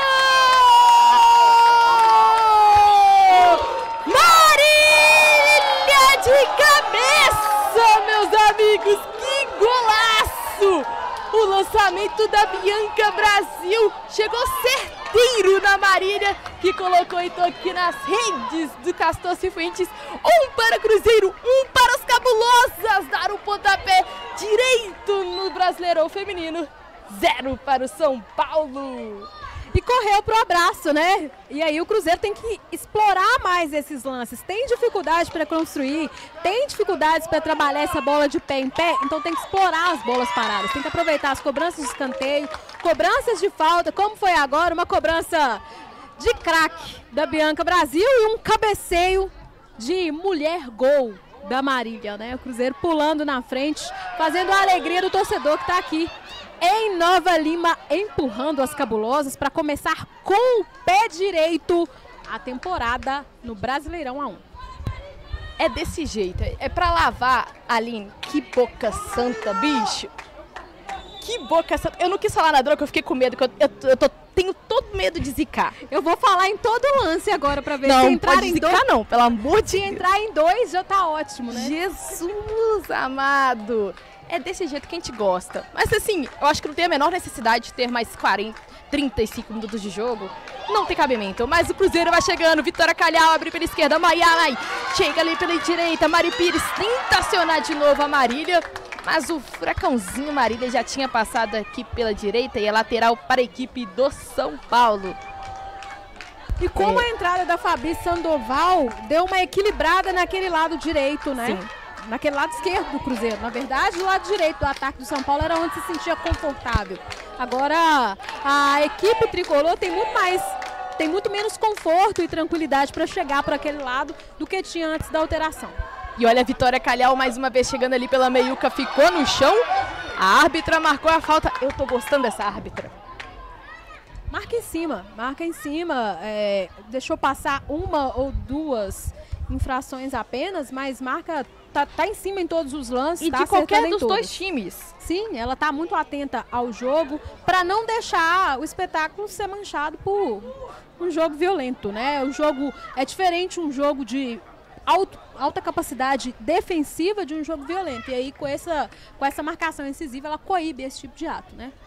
Marília de cabeça, meus amigos! Que golaço! O lançamento da Bianca Brasil chegou certeiro na Marília, que colocou então aqui nas redes do Castor Cifuentes. Um para Cruzeiro, um para as Cabulosas, dar o pontapé direito no Brasileirão Feminino. Zero para o São Paulo. E correu pro abraço, né? E aí o Cruzeiro tem que explorar mais esses lances. Tem dificuldade para construir, tem dificuldades para trabalhar essa bola de pé em pé, então tem que explorar as bolas paradas. Tem que aproveitar as cobranças de escanteio, cobranças de falta, como foi agora, uma cobrança de craque da Bianca Brasil e um cabeceio de mulher gol da Marília, né? O Cruzeiro pulando na frente, fazendo a alegria do torcedor que tá aqui em Nova Lima, empurrando as Cabulosas para começar com o pé direito a temporada no Brasileirão A um. É desse jeito, é pra lavar, Aline. Que boca santa, bicho. Que boca santa. Eu não quis falar nada, porque eu fiquei com medo, que eu, eu, eu tô, tenho todo medo de zicar. Eu vou falar em todo lance agora pra ver não, se entrar pode em zicar dois. Não, pelo amor de Se Deus. entrar em dois já tá ótimo, né? Jesus amado. É desse jeito que a gente gosta. Mas assim, eu acho que não tem a menor necessidade de ter mais quarenta, trinta e cinco minutos de jogo. Não tem cabimento. Mas o Cruzeiro vai chegando. Vitória Calhau abre pela esquerda. Maiara chega ali pela direita. Mari Pires tenta acionar de novo a Marília. Mas o furacãozinho Marília já tinha passado aqui pela direita e é lateral para a equipe do São Paulo. E como é. a entrada da Fabi Sandoval deu uma equilibrada naquele lado direito, né? Sim. Naquele lado esquerdo do Cruzeiro. Na verdade, o lado direito do ataque do São Paulo era onde se sentia confortável. Agora, a equipe tricolor tem muito mais, tem muito menos conforto e tranquilidade para chegar para aquele lado do que tinha antes da alteração. E olha a Vitória Calhau mais uma vez chegando ali pela meiuca, ficou no chão. A árbitra marcou a falta. Eu tô gostando dessa árbitra. Marca em cima, marca em cima. É, deixou passar uma ou duas infrações apenas, mas marca... Tá, tá em cima em todos os lances. E tá de qualquer dos todos. dois times. Sim, ela tá muito atenta ao jogo para não deixar o espetáculo ser manchado por um jogo violento, né? O jogo é diferente, um jogo de alto, alta capacidade defensiva de um jogo violento. E aí com essa, com essa marcação incisiva ela coíbe esse tipo de ato, né?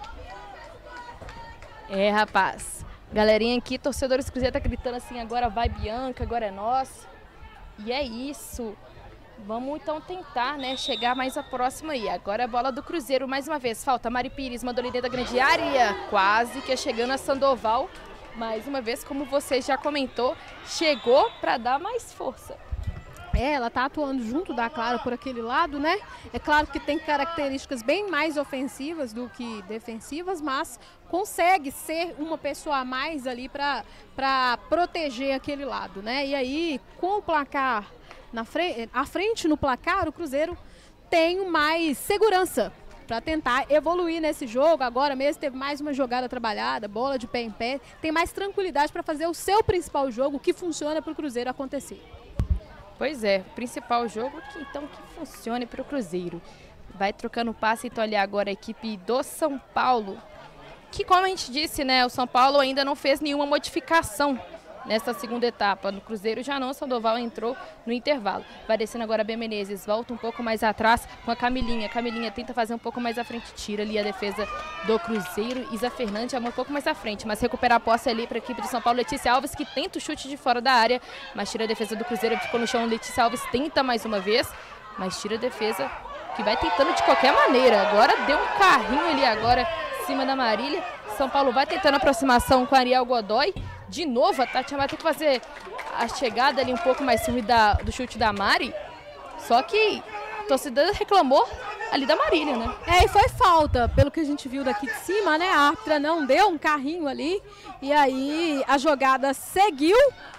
É, rapaz. Galerinha aqui, torcedores do Cruzeiro tá gritando assim, agora vai Bianca, agora é nossa. E é isso. Vamos então tentar, né, chegar mais a próxima aí. Agora é a bola do Cruzeiro, mais uma vez. Falta Mari Pires, mandou ali dentro da grande área. Quase que é chegando a Sandoval. Mais uma vez, como você já comentou, chegou para dar mais força. É, ela tá atuando junto da Clara por aquele lado, né? É claro que tem características bem mais ofensivas do que defensivas, mas consegue ser uma pessoa a mais ali para para proteger aquele lado, né? E aí, com o placar na frente, à frente no placar, o Cruzeiro tem mais segurança para tentar evoluir nesse jogo. Agora mesmo teve mais uma jogada trabalhada, bola de pé em pé, tem mais tranquilidade para fazer o seu principal jogo, que funciona para o Cruzeiro acontecer. Pois é, o principal jogo que então que funcione para o Cruzeiro. Vai trocando passe, então olhar agora a equipe do São Paulo, que como a gente disse, né, o São Paulo ainda não fez nenhuma modificação nessa segunda etapa. No Cruzeiro já não, Sandoval entrou no intervalo. Vai descendo agora a Bia Menezes, volta um pouco mais atrás com a Camilinha. Camilinha tenta fazer um pouco mais à frente, tira ali a defesa do Cruzeiro. Isa Fernandes já um pouco mais à frente, mas recupera a posse ali para a equipe do São Paulo. Letícia Alves que tenta o chute de fora da área, mas tira a defesa do Cruzeiro, ficou no chão. Letícia Alves tenta mais uma vez, mas tira a defesa, que vai tentando de qualquer maneira. Agora deu um carrinho ali agora em cima da Marília. São Paulo vai tentando aproximação com a Ariel Godoy. De novo, a Tati vai ter que fazer a chegada ali um pouco mais firme da, do chute da Mari. Só que a torcida reclamou ali da Marília, né? É, e foi falta, pelo que a gente viu daqui de cima, né? A árbitra não deu um carrinho ali. E aí a jogada seguiu.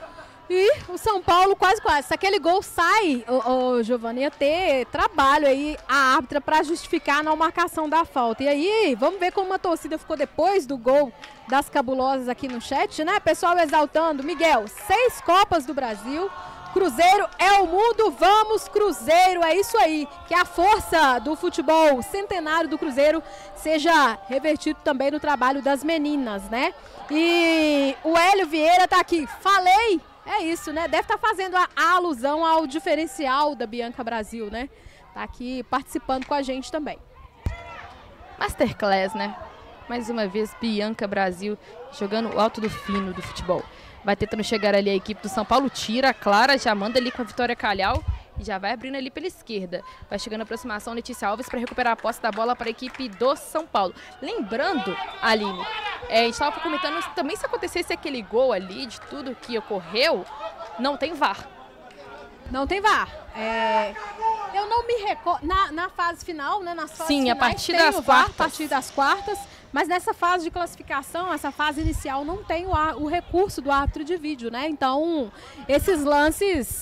E o São Paulo quase, quase. Se aquele gol sai, o, o Giovani ia ter trabalho aí, a árbitra, para justificar a não marcação da falta. E aí, vamos ver como a torcida ficou depois do gol das cabulosas aqui no chat, né? Pessoal exaltando. Miguel, seis Copas do Brasil. Cruzeiro é o mundo, vamos Cruzeiro, é isso aí. Que a força do futebol centenário do Cruzeiro seja revertido também no trabalho das meninas, né? E o Hélio Vieira tá aqui, falei... É isso, né? Deve estar fazendo a, a alusão ao diferencial da Bianca Brasil, né? Tá aqui participando com a gente também. Masterclass, né? Mais uma vez, Bianca Brasil jogando o alto do fino do futebol. Vai tentando chegar ali a equipe do São Paulo, tira a Clara, já manda ali com a Vitória Calhau e já vai abrindo ali pela esquerda. Vai chegando a aproximação Letícia Alves para recuperar a posse da bola para a equipe do São Paulo. Lembrando, Aline, é, a gente estava comentando também, se acontecesse aquele gol ali, de tudo que ocorreu, não tem V A R. Não tem V A R. É, eu não me recordo, na, na fase final, né, nas fases Sim, finais, a partir tem das o V A R, quartas. a partir das quartas, mas nessa fase de classificação, essa fase inicial, não tem o, o recurso do árbitro de vídeo, né? Então, esses lances...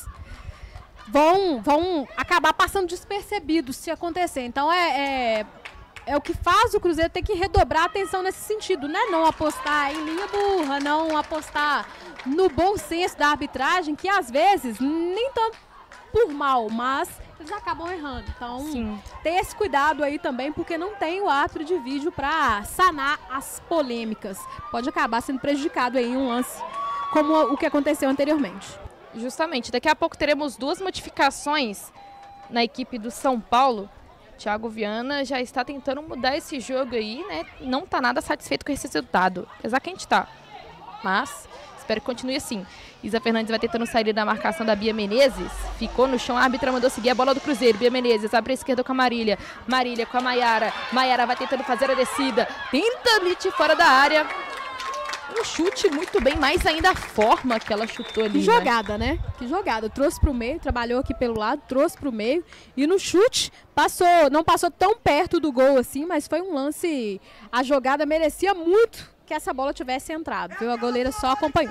Vão, vão acabar passando despercebidos se acontecer. Então é, é, é o que faz o Cruzeiro ter que redobrar a atenção nesse sentido, né? Não apostar em linha burra, não apostar no bom senso da arbitragem, que às vezes, nem tanto por mal, mas eles acabam errando. Então, Sim. ter esse cuidado aí também, porque não tem o árbitro de vídeo para sanar as polêmicas. Pode acabar sendo prejudicado aí em um lance como o que aconteceu anteriormente. Justamente, daqui a pouco teremos duas modificações na equipe do São Paulo. Thiago Viana já está tentando mudar esse jogo aí, né? Não está nada satisfeito com esse resultado, apesar que a gente está. Mas espero que continue assim. Isa Fernandes vai tentando sair da marcação da Bia Menezes. Ficou no chão, a árbitra mandou seguir a bola do Cruzeiro. Bia Menezes abre a esquerda com a Marília. Marília com a Maiara. Maiara vai tentando fazer a descida. Tenta ali de fora da área. Um chute muito bem, mais ainda a forma que ela chutou ali. Que jogada, né? né? Que jogada. Trouxe pro meio, trabalhou aqui pelo lado, trouxe pro meio. E no chute, passou, não passou tão perto do gol assim, mas foi um lance... A jogada merecia muito que essa bola tivesse entrado, viu? A goleira só acompanhou.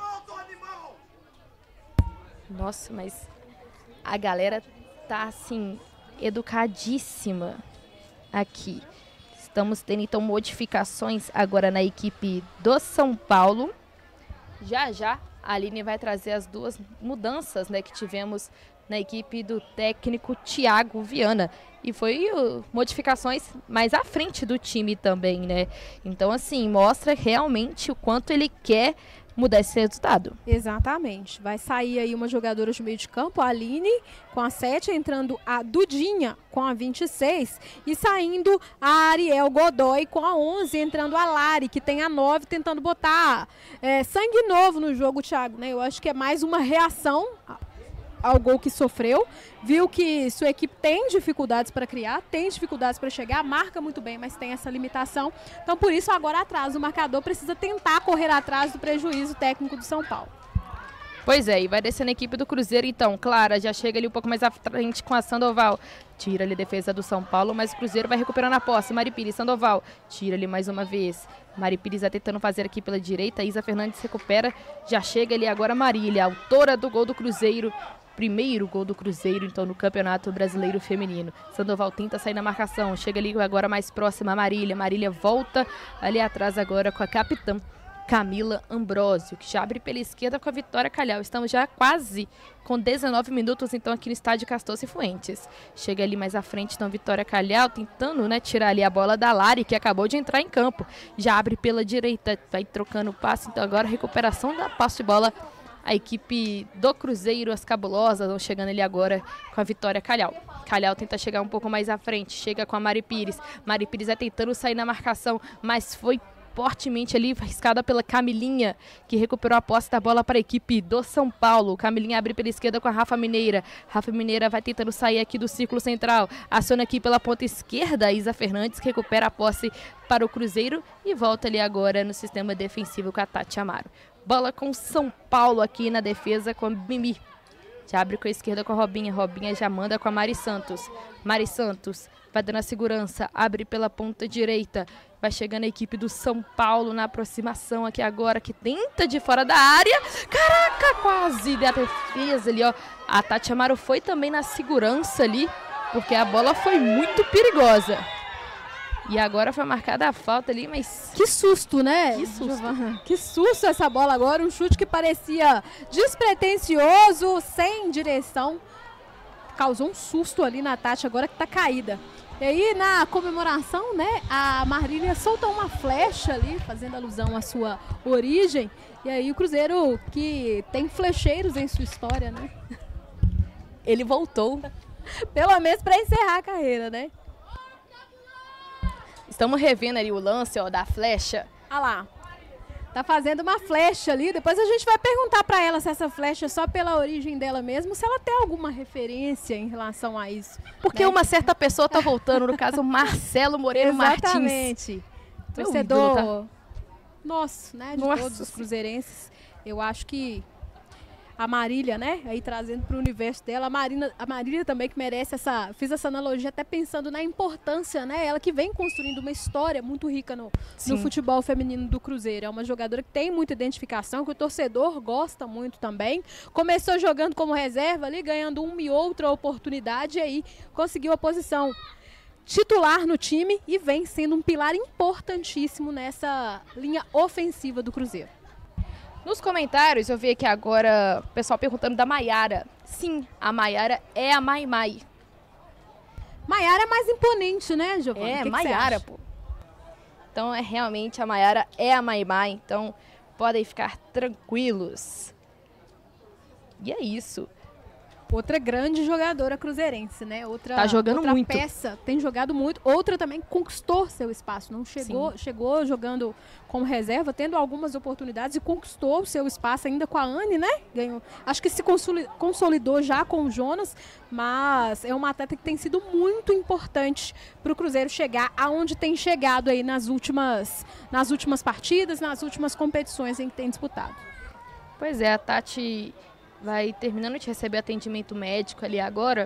Nossa, mas a galera tá, assim, educadíssima aqui. Estamos tendo, então, modificações agora na equipe do São Paulo. Já, já, a Aline vai trazer as duas mudanças, né, que tivemos na equipe do técnico Thiago Viana. E foi uh, modificações mais à frente do time também, né? Então, assim, mostra realmente o quanto ele quer mudar esse resultado. Exatamente. Vai sair aí uma jogadora de meio de campo, a Aline, com a sete, entrando a Dudinha com a vinte e seis e saindo a Ariel Godoy com a onze, entrando a Lari, que tem a nove, tentando botar é, sangue novo no jogo, Thiago, né? Eu acho que é mais uma reação ao gol que sofreu, viu que sua equipe tem dificuldades para criar, tem dificuldades para chegar, marca muito bem, mas tem essa limitação. Então, por isso, agora atrás, o marcador precisa tentar correr atrás do prejuízo técnico do São Paulo. Pois é, e vai descendo a equipe do Cruzeiro, então. Clara já chega ali um pouco mais à frente com a Sandoval. Tira ali a defesa do São Paulo, mas o Cruzeiro vai recuperando a posse. Mari Pires, Sandoval, tira ali mais uma vez. Mari Pires vai tentando fazer aqui pela direita. Isa Fernandes recupera, já chega ali agora Marília, autora do gol do Cruzeiro. Primeiro gol do Cruzeiro, então, no Campeonato Brasileiro Feminino. Sandoval tenta sair na marcação, chega ali agora mais próxima a Marília. Marília volta ali atrás agora com a capitã, Camila Ambrósio, que já abre pela esquerda com a Vitória Calhau. Estamos já quase com dezenove minutos, então, aqui no estádio Castor Cifuentes. Chega ali mais à frente, então, Vitória Calhau tentando, né, tirar ali a bola da Lari, que acabou de entrar em campo. Já abre pela direita, vai trocando o passe, então agora recuperação da passe de bola. A equipe do Cruzeiro, as Cabulosas, vão chegando ali agora com a Vitória Calhau. Calhau tenta chegar um pouco mais à frente, chega com a Mari Pires. Mari Pires é tentando sair na marcação, mas foi fortemente ali, arriscada pela Camilinha, que recuperou a posse da bola para a equipe do São Paulo. Camilinha abre pela esquerda com a Rafa Mineira. Rafa Mineira vai tentando sair aqui do círculo central. Aciona aqui pela ponta esquerda a Isa Fernandes, que recupera a posse para o Cruzeiro e volta ali agora no sistema defensivo com a Tati Amaro. Bola com São Paulo aqui na defesa com a Mimi. Já abre com a esquerda com a Robinha. Robinha já manda com a Mari Santos. Mari Santos vai dando a segurança, abre pela ponta direita. Vai chegando a equipe do São Paulo na aproximação aqui agora, que tenta de fora da área. Caraca, quase da defesa ali, ó. A Tati Amaro foi também na segurança ali, porque a bola foi muito perigosa. E agora foi marcada a falta ali, mas... Que susto, né? Que susto. Giovana? Que susto essa bola agora. Um chute que parecia despretensioso, sem direção. Causou um susto ali na Tati, agora que tá caída. E aí, na comemoração, né, a Marília soltou uma flecha ali, fazendo alusão à sua origem. E aí o Cruzeiro, que tem flecheiros em sua história, né? Ele voltou. Pelo menos para encerrar a carreira, né? Estamos revendo ali o lance, ó, da flecha. Ah lá. Tá fazendo uma flecha ali. Depois a gente vai perguntar para ela se essa flecha é só pela origem dela mesmo, se ela tem alguma referência em relação a isso. Porque né? Uma certa pessoa tá voltando, no caso Marcelo Moreno Martins. Exatamente. Torcedor tá... nosso, né? De Nossa. Todos os cruzeirenses. Eu acho que a Marília, né? Aí trazendo para o universo dela. A, Marina, a Marília também que merece essa... Fiz essa analogia até pensando na importância, né? Ela que vem construindo uma história muito rica no, no futebol feminino do Cruzeiro. É uma jogadora que tem muita identificação, que o torcedor gosta muito também. Começou jogando como reserva ali, ganhando uma e outra oportunidade. E aí conseguiu a posição titular no time e vem sendo um pilar importantíssimo nessa linha ofensiva do Cruzeiro. Nos comentários, eu vi aqui agora o pessoal perguntando da Maiara. Sim, a Maiara é a Mai Mai. Maiara é mais imponente, né, Giovana? É, que Maiara, que pô. Então, é realmente, a Maiara é a Mai Mai. Então, podem ficar tranquilos. E é isso. Outra grande jogadora cruzeirense, né? Outra, tá jogando outra muito. peça, tem jogado muito. Outra também conquistou seu espaço. Não chegou, chegou jogando como reserva, tendo algumas oportunidades e conquistou o seu espaço ainda com a Anne, né? Ganhou. Acho que se consolidou já com o Jonas, mas é uma atleta que tem sido muito importante para o Cruzeiro chegar aonde tem chegado aí nas últimas, nas últimas partidas, nas últimas competições em que tem disputado. Pois é, a Tati vai terminando de receber atendimento médico ali agora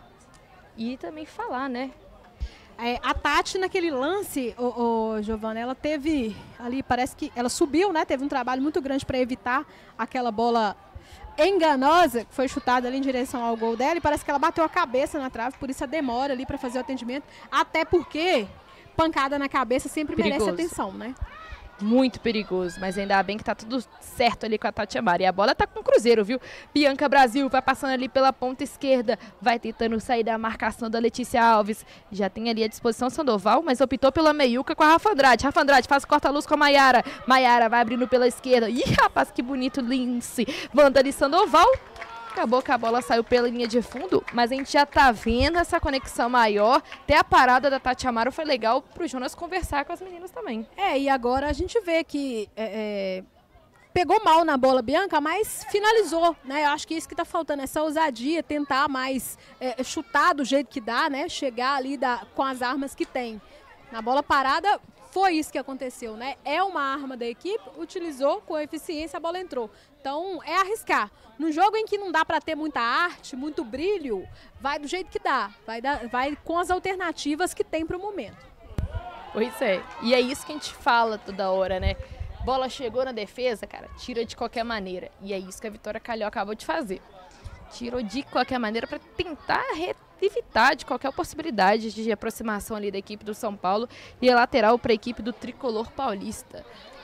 e também falar, né? É, a Tati naquele lance, ô, ô, Giovana, ela teve ali, parece que ela subiu, né? Teve um trabalho muito grande para evitar aquela bola enganosa que foi chutada ali em direção ao gol dela e parece que ela bateu a cabeça na trave, por isso a demora ali para fazer o atendimento, até porque pancada na cabeça sempre perigoso. Merece atenção, né? Muito perigoso, mas ainda bem que tá tudo certo ali com a Tati Amaro. E a bola tá com o Cruzeiro, viu? Bianca Brasil vai passando ali pela ponta esquerda, vai tentando sair da marcação da Letícia Alves. Já tem ali à disposição Sandoval, mas optou pela meiuca com a Rafa Andrade. Rafa Andrade faz corta-luz com a Maiara. Maiara vai abrindo pela esquerda. Ih, rapaz, que bonito lince. Manda ali Sandoval. Acabou que a bola saiu pela linha de fundo, mas a gente já tá vendo essa conexão maior. Até a parada da Tati Amaro foi legal pro Jonas conversar com as meninas também. É, e agora a gente vê que é, é, pegou mal na bola, Bianca, mas finalizou, né? Eu acho que isso que tá faltando, essa ousadia, tentar mais é, chutar do jeito que dá, né? Chegar ali da, com as armas que tem. Na bola parada, foi isso que aconteceu, né? É uma arma da equipe, utilizou com eficiência, a bola entrou. Então, é arriscar. Num jogo em que não dá para ter muita arte, muito brilho, vai do jeito que dá. Vai, dar, vai com as alternativas que tem para o momento. Pois é. E é isso que a gente fala toda hora, né? Bola chegou na defesa, cara, tira de qualquer maneira. E é isso que a Vitória Calhau acabou de fazer. Tirou de qualquer maneira para tentar evitar de qualquer possibilidade de aproximação ali da equipe do São Paulo e a lateral para a equipe do Tricolor Paulista.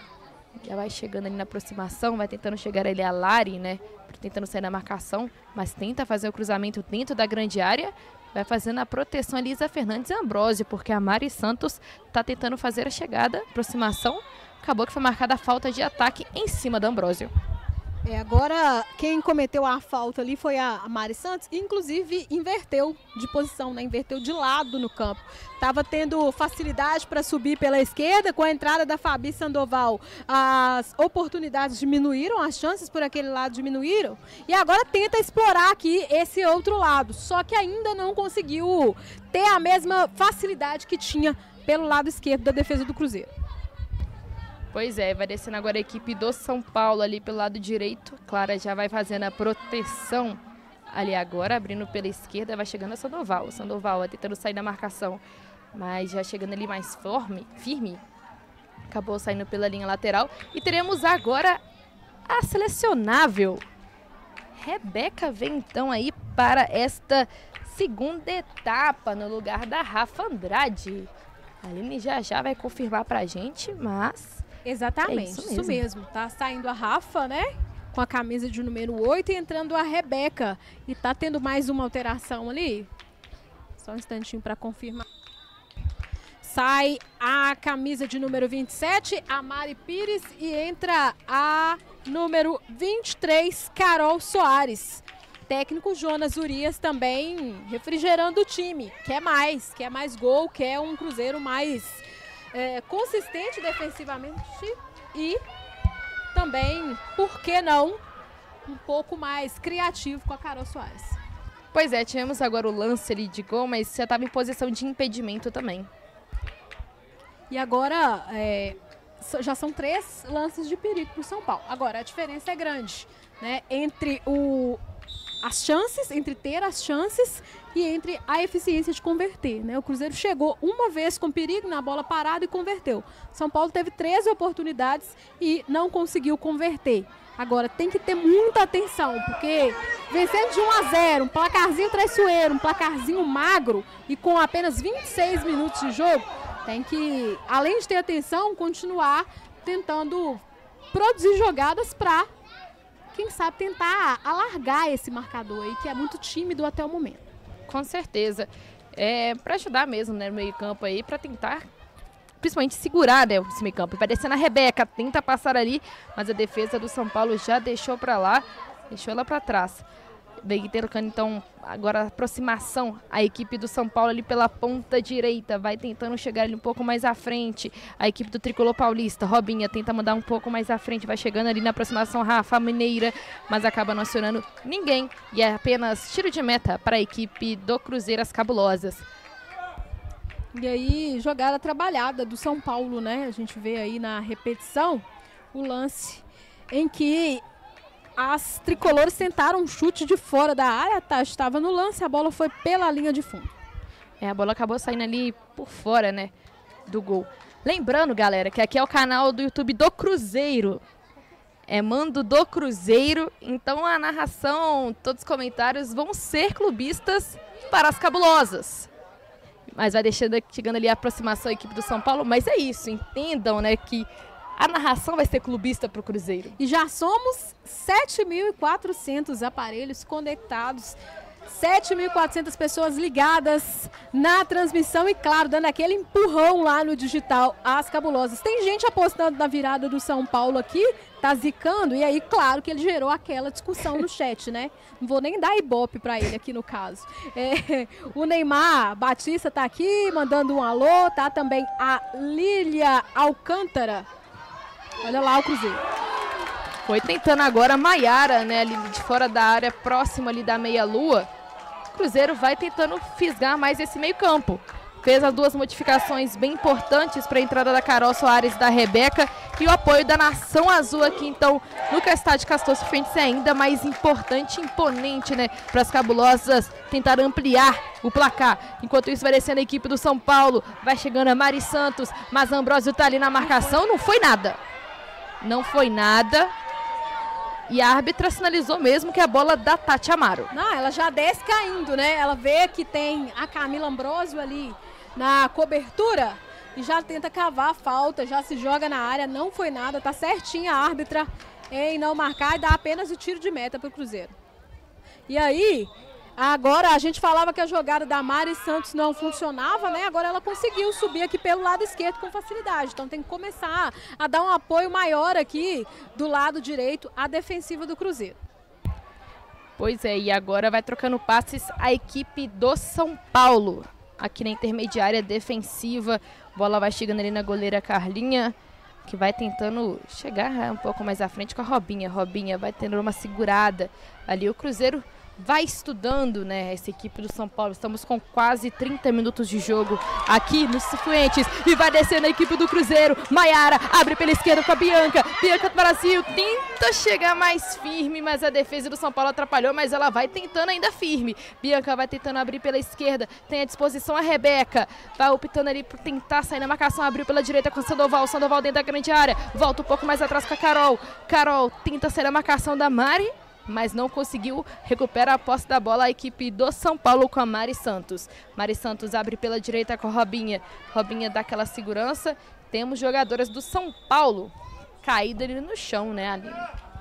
Já vai chegando ali na aproximação, vai tentando chegar ali a Lari, né? Tentando sair na marcação, mas tenta fazer o cruzamento dentro da grande área. Vai fazendo a proteção a Lisa Fernandes e Ambrosio, porque a Mari Santos tá tentando fazer a chegada, aproximação. Acabou que foi marcada a falta de ataque em cima da Ambrosio. É, agora quem cometeu a falta ali foi a Mari Santos, inclusive inverteu de posição, né? Inverteu de lado no campo. Estava tendo facilidade para subir pela esquerda, com a entrada da Fabi Sandoval, as oportunidades diminuíram, as chances por aquele lado diminuíram, e agora tenta explorar aqui esse outro lado, só que ainda não conseguiu ter a mesma facilidade que tinha pelo lado esquerdo da defesa do Cruzeiro. Pois é, vai descendo agora a equipe do São Paulo ali pelo lado direito. Clara já vai fazendo a proteção ali agora, abrindo pela esquerda, vai chegando a Sandoval. O Sandoval vai tentando sair da marcação, mas já chegando ali mais firme, firme. Acabou saindo pela linha lateral. E teremos agora a selecionável. Rebeca vem então aí para esta segunda etapa no lugar da Rafa Andrade. A Aline já já vai confirmar pra gente, mas... Exatamente, é isso, isso mesmo. mesmo. Tá saindo a Rafa, né? Com a camisa de número oito e entrando a Rebeca. E tá tendo mais uma alteração ali. Só um instantinho para confirmar. Sai a camisa de número vinte e sete, a Mari Pires, e entra a número vinte e três, Carol Soares. Técnico Jonas Urias também refrigerando o time. Quer mais, quer mais gol, quer um Cruzeiro mais... É, consistente defensivamente e também, por que não, um pouco mais criativo com a Carol Soares. Pois é, tivemos agora o lance ali de gol, mas já estava em posição de impedimento também. E agora, é, já são três lances de perigo para o São Paulo. Agora, a diferença é grande, né, entre o... as chances, entre ter as chances e entre a eficiência de converter, né? O Cruzeiro chegou uma vez com perigo na bola parada e converteu. São Paulo teve treze oportunidades e não conseguiu converter. Agora tem que ter muita atenção, porque vencendo de um a zero, um placarzinho traiçoeiro, um placarzinho magro e com apenas vinte e seis minutos de jogo, tem que, além de ter atenção, continuar tentando produzir jogadas para, quem sabe, tentar alargar esse marcador aí, que é muito tímido até o momento. Com certeza. É, para ajudar mesmo, né, no meio campo aí, para tentar, principalmente, segurar, né, esse meio campo. Vai descendo a Rebeca, tenta passar ali, mas a defesa do São Paulo já deixou para lá, deixou ela para trás. Vem colocando, então, agora a aproximação, a equipe do São Paulo ali pela ponta direita, vai tentando chegar ali um pouco mais à frente. A equipe do Tricolor Paulista, Robinha, tenta mandar um pouco mais à frente, vai chegando ali na aproximação, Rafa Mineira, mas acaba não acionando ninguém. E é apenas tiro de meta para a equipe do Cruzeiro, as Cabulosas. E aí, jogada trabalhada do São Paulo, né? A gente vê aí na repetição o lance em que as tricolores tentaram um chute de fora da área, tá? Estava no lance, a bola foi pela linha de fundo. É, a bola acabou saindo ali por fora, né, do gol. Lembrando, galera, que aqui é o canal do YouTube do Cruzeiro. É mando do Cruzeiro, então a narração, todos os comentários vão ser clubistas para as Cabulosas. Mas vai deixando, chegando ali a aproximação da equipe do São Paulo, mas é isso, entendam, né, que a narração vai ser clubista para o Cruzeiro. E já somos sete mil e quatrocentos aparelhos conectados, sete mil e quatrocentas pessoas ligadas na transmissão e, claro, dando aquele empurrão lá no digital às Cabulosas. Tem gente apostando na virada do São Paulo aqui, tá zicando, e aí, claro, que ele gerou aquela discussão no chat, né? Não vou nem dar ibope para ele aqui no caso. É, o Neymar Batista tá aqui, mandando um alô, tá também a Lília Alcântara. Olha lá o Cruzeiro. Foi tentando agora a Maiara, né, ali de fora da área, próximo ali da meia-lua. O Cruzeiro vai tentando fisgar mais esse meio-campo. Fez as duas modificações bem importantes para a entrada da Carol Soares e da Rebeca. E o apoio da Nação Azul aqui, então, no Estádio Castor Cifuentes é ainda mais importante e imponente, né, para as Cabulosas tentar ampliar o placar. Enquanto isso, vai descendo a equipe do São Paulo, vai chegando a Mari Santos, mas Ambrosio tá ali na marcação, não foi nada. Não foi nada. E a árbitra sinalizou mesmo que é a bola da Tati Amaro. Não, ela já desce caindo, né? Ela vê que tem a Camila Ambrosio ali na cobertura e já tenta cavar a falta, já se joga na área, não foi nada, tá certinha a árbitra em não marcar e dá apenas o tiro de meta para o Cruzeiro. E aí, agora a gente falava que a jogada da Mari Santos não funcionava, né? Agora ela conseguiu subir aqui pelo lado esquerdo com facilidade. Então tem que começar a dar um apoio maior aqui do lado direito à defensiva do Cruzeiro. Pois é, e agora vai trocando passes a equipe do São Paulo. Aqui na intermediária defensiva, bola vai chegando ali na goleira Carlinha, que vai tentando chegar um pouco mais à frente com a Robinha. Robinha vai tendo uma segurada ali. O Cruzeiro vai estudando, né, essa equipe do São Paulo. Estamos com quase trinta minutos de jogo aqui nos Cifuentes. E vai descendo a equipe do Cruzeiro. Maiara abre pela esquerda com a Bianca. Bianca do Brasil tenta chegar mais firme, mas a defesa do São Paulo atrapalhou, mas ela vai tentando ainda firme. Bianca vai tentando abrir pela esquerda. Tem à disposição a Rebeca. Vai optando ali por tentar sair na marcação. Abriu pela direita com o Sandoval. Sandoval dentro da grande área. Volta um pouco mais atrás com a Carol. Carol tenta sair na marcação da Mari, mas não conseguiu, recupera a posse da bola a equipe do São Paulo com a Mari Santos. Mari Santos abre pela direita com a Robinha. Robinha dá aquela segurança. Temos jogadoras do São Paulo caídas ali no chão, né, Aline?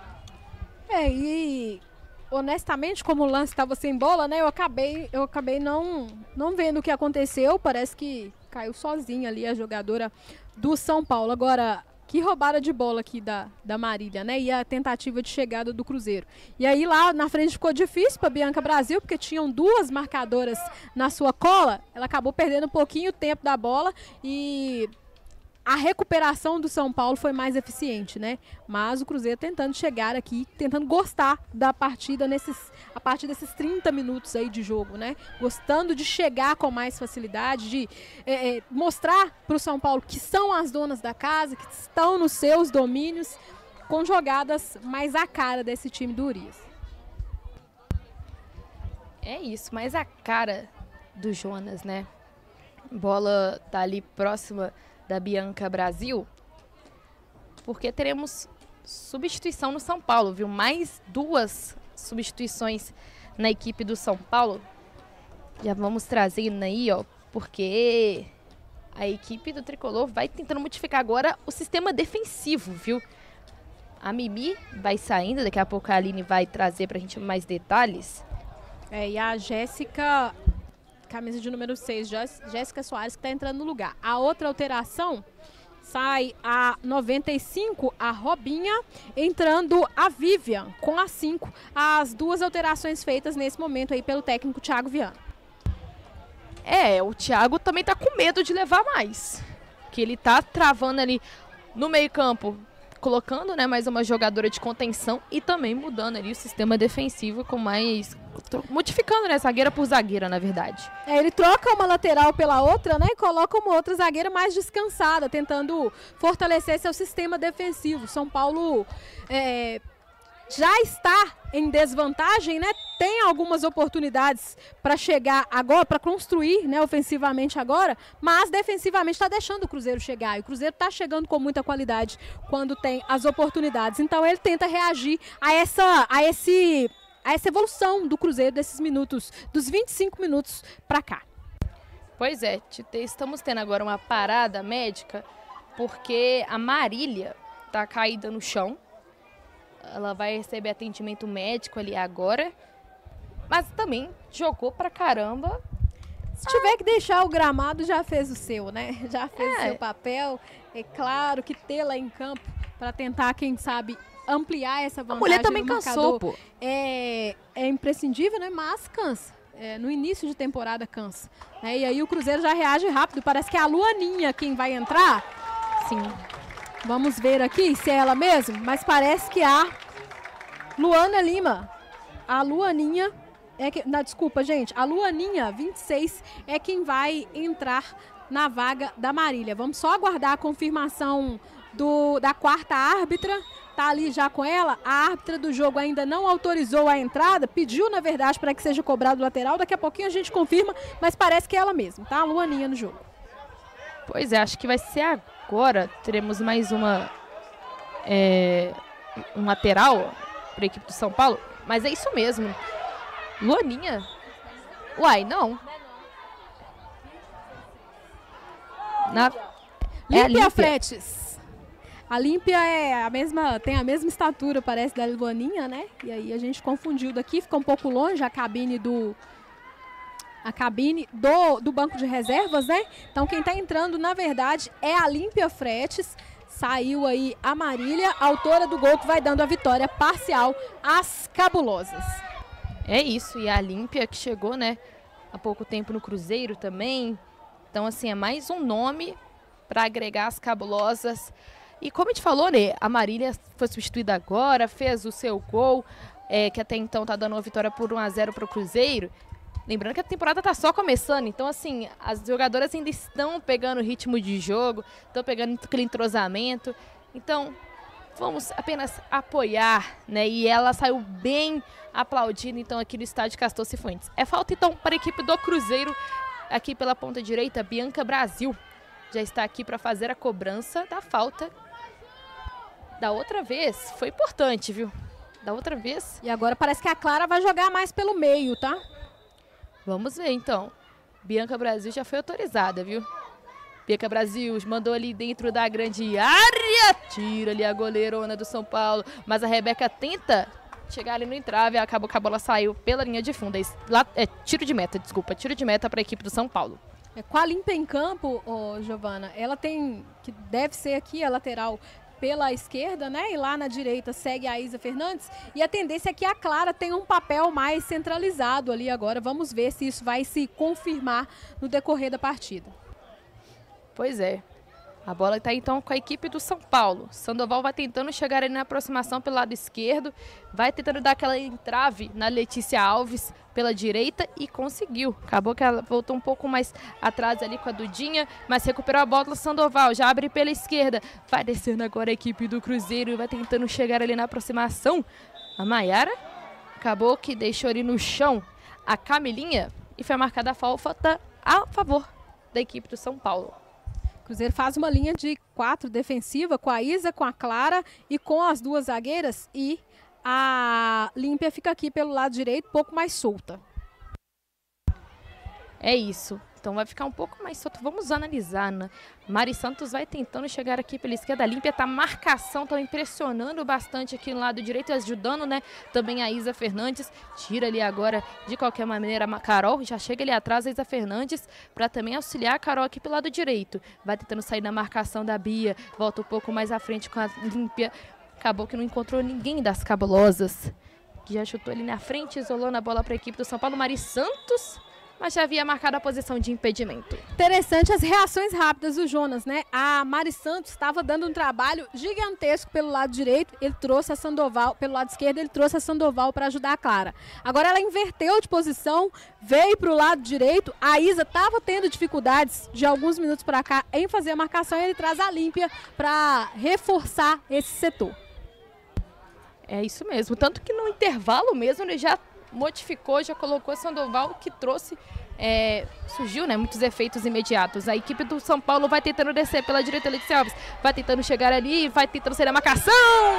É, e honestamente, como o lance estava sem bola, né, eu acabei, eu acabei não, não vendo o que aconteceu. Parece que caiu sozinha ali a jogadora do São Paulo. Agora, que roubada de bola aqui da, da Marília, né? E a tentativa de chegada do Cruzeiro. E aí lá na frente ficou difícil para Bianca Brasil, porque tinham duas marcadoras na sua cola. Ela acabou perdendo um pouquinho o tempo da bola e a recuperação do São Paulo foi mais eficiente, né? Mas o Cruzeiro tentando chegar aqui, tentando gostar da partida nesses, a partir desses trinta minutos aí de jogo, né? Gostando de chegar com mais facilidade, de é, é, mostrar para o São Paulo que são as donas da casa, que estão nos seus domínios, com jogadas mais à cara desse time do Urias. É isso, mais a cara do Jonas, né? Bola tá ali próxima da Bianca Brasil, porque teremos substituição no São Paulo, viu? Mais duas substituições na equipe do São Paulo. Já vamos trazendo aí, ó, porque a equipe do Tricolor vai tentando modificar agora o sistema defensivo, viu? A Mimi vai saindo, daqui a pouco a Aline vai trazer pra gente mais detalhes. É, e a Jéssica, camisa de número seis, Jéssica Soares, que está entrando no lugar. A outra alteração, sai a noventa e cinco, a Robinha, entrando a Vivian com a cinco. As duas alterações feitas nesse momento aí pelo técnico Thiago Viana. É, o Thiago também tá com medo de levar mais. Que ele tá travando ali no meio-campo, colocando, né, mais uma jogadora de contenção e também mudando ali o sistema defensivo com mais... modificando, né, zagueira por zagueira, na verdade. É, ele troca uma lateral pela outra, né, e coloca uma outra zagueira mais descansada, tentando fortalecer seu sistema defensivo. São Paulo é, já está em desvantagem, né, tem algumas oportunidades para chegar agora, para construir, né, ofensivamente agora, mas defensivamente está deixando o Cruzeiro chegar. E o Cruzeiro está chegando com muita qualidade quando tem as oportunidades. Então ele tenta reagir a essa, a esse... a essa evolução do Cruzeiro desses minutos, dos vinte e cinco minutos para cá. Pois é, estamos tendo agora uma parada médica, porque a Marília tá caída no chão. Ela vai receber atendimento médico ali agora, mas também jogou pra caramba. Se tiver que deixar o gramado, já fez o seu, né? Já fez É. o seu papel. É claro que tê-la em campo para tentar, quem sabe, ampliar essa vantagem. A mulher também no cansou, marcador pô. É, é imprescindível, né? Mas cansa. É, no início de temporada cansa. Né? E aí o Cruzeiro já reage rápido. Parece que é a Luaninha quem vai entrar. Sim. Vamos ver aqui se é ela mesmo. Mas parece que a Luana Lima. A Luaninha... É que, não, desculpa, gente. A Luaninha, vinte e seis, é quem vai entrar na vaga da Marília. Vamos só aguardar a confirmação do, da quarta árbitra. Tá ali já com ela. A árbitra do jogo ainda não autorizou a entrada. Pediu, na verdade, para que seja cobrado o lateral. Daqui a pouquinho a gente confirma, mas parece que é ela mesma, tá? A Luaninha no jogo. Pois é, acho que vai ser agora. Teremos mais uma... É, um lateral para a equipe do São Paulo. Mas é isso mesmo. Luaninha? Uai, não. Na, Límpia, é a Límpia Fretes. A Límpia é a mesma, tem a mesma estatura, parece, da Luaninha, né? E aí a gente confundiu daqui, fica um pouco longe a cabine do... A cabine do, do banco de reservas, né? Então quem tá entrando, na verdade, é a Límpia Fretes. Saiu aí a Marília, autora do gol que vai dando a vitória parcial às Cabulosas. É isso, e a Límpia que chegou, né, há pouco tempo no Cruzeiro também. Então, assim, é mais um nome para agregar as Cabulosas. E como a gente falou, né, a Marília foi substituída agora, fez o seu gol, é, que até então tá dando uma vitória por um a zero para o Cruzeiro. Lembrando que a temporada tá só começando, então, assim, as jogadoras ainda estão pegando ritmo de jogo, estão pegando aquele entrosamento. Então, vamos apenas apoiar, né? E ela saiu bem aplaudida, então, aqui no estádio Castor Cifuentes. É falta, então, para a equipe do Cruzeiro, aqui pela ponta direita, Bianca Brasil. Já está aqui para fazer a cobrança da falta. Da outra vez, foi importante, viu? Da outra vez. E agora parece que a Clara vai jogar mais pelo meio, tá? Vamos ver, então. Bianca Brasil já foi autorizada, viu? Bianca Brasil mandou ali dentro da grande área. Tira ali a goleirona do São Paulo. Mas a Rebeca tenta chegar ali no entrave. Acabou que a bola saiu pela linha de fundo. É, lá, é tiro de meta, desculpa. Tiro de meta para a equipe do São Paulo. É, com a Límpia em campo, oh, Giovana, ela tem, que deve ser aqui a lateral pela esquerda, né? E lá na direita segue a Isa Fernandes. E a tendência é que a Clara tenha um papel mais centralizado ali agora. Vamos ver se isso vai se confirmar no decorrer da partida. Pois é. A bola está então com a equipe do São Paulo. Sandoval vai tentando chegar ali na aproximação pelo lado esquerdo. Vai tentando dar aquela entrave na Letícia Alves pela direita e conseguiu. Acabou que ela voltou um pouco mais atrás ali com a Dudinha, mas recuperou a bola. Sandoval já abre pela esquerda. Vai descendo agora a equipe do Cruzeiro e vai tentando chegar ali na aproximação. A Maiara acabou que deixou ali no chão a Camilinha e foi marcada a falta a favor da equipe do São Paulo. Cruzeiro faz uma linha de quatro defensiva com a Isa, com a Clara e com as duas zagueiras, e a Límpia fica aqui pelo lado direito, um pouco mais solta. É isso. Então vai ficar um pouco mais solto. Vamos analisar, né? Mari Santos vai tentando chegar aqui pela esquerda. A Límpia tá marcação, tá impressionando bastante aqui no lado direito, ajudando, né? Também a Isa Fernandes. Tira ali agora, de qualquer maneira, a Carol. Já chega ali atrás a Isa Fernandes para também auxiliar a Carol aqui pelo lado direito. Vai tentando sair da marcação da Bia. Volta um pouco mais à frente com a Límpia. Acabou que não encontrou ninguém das Cabulosas, que já chutou ali na frente, isolando a bola para a equipe do São Paulo. Mari Santos, mas já havia marcado a posição de impedimento. Interessante as reações rápidas do Jonas, né? A Mari Santos estava dando um trabalho gigantesco pelo lado direito, ele trouxe a Sandoval, pelo lado esquerdo ele trouxe a Sandoval para ajudar a Clara. Agora ela inverteu de posição, veio para o lado direito, a Isa estava tendo dificuldades de alguns minutos para cá em fazer a marcação e ele traz a Límpia para reforçar esse setor. É isso mesmo, tanto que no intervalo mesmo ele já modificou, já colocou Sandoval, que trouxe, é, surgiu, né, muitos efeitos imediatos. A equipe do São Paulo vai tentando descer pela direita, Letícia Alves vai tentando chegar ali, vai tentando sair da marcação.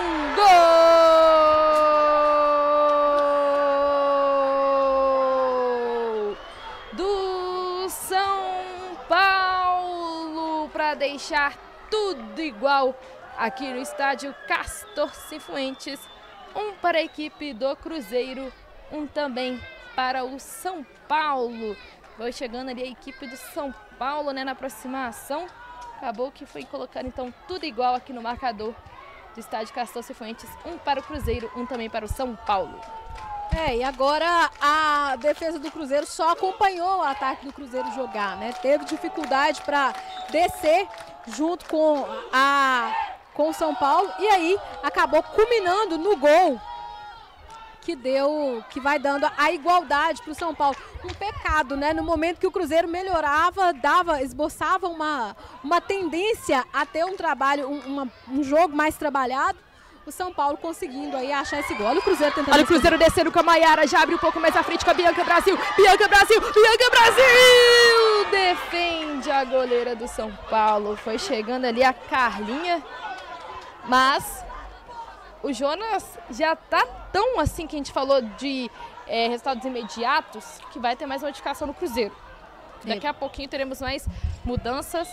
Gol do São Paulo para deixar tudo igual aqui no estádio Castor Cifuentes. Um para a equipe do Cruzeiro, um também para o São Paulo. Foi chegando ali a equipe do São Paulo, né, na aproximação. Acabou que foi colocando então tudo igual aqui no marcador do estádio Castor Cifuentes. Um para o Cruzeiro, um também para o São Paulo. É, e agora a defesa do Cruzeiro só acompanhou o ataque do Cruzeiro jogar, né? Teve dificuldade para descer junto com a com o São Paulo e aí acabou culminando no gol que deu, que vai dando a igualdade para o São Paulo. Um pecado, né? No momento que o Cruzeiro melhorava, dava, esboçava uma, uma tendência a ter um trabalho, um, uma, um jogo mais trabalhado, o São Paulo conseguindo aí achar esse gol. Olha o Cruzeiro tentando... Olha o Cruzeiro descendo com a Maiara, já abre um pouco mais à frente com a Bianca Brasil. Bianca Brasil, Bianca Brasil! Defende a goleira do São Paulo. Foi chegando ali a Carlinha, mas o Jonas já tá tão assim que a gente falou de é, resultados imediatos que vai ter mais modificação no Cruzeiro. Daqui a pouquinho teremos mais mudanças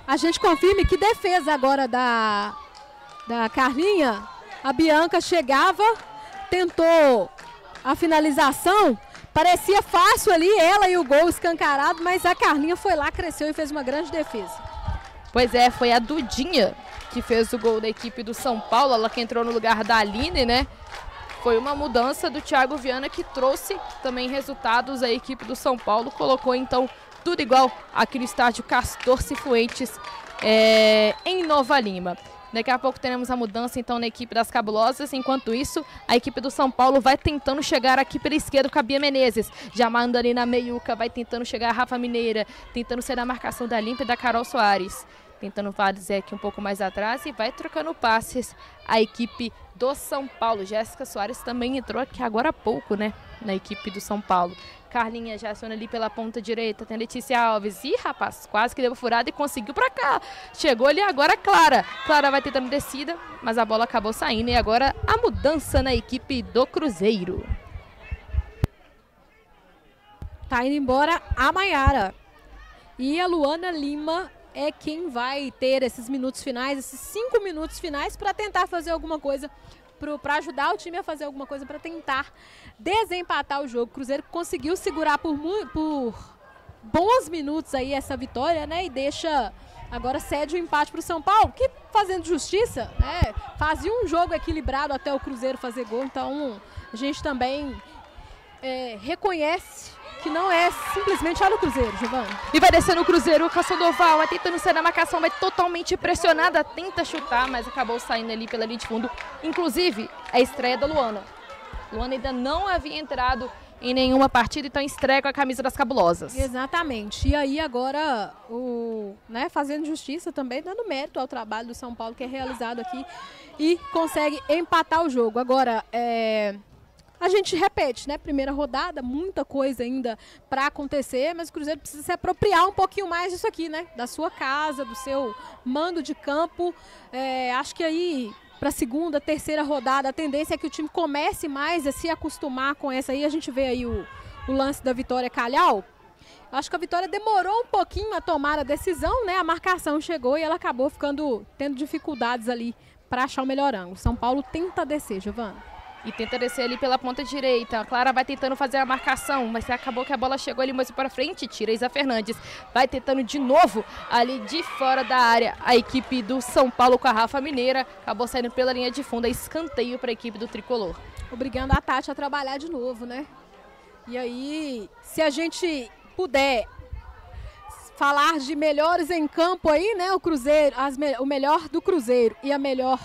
a gente confirme que defesa agora da, da Carlinha. A Bianca chegava, tentou a finalização, parecia fácil ali, ela e o gol escancarado, mas a Carlinha foi lá, cresceu e fez uma grande defesa. Pois é, foi a Dudinha que fez o gol da equipe do São Paulo, ela que entrou no lugar da Aline, né? Foi uma mudança do Thiago Viana que trouxe também resultados à equipe do São Paulo, colocou então tudo igual aqui no estádio Castor Cifuentes, é, em Nova Lima. Daqui a pouco teremos a mudança então na equipe das Cabulosas. Enquanto isso, a equipe do São Paulo vai tentando chegar aqui pela esquerda com a Bia Menezes. Já manda ali na meiuca, vai tentando chegar a Rafa Mineira, tentando ser a marcação da Límpia e da Carol Soares. Tentando fazer aqui um pouco mais atrás e vai trocando passes a equipe do São Paulo. Jéssica Soares também entrou aqui agora há pouco, né, na equipe do São Paulo. Carlinha já aciona ali pela ponta direita, tem a Letícia Alves. Ih, rapaz, quase que deu furada e conseguiu pra cá. Chegou ali agora a Clara. Clara vai tentando descida, mas a bola acabou saindo. E agora a mudança na equipe do Cruzeiro. Tá indo embora a Maiara. E a Luana Lima é quem vai ter esses minutos finais, esses cinco minutos finais para tentar fazer alguma coisa, para ajudar o time a fazer alguma coisa, para tentar desempatar o jogo. O Cruzeiro conseguiu segurar por, por bons minutos aí essa vitória, né? E deixa, agora cede o empate para o São Paulo, que fazendo justiça, né? Fazia um jogo equilibrado até o Cruzeiro fazer gol, então a gente também é, reconhece que não é simplesmente olha o Cruzeiro, Giovana. E vai descendo o Cruzeiro, o Sandoval vai tentando sair na marcação, vai totalmente pressionada, tenta chutar, mas acabou saindo ali pela linha de fundo. Inclusive, a estreia da Luana. Luana ainda não havia entrado em nenhuma partida, então estreia com a camisa das Cabulosas. Exatamente. E aí agora, o, né, fazendo justiça também, dando mérito ao trabalho do São Paulo, que é realizado aqui, e consegue empatar o jogo. Agora, é... a gente repete, né? Primeira rodada, muita coisa ainda para acontecer, mas o Cruzeiro precisa se apropriar um pouquinho mais disso aqui, né? Da sua casa, do seu mando de campo. É, acho que aí, para a segunda, terceira rodada, a tendência é que o time comece mais a se acostumar com essa aí. A gente vê aí o, o lance da Vitória Calhau. Acho que a Vitória demorou um pouquinho a tomar a decisão, né? A marcação chegou e ela acabou ficando, tendo dificuldades ali para achar o melhor ângulo. São Paulo tenta descer, Giovana. E tenta descer ali pela ponta direita. A Clara vai tentando fazer a marcação, mas acabou que a bola chegou ali mais para frente. Tira a Isa Fernandes. Vai tentando de novo ali de fora da área. A equipe do São Paulo com a Rafa Mineira. Acabou saindo pela linha de fundo. É escanteio para a equipe do Tricolor. Obrigando a Tati a trabalhar de novo, né? E aí, se a gente puder falar de melhores em campo aí, né? O Cruzeiro, as me o melhor do Cruzeiro e a melhor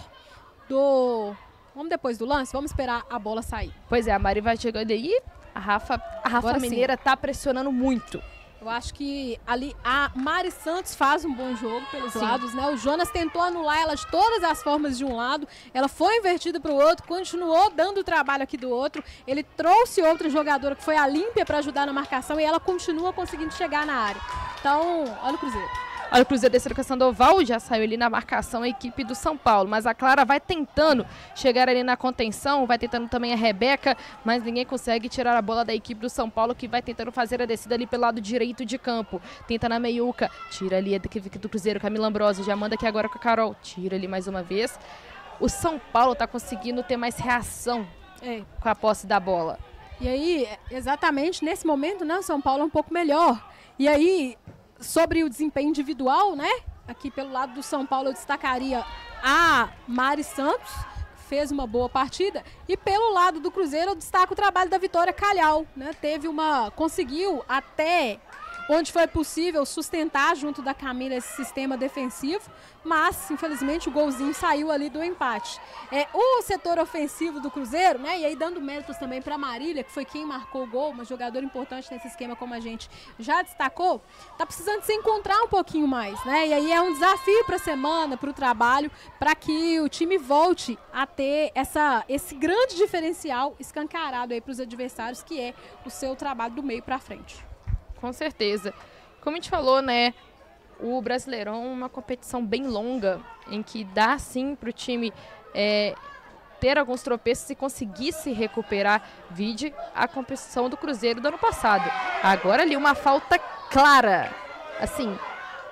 do... Vamos depois do lance? Vamos esperar a bola sair. Pois é, a Mari vai chegando aí. A Rafa, a Rafa Mineira tá pressionando muito. Eu acho que ali a Mari Santos faz um bom jogo pelos Sim. lados, né? O Jonas tentou anular ela de todas as formas de um lado. Ela foi invertida para o outro, continuou dando o trabalho aqui do outro. Ele trouxe outra jogadora que foi a Límpia para ajudar na marcação e ela continua conseguindo chegar na área. Então, olha o Cruzeiro. Olha o Cruzeiro descendo com a Sandoval, já saiu ali na marcação a equipe do São Paulo, mas a Clara vai tentando chegar ali na contenção, vai tentando também a Rebeca, mas ninguém consegue tirar a bola da equipe do São Paulo, que vai tentando fazer a descida ali pelo lado direito de campo. Tenta na meiuca, tira ali a equipe do Cruzeiro, Camila Ambrosio, já manda aqui agora com a Carol, tira ali mais uma vez. O São Paulo tá conseguindo ter mais reação é. com a posse da bola. E aí, exatamente nesse momento, né, o São Paulo é um pouco melhor. E aí... Sobre o desempenho individual, né? Aqui pelo lado do São Paulo eu destacaria a Mari Santos, que fez uma boa partida. E pelo lado do Cruzeiro eu destaco o trabalho da Vitória Calhau, né? Teve uma... Conseguiu até onde foi possível sustentar junto da Camila esse sistema defensivo, mas infelizmente o golzinho saiu ali do empate. É, o setor ofensivo do Cruzeiro, né, e aí dando méritos também para a Marília, que foi quem marcou o gol, uma jogadora importante nesse esquema, como a gente já destacou, tá precisando se encontrar um pouquinho mais, né, e aí é um desafio para a semana, para o trabalho, para que o time volte a ter essa, esse grande diferencial escancarado aí para os adversários, que é o seu trabalho do meio para frente. Com certeza. Como a gente falou, né, o Brasileirão é uma competição bem longa, em que dá sim para o time é, ter alguns tropeços e conseguir se recuperar. Vide a competição do Cruzeiro do ano passado. Agora ali uma falta clara, assim,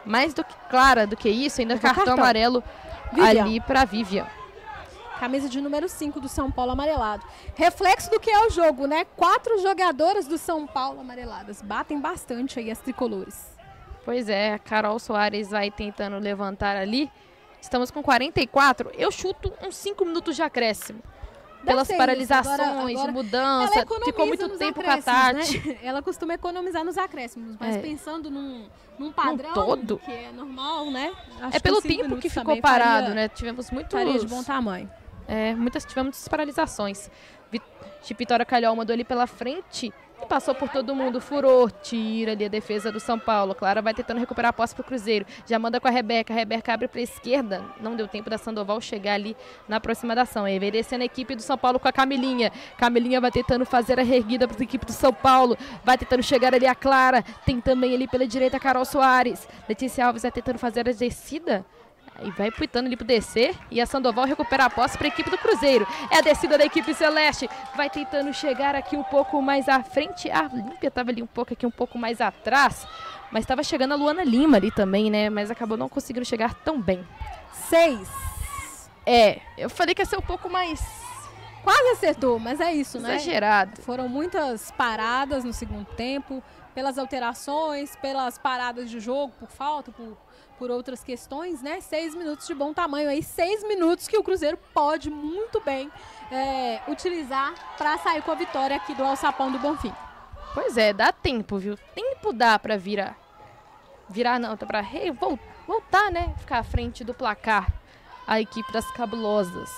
mais do que clara do que isso, ainda cartão, cartão amarelo Vivian. ali para Vivian. Camisa de número cinco do São Paulo amarelado. Reflexo do que é o jogo, né? Quatro jogadoras do São Paulo amareladas. Batem bastante aí as tricolores. Pois é, a Carol Soares vai tentando levantar ali. Estamos com quarenta e quatro. Eu chuto uns cinco minutos de acréscimo. Pelas paralisações, agora, agora de mudança. Ficou muito tempo com a Tati. Né? Ela costuma economizar nos acréscimos, mas é. pensando num, num padrão todo. que é normal, né? Acho é pelo tempo que ficou parado, faria, né? Tivemos muitos... de bom tamanho. É, muitas, tivemos muitas paralisações. Vitória Calhol mandou ali pela frente e passou por todo mundo, furou, tira ali a defesa do São Paulo. Clara vai tentando recuperar a posse pro Cruzeiro, já manda com a Rebeca, a Rebeca abre para a esquerda, não deu tempo da Sandoval chegar ali na aproximação, envelhecendo a equipe do São Paulo com a Camilinha. Camilinha vai tentando fazer a reerguida para a equipe do São Paulo, vai tentando chegar ali a Clara, tem também ali pela direita a Carol Soares, Letícia Alves vai tentando fazer a descida. E vai puitando ali pro descer. E a Sandoval recupera a posse para a equipe do Cruzeiro. É a descida da equipe celeste. Vai tentando chegar aqui um pouco mais à frente. A Olímpia estava ali um pouco aqui um pouco mais atrás. Mas estava chegando a Luana Lima ali também, né? Mas acabou não conseguindo chegar tão bem. Seis. É, eu falei que ia ser um pouco mais... Quase acertou, mas é isso, né? Exagerado. Foram muitas paradas no segundo tempo. Pelas alterações, pelas paradas de jogo, por falta, por... por outras questões, né? Seis minutos de bom tamanho aí, seis minutos que o Cruzeiro pode muito bem é, utilizar para sair com a vitória aqui do Alçapão do Bonfim. Pois é, dá tempo, viu? Tempo dá para virar. Virar não, tá para hey, voltar, né? Ficar à frente do placar a equipe das Cabulosas.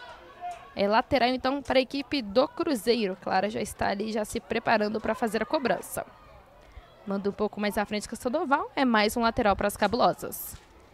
É lateral então para a equipe do Cruzeiro. Clara já está ali, já se preparando para fazer a cobrança. Manda um pouco mais à frente com a Sandoval. É mais um lateral para as Cabulosas.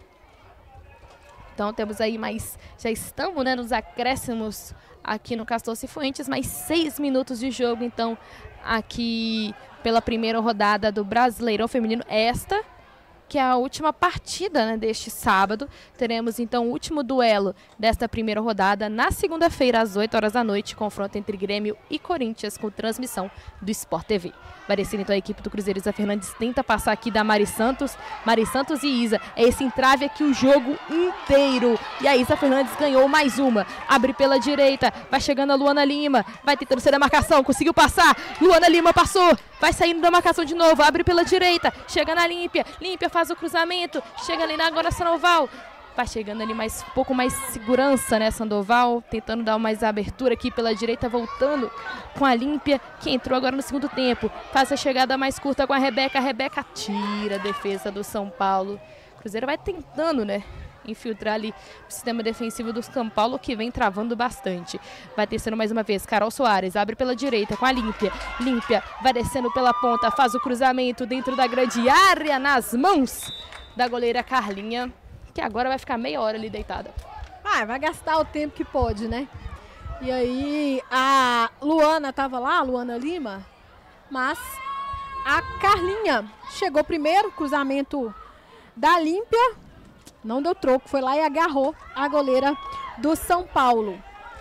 Então temos aí mais... Já estamos, né, nos acréscimos aqui no Castor Cifuentes. Mais seis minutos de jogo, então, aqui pela primeira rodada do Brasileirão Feminino. Esta, que é a última partida, né, deste sábado. Teremos, então, o último duelo desta primeira rodada na segunda-feira, às oito horas da noite. Confronto entre Grêmio e Corinthians com transmissão do Sport T V. Vai descer então a equipe do Cruzeiro. Isa Fernandes tenta passar aqui da Mari Santos. Mari Santos e Isa. É esse entrave aqui o jogo inteiro. E a Isa Fernandes ganhou mais uma. Abre pela direita. Vai chegando a Luana Lima. Vai tentando ser da marcação. Conseguiu passar. Luana Lima passou. Vai saindo da marcação de novo. Abre pela direita. Chega na Límpia. Límpia faz o cruzamento. Chega ali na agora Sandoval. Vai chegando ali mais um pouco mais segurança, né, Sandoval, tentando dar mais abertura aqui pela direita, voltando com a Límpia, que entrou agora no segundo tempo. Faz a chegada mais curta com a Rebeca, a Rebeca tira a defesa do São Paulo. O Cruzeiro vai tentando, né, infiltrar ali o sistema defensivo do São Paulo, que vem travando bastante. Vai descendo mais uma vez, Carol Soares, abre pela direita com a Límpia. Límpia vai descendo pela ponta, faz o cruzamento dentro da grande área, nas mãos da goleira Carlinha, que agora vai ficar meia hora ali deitada. Ah, vai gastar o tempo que pode, né? E aí a Luana tava lá, a Luana Lima, mas a Carlinha chegou primeiro, cruzamento da Límpia, não deu troco, foi lá e agarrou a goleira do São Paulo.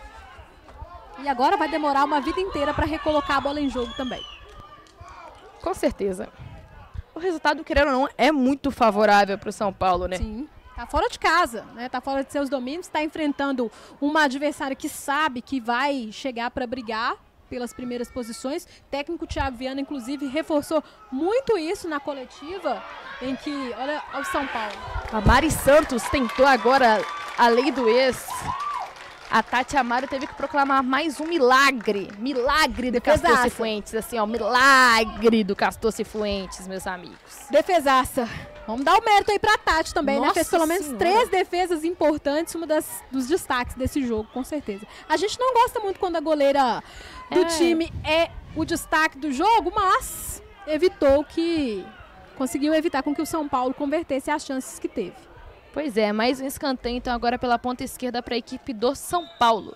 E agora vai demorar uma vida inteira para recolocar a bola em jogo também. Com certeza. O resultado, querendo ou não, é muito favorável para o São Paulo, né? Sim. Tá fora de casa, né? Tá fora de seus domínios, tá enfrentando uma adversária que sabe que vai chegar para brigar pelas primeiras posições. O técnico Thiago Viana, inclusive, reforçou muito isso na coletiva, em que, olha, o São Paulo. A Mari Santos tentou agora a lei do ex. A Tati Amaro teve que proclamar mais um milagre. Milagre do Castor Cifuentes. Assim, ó, milagre do Castor Cifuentes, meus amigos. Defesaça. Vamos dar o mérito aí pra Tati também, Nossa né? Fez pelo menos senhora. três defesas importantes, uma das, dos destaques desse jogo, com certeza. A gente não gosta muito quando a goleira do É. time é o destaque do jogo, mas evitou que... Conseguiu evitar com que o São Paulo convertesse as chances que teve. Pois é, mais um escanteio, então, agora pela ponta esquerda para a equipe do São Paulo.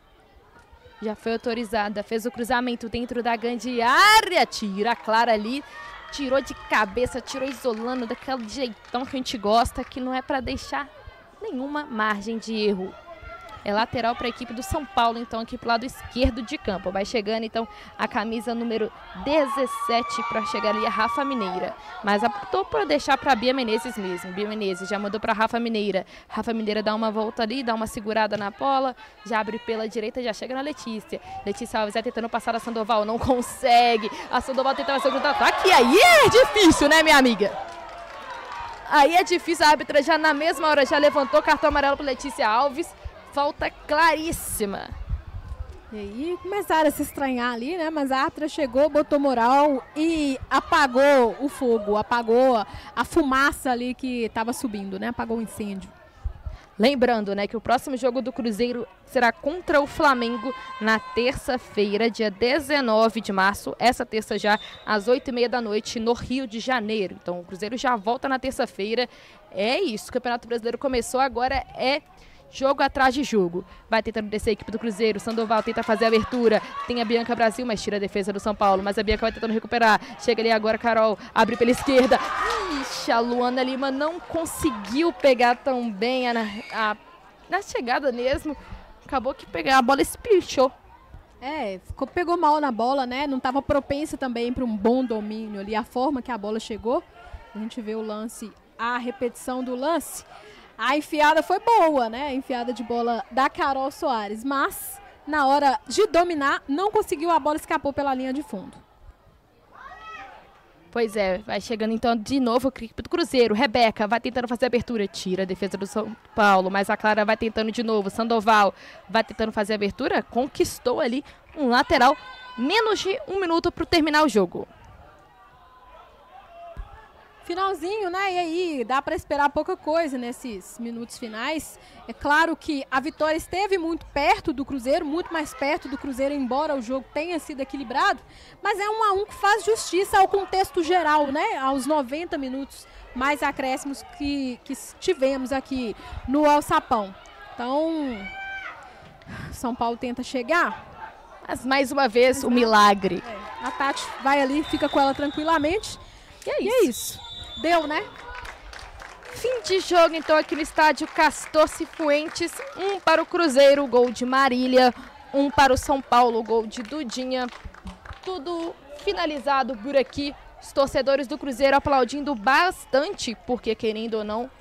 Já foi autorizada, fez o cruzamento dentro da grande área, tira a Clara ali, tirou de cabeça, tirou isolando daquele jeitão que a gente gosta, que não é para deixar nenhuma margem de erro. É lateral para a equipe do São Paulo, então aqui pro lado esquerdo de campo. Vai chegando então a camisa número dezessete para chegar ali a Rafa Mineira. Mas optou por deixar para Bia Menezes mesmo. Bia Menezes já mandou para Rafa Mineira. Rafa Mineira dá uma volta ali, dá uma segurada na bola, já abre pela direita, já chega na Letícia. Letícia Alves vai tentando passar a Sandoval, não consegue. A Sandoval tenta fazer o contra-ataque e aí é difícil, né, minha amiga? Aí é difícil, a árbitra já na mesma hora já levantou cartão amarelo para Letícia Alves. Falta claríssima. E aí começaram a se estranhar ali, né? Mas a árbitra chegou, botou moral e apagou o fogo, apagou a fumaça ali que estava subindo, né? Apagou o incêndio. Lembrando, né, que o próximo jogo do Cruzeiro será contra o Flamengo na terça-feira, dia dezenove de março. Essa terça já às oito e meia da noite no Rio de Janeiro. Então o Cruzeiro já volta na terça-feira. É isso, o Campeonato Brasileiro começou, agora é jogo atrás de jogo. Vai tentando descer a equipe do Cruzeiro. Sandoval tenta fazer a abertura. Tem a Bianca Brasil, mas tira a defesa do São Paulo. Mas a Bianca vai tentando recuperar. Chega ali agora a Carol. Abre pela esquerda. Ixi, a Luana Lima não conseguiu pegar tão bem a, a, na chegada mesmo. Acabou que pegar a bola espichou. É, ficou, pegou mal na bola, né? Não estava propensa também para um bom domínio ali. A forma que a bola chegou. A gente vê o lance, a repetição do lance. A enfiada foi boa, né? A enfiada de bola da Carol Soares. Mas, na hora de dominar, não conseguiu. A bola escapou pela linha de fundo. Pois é, vai chegando então de novo o equipe do Cruzeiro. Rebeca vai tentando fazer a abertura. Tira a defesa do São Paulo. Mas a Clara vai tentando de novo. Sandoval vai tentando fazer a abertura. Conquistou ali um lateral. Menos de um minuto para terminar o jogo. Finalzinho, né? E aí, dá para esperar pouca coisa nesses minutos finais. É claro que a vitória esteve muito perto do Cruzeiro, muito mais perto do Cruzeiro, embora o jogo tenha sido equilibrado. Mas é um a um que faz justiça ao contexto geral, né? Aos noventa minutos mais acréscimos que, que tivemos aqui no Alçapão. Então, São Paulo tenta chegar. Mas mais uma vez, o milagre. É, a Tati vai ali, fica com ela tranquilamente. E é isso. E é isso. Deu, né? Fim de jogo, então, aqui no estádio Castor Cifuentes. Um para o Cruzeiro, gol de Marília. Um para o São Paulo, gol de Dudinha. Tudo finalizado por aqui. Os torcedores do Cruzeiro aplaudindo bastante, porque, querendo ou não,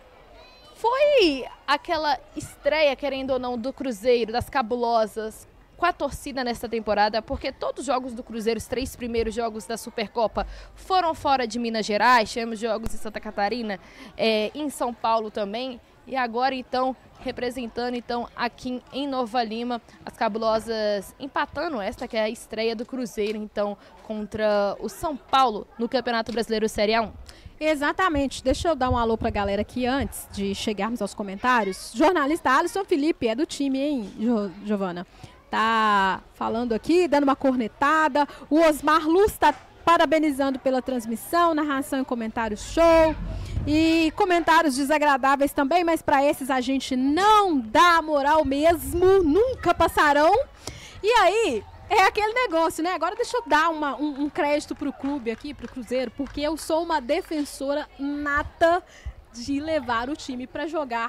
foi aquela estreia, querendo ou não, do Cruzeiro, das cabulosas, com a torcida nesta temporada, porque todos os jogos do Cruzeiro, os três primeiros jogos da Supercopa, foram fora de Minas Gerais. Tivemos jogos em Santa Catarina, é, em São Paulo também, e agora então representando então aqui em Nova Lima, as cabulosas empatando esta que é a estreia do Cruzeiro então contra o São Paulo no Campeonato Brasileiro Série A um. Exatamente. Deixa eu dar um alô pra galera aqui antes de chegarmos aos comentários. Jornalista Alisson Felipe é do time, hein, jo Giovana? Tá falando aqui, dando uma cornetada. O Osmar Luz tá parabenizando pela transmissão, narração e comentários show. E comentários desagradáveis também, mas para esses a gente não dá moral mesmo, nunca passarão. E aí, é aquele negócio, né? Agora deixa eu dar uma, um, um crédito pro clube aqui, pro Cruzeiro, porque eu sou uma defensora nata de levar o time para jogar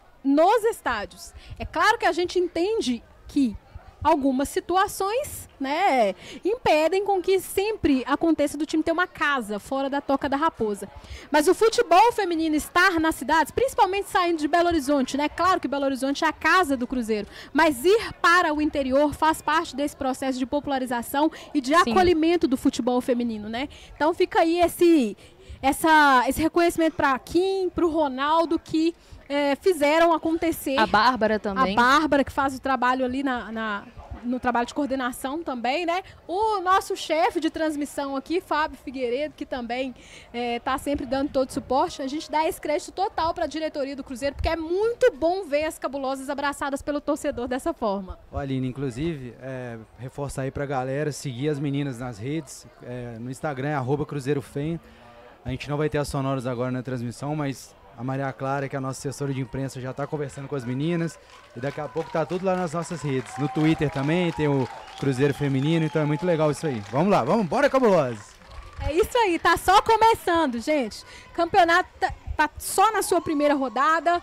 nos estádios. É claro que a gente entende que algumas situações, né, impedem com que sempre aconteça do time ter uma casa fora da Toca da Raposa. Mas o futebol feminino estar nas cidades, principalmente saindo de Belo Horizonte, né? Claro que Belo Horizonte é a casa do Cruzeiro, mas ir para o interior faz parte desse processo de popularização e de Sim. acolhimento do futebol feminino, né? Então fica aí esse, essa, esse reconhecimento para a Kim, para o Ronaldo, que É, fizeram acontecer. A Bárbara também. A Bárbara, que faz o trabalho ali na, na, no trabalho de coordenação também, né? O nosso chefe de transmissão aqui, Fábio Figueiredo, que também está é, sempre dando todo o suporte. A gente dá esse crédito total para a diretoria do Cruzeiro, porque é muito bom ver as cabulosas abraçadas pelo torcedor dessa forma. Ô, Aline, inclusive, é, reforçar aí para a galera, seguir as meninas nas redes, é, no Instagram é arroba CruzeiroFem. A gente não vai ter as sonoras agora na transmissão, mas a Maria Clara, que é a nossa assessora de imprensa, já está conversando com as meninas. E daqui a pouco tá tudo lá nas nossas redes. No Twitter também tem o Cruzeiro Feminino, então é muito legal isso aí. Vamos lá, vamos, bora, cabulosas! É isso aí, tá só começando, gente. Campeonato tá, tá só na sua primeira rodada.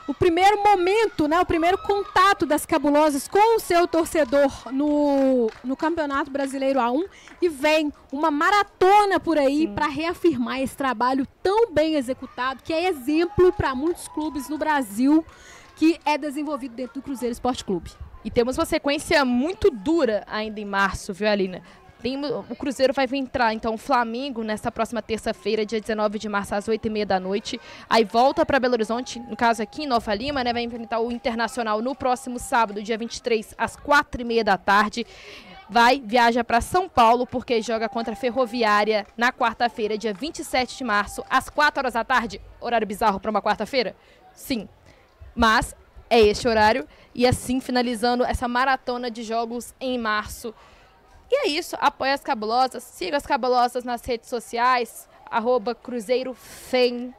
o primeiro momento, né, o primeiro contato das Cabulosas com o seu torcedor no, no Campeonato Brasileiro A um e vem uma maratona por aí para reafirmar esse trabalho tão bem executado, que é exemplo para muitos clubes no Brasil, que é desenvolvido dentro do Cruzeiro Esporte Clube. E temos uma sequência muito dura ainda em março, viu, Alina? Tem, o Cruzeiro vai entrar, então, o Flamengo nessa próxima terça-feira, dia dezenove de março, às oito e meia da noite. Aí volta para Belo Horizonte, no caso aqui em Nova Lima, né? Vai enfrentar o Internacional no próximo sábado, dia vinte e três, às quatro e meia da tarde. Vai, viaja para São Paulo, porque joga contra a Ferroviária na quarta-feira, dia vinte e sete de março, às quatro horas da tarde. Horário bizarro para uma quarta-feira? Sim. Mas é este horário. E assim, finalizando essa maratona de jogos em março. E é isso, apoie as Cabulosas, siga as Cabulosas nas redes sociais, arroba Cruzeiro Fem.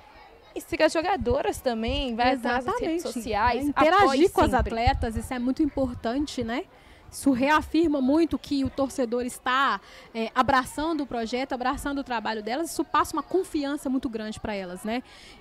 E siga as jogadoras também, vai atrás das redes sociais. É, interagir com sempre. as atletas, isso é muito importante, né? Isso reafirma muito que o torcedor está é, abraçando o projeto, abraçando o trabalho delas. Isso passa uma confiança muito grande para elas, né?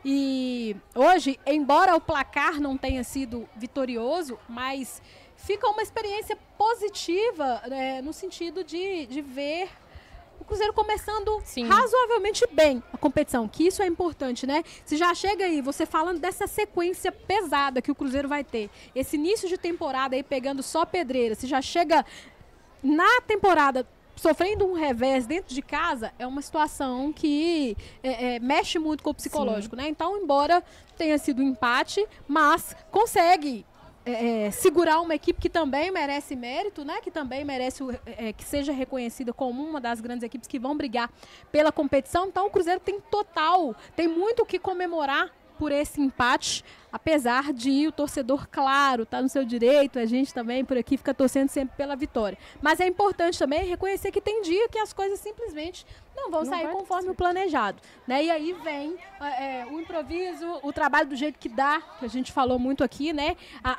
E hoje, embora o placar não tenha sido vitorioso, mas fica uma experiência positiva, né, no sentido de, de ver o Cruzeiro começando Sim. razoavelmente bem a competição, que isso é importante, né? Se já chega aí, você falando dessa sequência pesada que o Cruzeiro vai ter, esse início de temporada aí pegando só pedreira, se já chega na temporada sofrendo um revés dentro de casa, é uma situação que é, é, mexe muito com o psicológico, Sim. né? Então, embora tenha sido um empate, mas consegue É, é, segurar uma equipe que também merece mérito, né? Que também merece é, que seja reconhecida como uma das grandes equipes que vão brigar pela competição. Então o Cruzeiro tem total, tem muito o que comemorar por esse empate, apesar de o torcedor, claro, tá no seu direito, a gente também por aqui fica torcendo sempre pela vitória. Mas é importante também reconhecer que tem dia que as coisas simplesmente não vão não sair conforme o planejado, né? E aí vem é, o improviso, o trabalho do jeito que dá, que a gente falou muito aqui, né?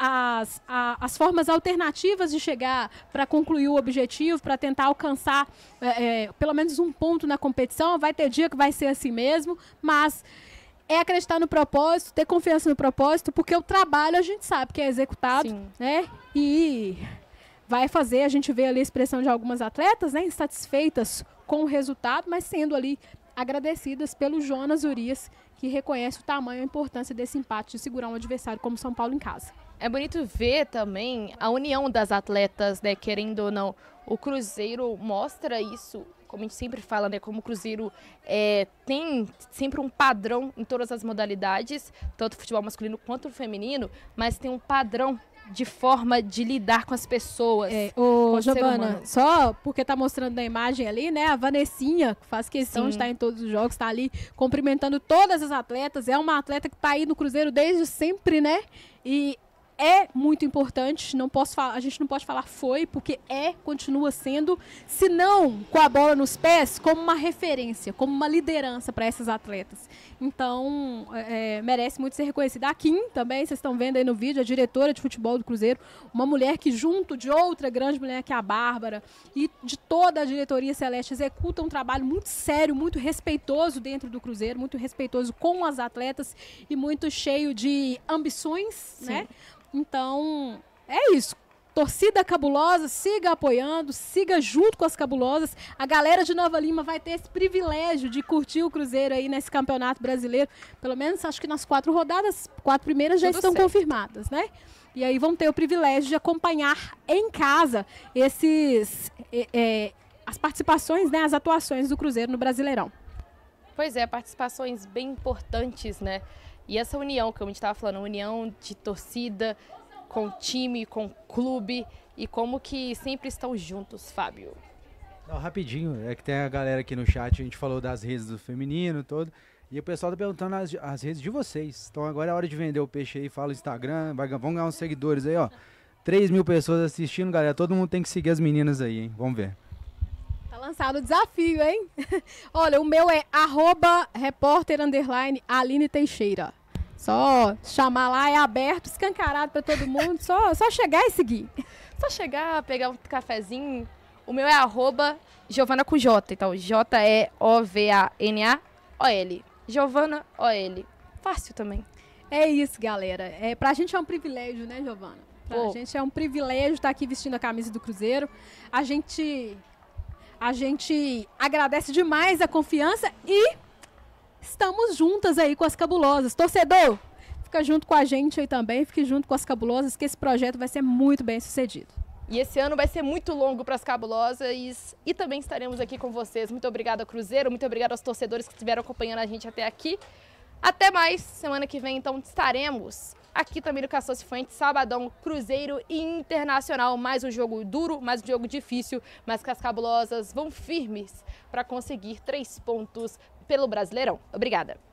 As, a, as formas alternativas de chegar para concluir o objetivo, para tentar alcançar é, é, pelo menos um ponto na competição. Vai ter dia que vai ser assim mesmo, mas é acreditar no propósito, ter confiança no propósito, porque o trabalho a gente sabe que é executado, Sim. né? E vai fazer, a gente vê ali a expressão de algumas atletas, né? Insatisfeitas com o resultado, mas sendo ali agradecidas pelo Jonas Urias, que reconhece o tamanho e a importância desse empate de segurar um adversário como São Paulo em casa. É bonito ver também a união das atletas, né? Querendo ou não, o Cruzeiro mostra isso. Como a gente sempre fala, né, como o Cruzeiro é, tem sempre um padrão em todas as modalidades, tanto o futebol masculino quanto o feminino, mas tem um padrão de forma de lidar com as pessoas. É, ô, Giovana, só porque tá mostrando na imagem ali, né, a Vanessinha, que faz questão Sim. de estar em todos os jogos, tá ali cumprimentando todas as atletas, é uma atleta que tá aí no Cruzeiro desde sempre, né, e é muito importante, não posso falar, a gente não pode falar foi, porque é, continua sendo, se não com a bola nos pés, como uma referência, como uma liderança para essas atletas. Então, é, merece muito ser reconhecida. A Kim também, vocês estão vendo aí no vídeo, a diretora de futebol do Cruzeiro, uma mulher que junto de outra grande mulher que é a Bárbara e de toda a diretoria celeste executa um trabalho muito sério, muito respeitoso dentro do Cruzeiro, muito respeitoso com as atletas e muito cheio de ambições, Sim. né? Então, é isso. Torcida cabulosa, siga apoiando, siga junto com as cabulosas. A galera de Nova Lima vai ter esse privilégio de curtir o Cruzeiro aí nesse Campeonato Brasileiro. Pelo menos, acho que nas quatro rodadas, quatro primeiras já Tudo estão certo. confirmadas, né? E aí vão ter o privilégio de acompanhar em casa esses, é, é, as participações, né, as atuações do Cruzeiro no Brasileirão. Pois é, participações bem importantes, né? E essa união, como a gente estava falando, união de torcida com time, com clube e como que sempre estão juntos, Fábio. Não, rapidinho, é que tem a galera aqui no chat, a gente falou das redes do feminino todo, e o pessoal tá perguntando as, as redes de vocês. Então agora é hora de vender o peixe aí, fala o Instagram, vai, vamos ganhar uns seguidores aí, ó. três mil pessoas assistindo, galera, todo mundo tem que seguir as meninas aí, hein? Vamos ver. Tá lançado o desafio, hein? Olha, o meu é arroba repórter underline Aline Teixeira. Só chamar lá, é aberto, escancarado para todo mundo, só, só chegar e seguir. Só chegar, pegar um cafezinho. O meu é arroba Giovana com J, então J E O V A N A O L. Giovana O L. Fácil também. É isso, galera. É, pra gente é um privilégio, né, Giovana? Pra Pô. gente é um privilégio estar aqui vestindo a camisa do Cruzeiro. A gente, a gente agradece demais a confiança e estamos juntas aí com as Cabulosas. Torcedor, fica junto com a gente aí também, fique junto com as Cabulosas, que esse projeto vai ser muito bem sucedido. E esse ano vai ser muito longo para as Cabulosas e também estaremos aqui com vocês. Muito obrigada, Cruzeiro, muito obrigada aos torcedores que estiveram acompanhando a gente até aqui. Até mais, semana que vem então estaremos aqui também no Castor Cifuentes, sabadão, Cruzeiro e Internacional. Mais um jogo duro, mais um jogo difícil, mas que as Cabulosas vão firmes para conseguir três pontos pelo Brasileirão. Obrigada.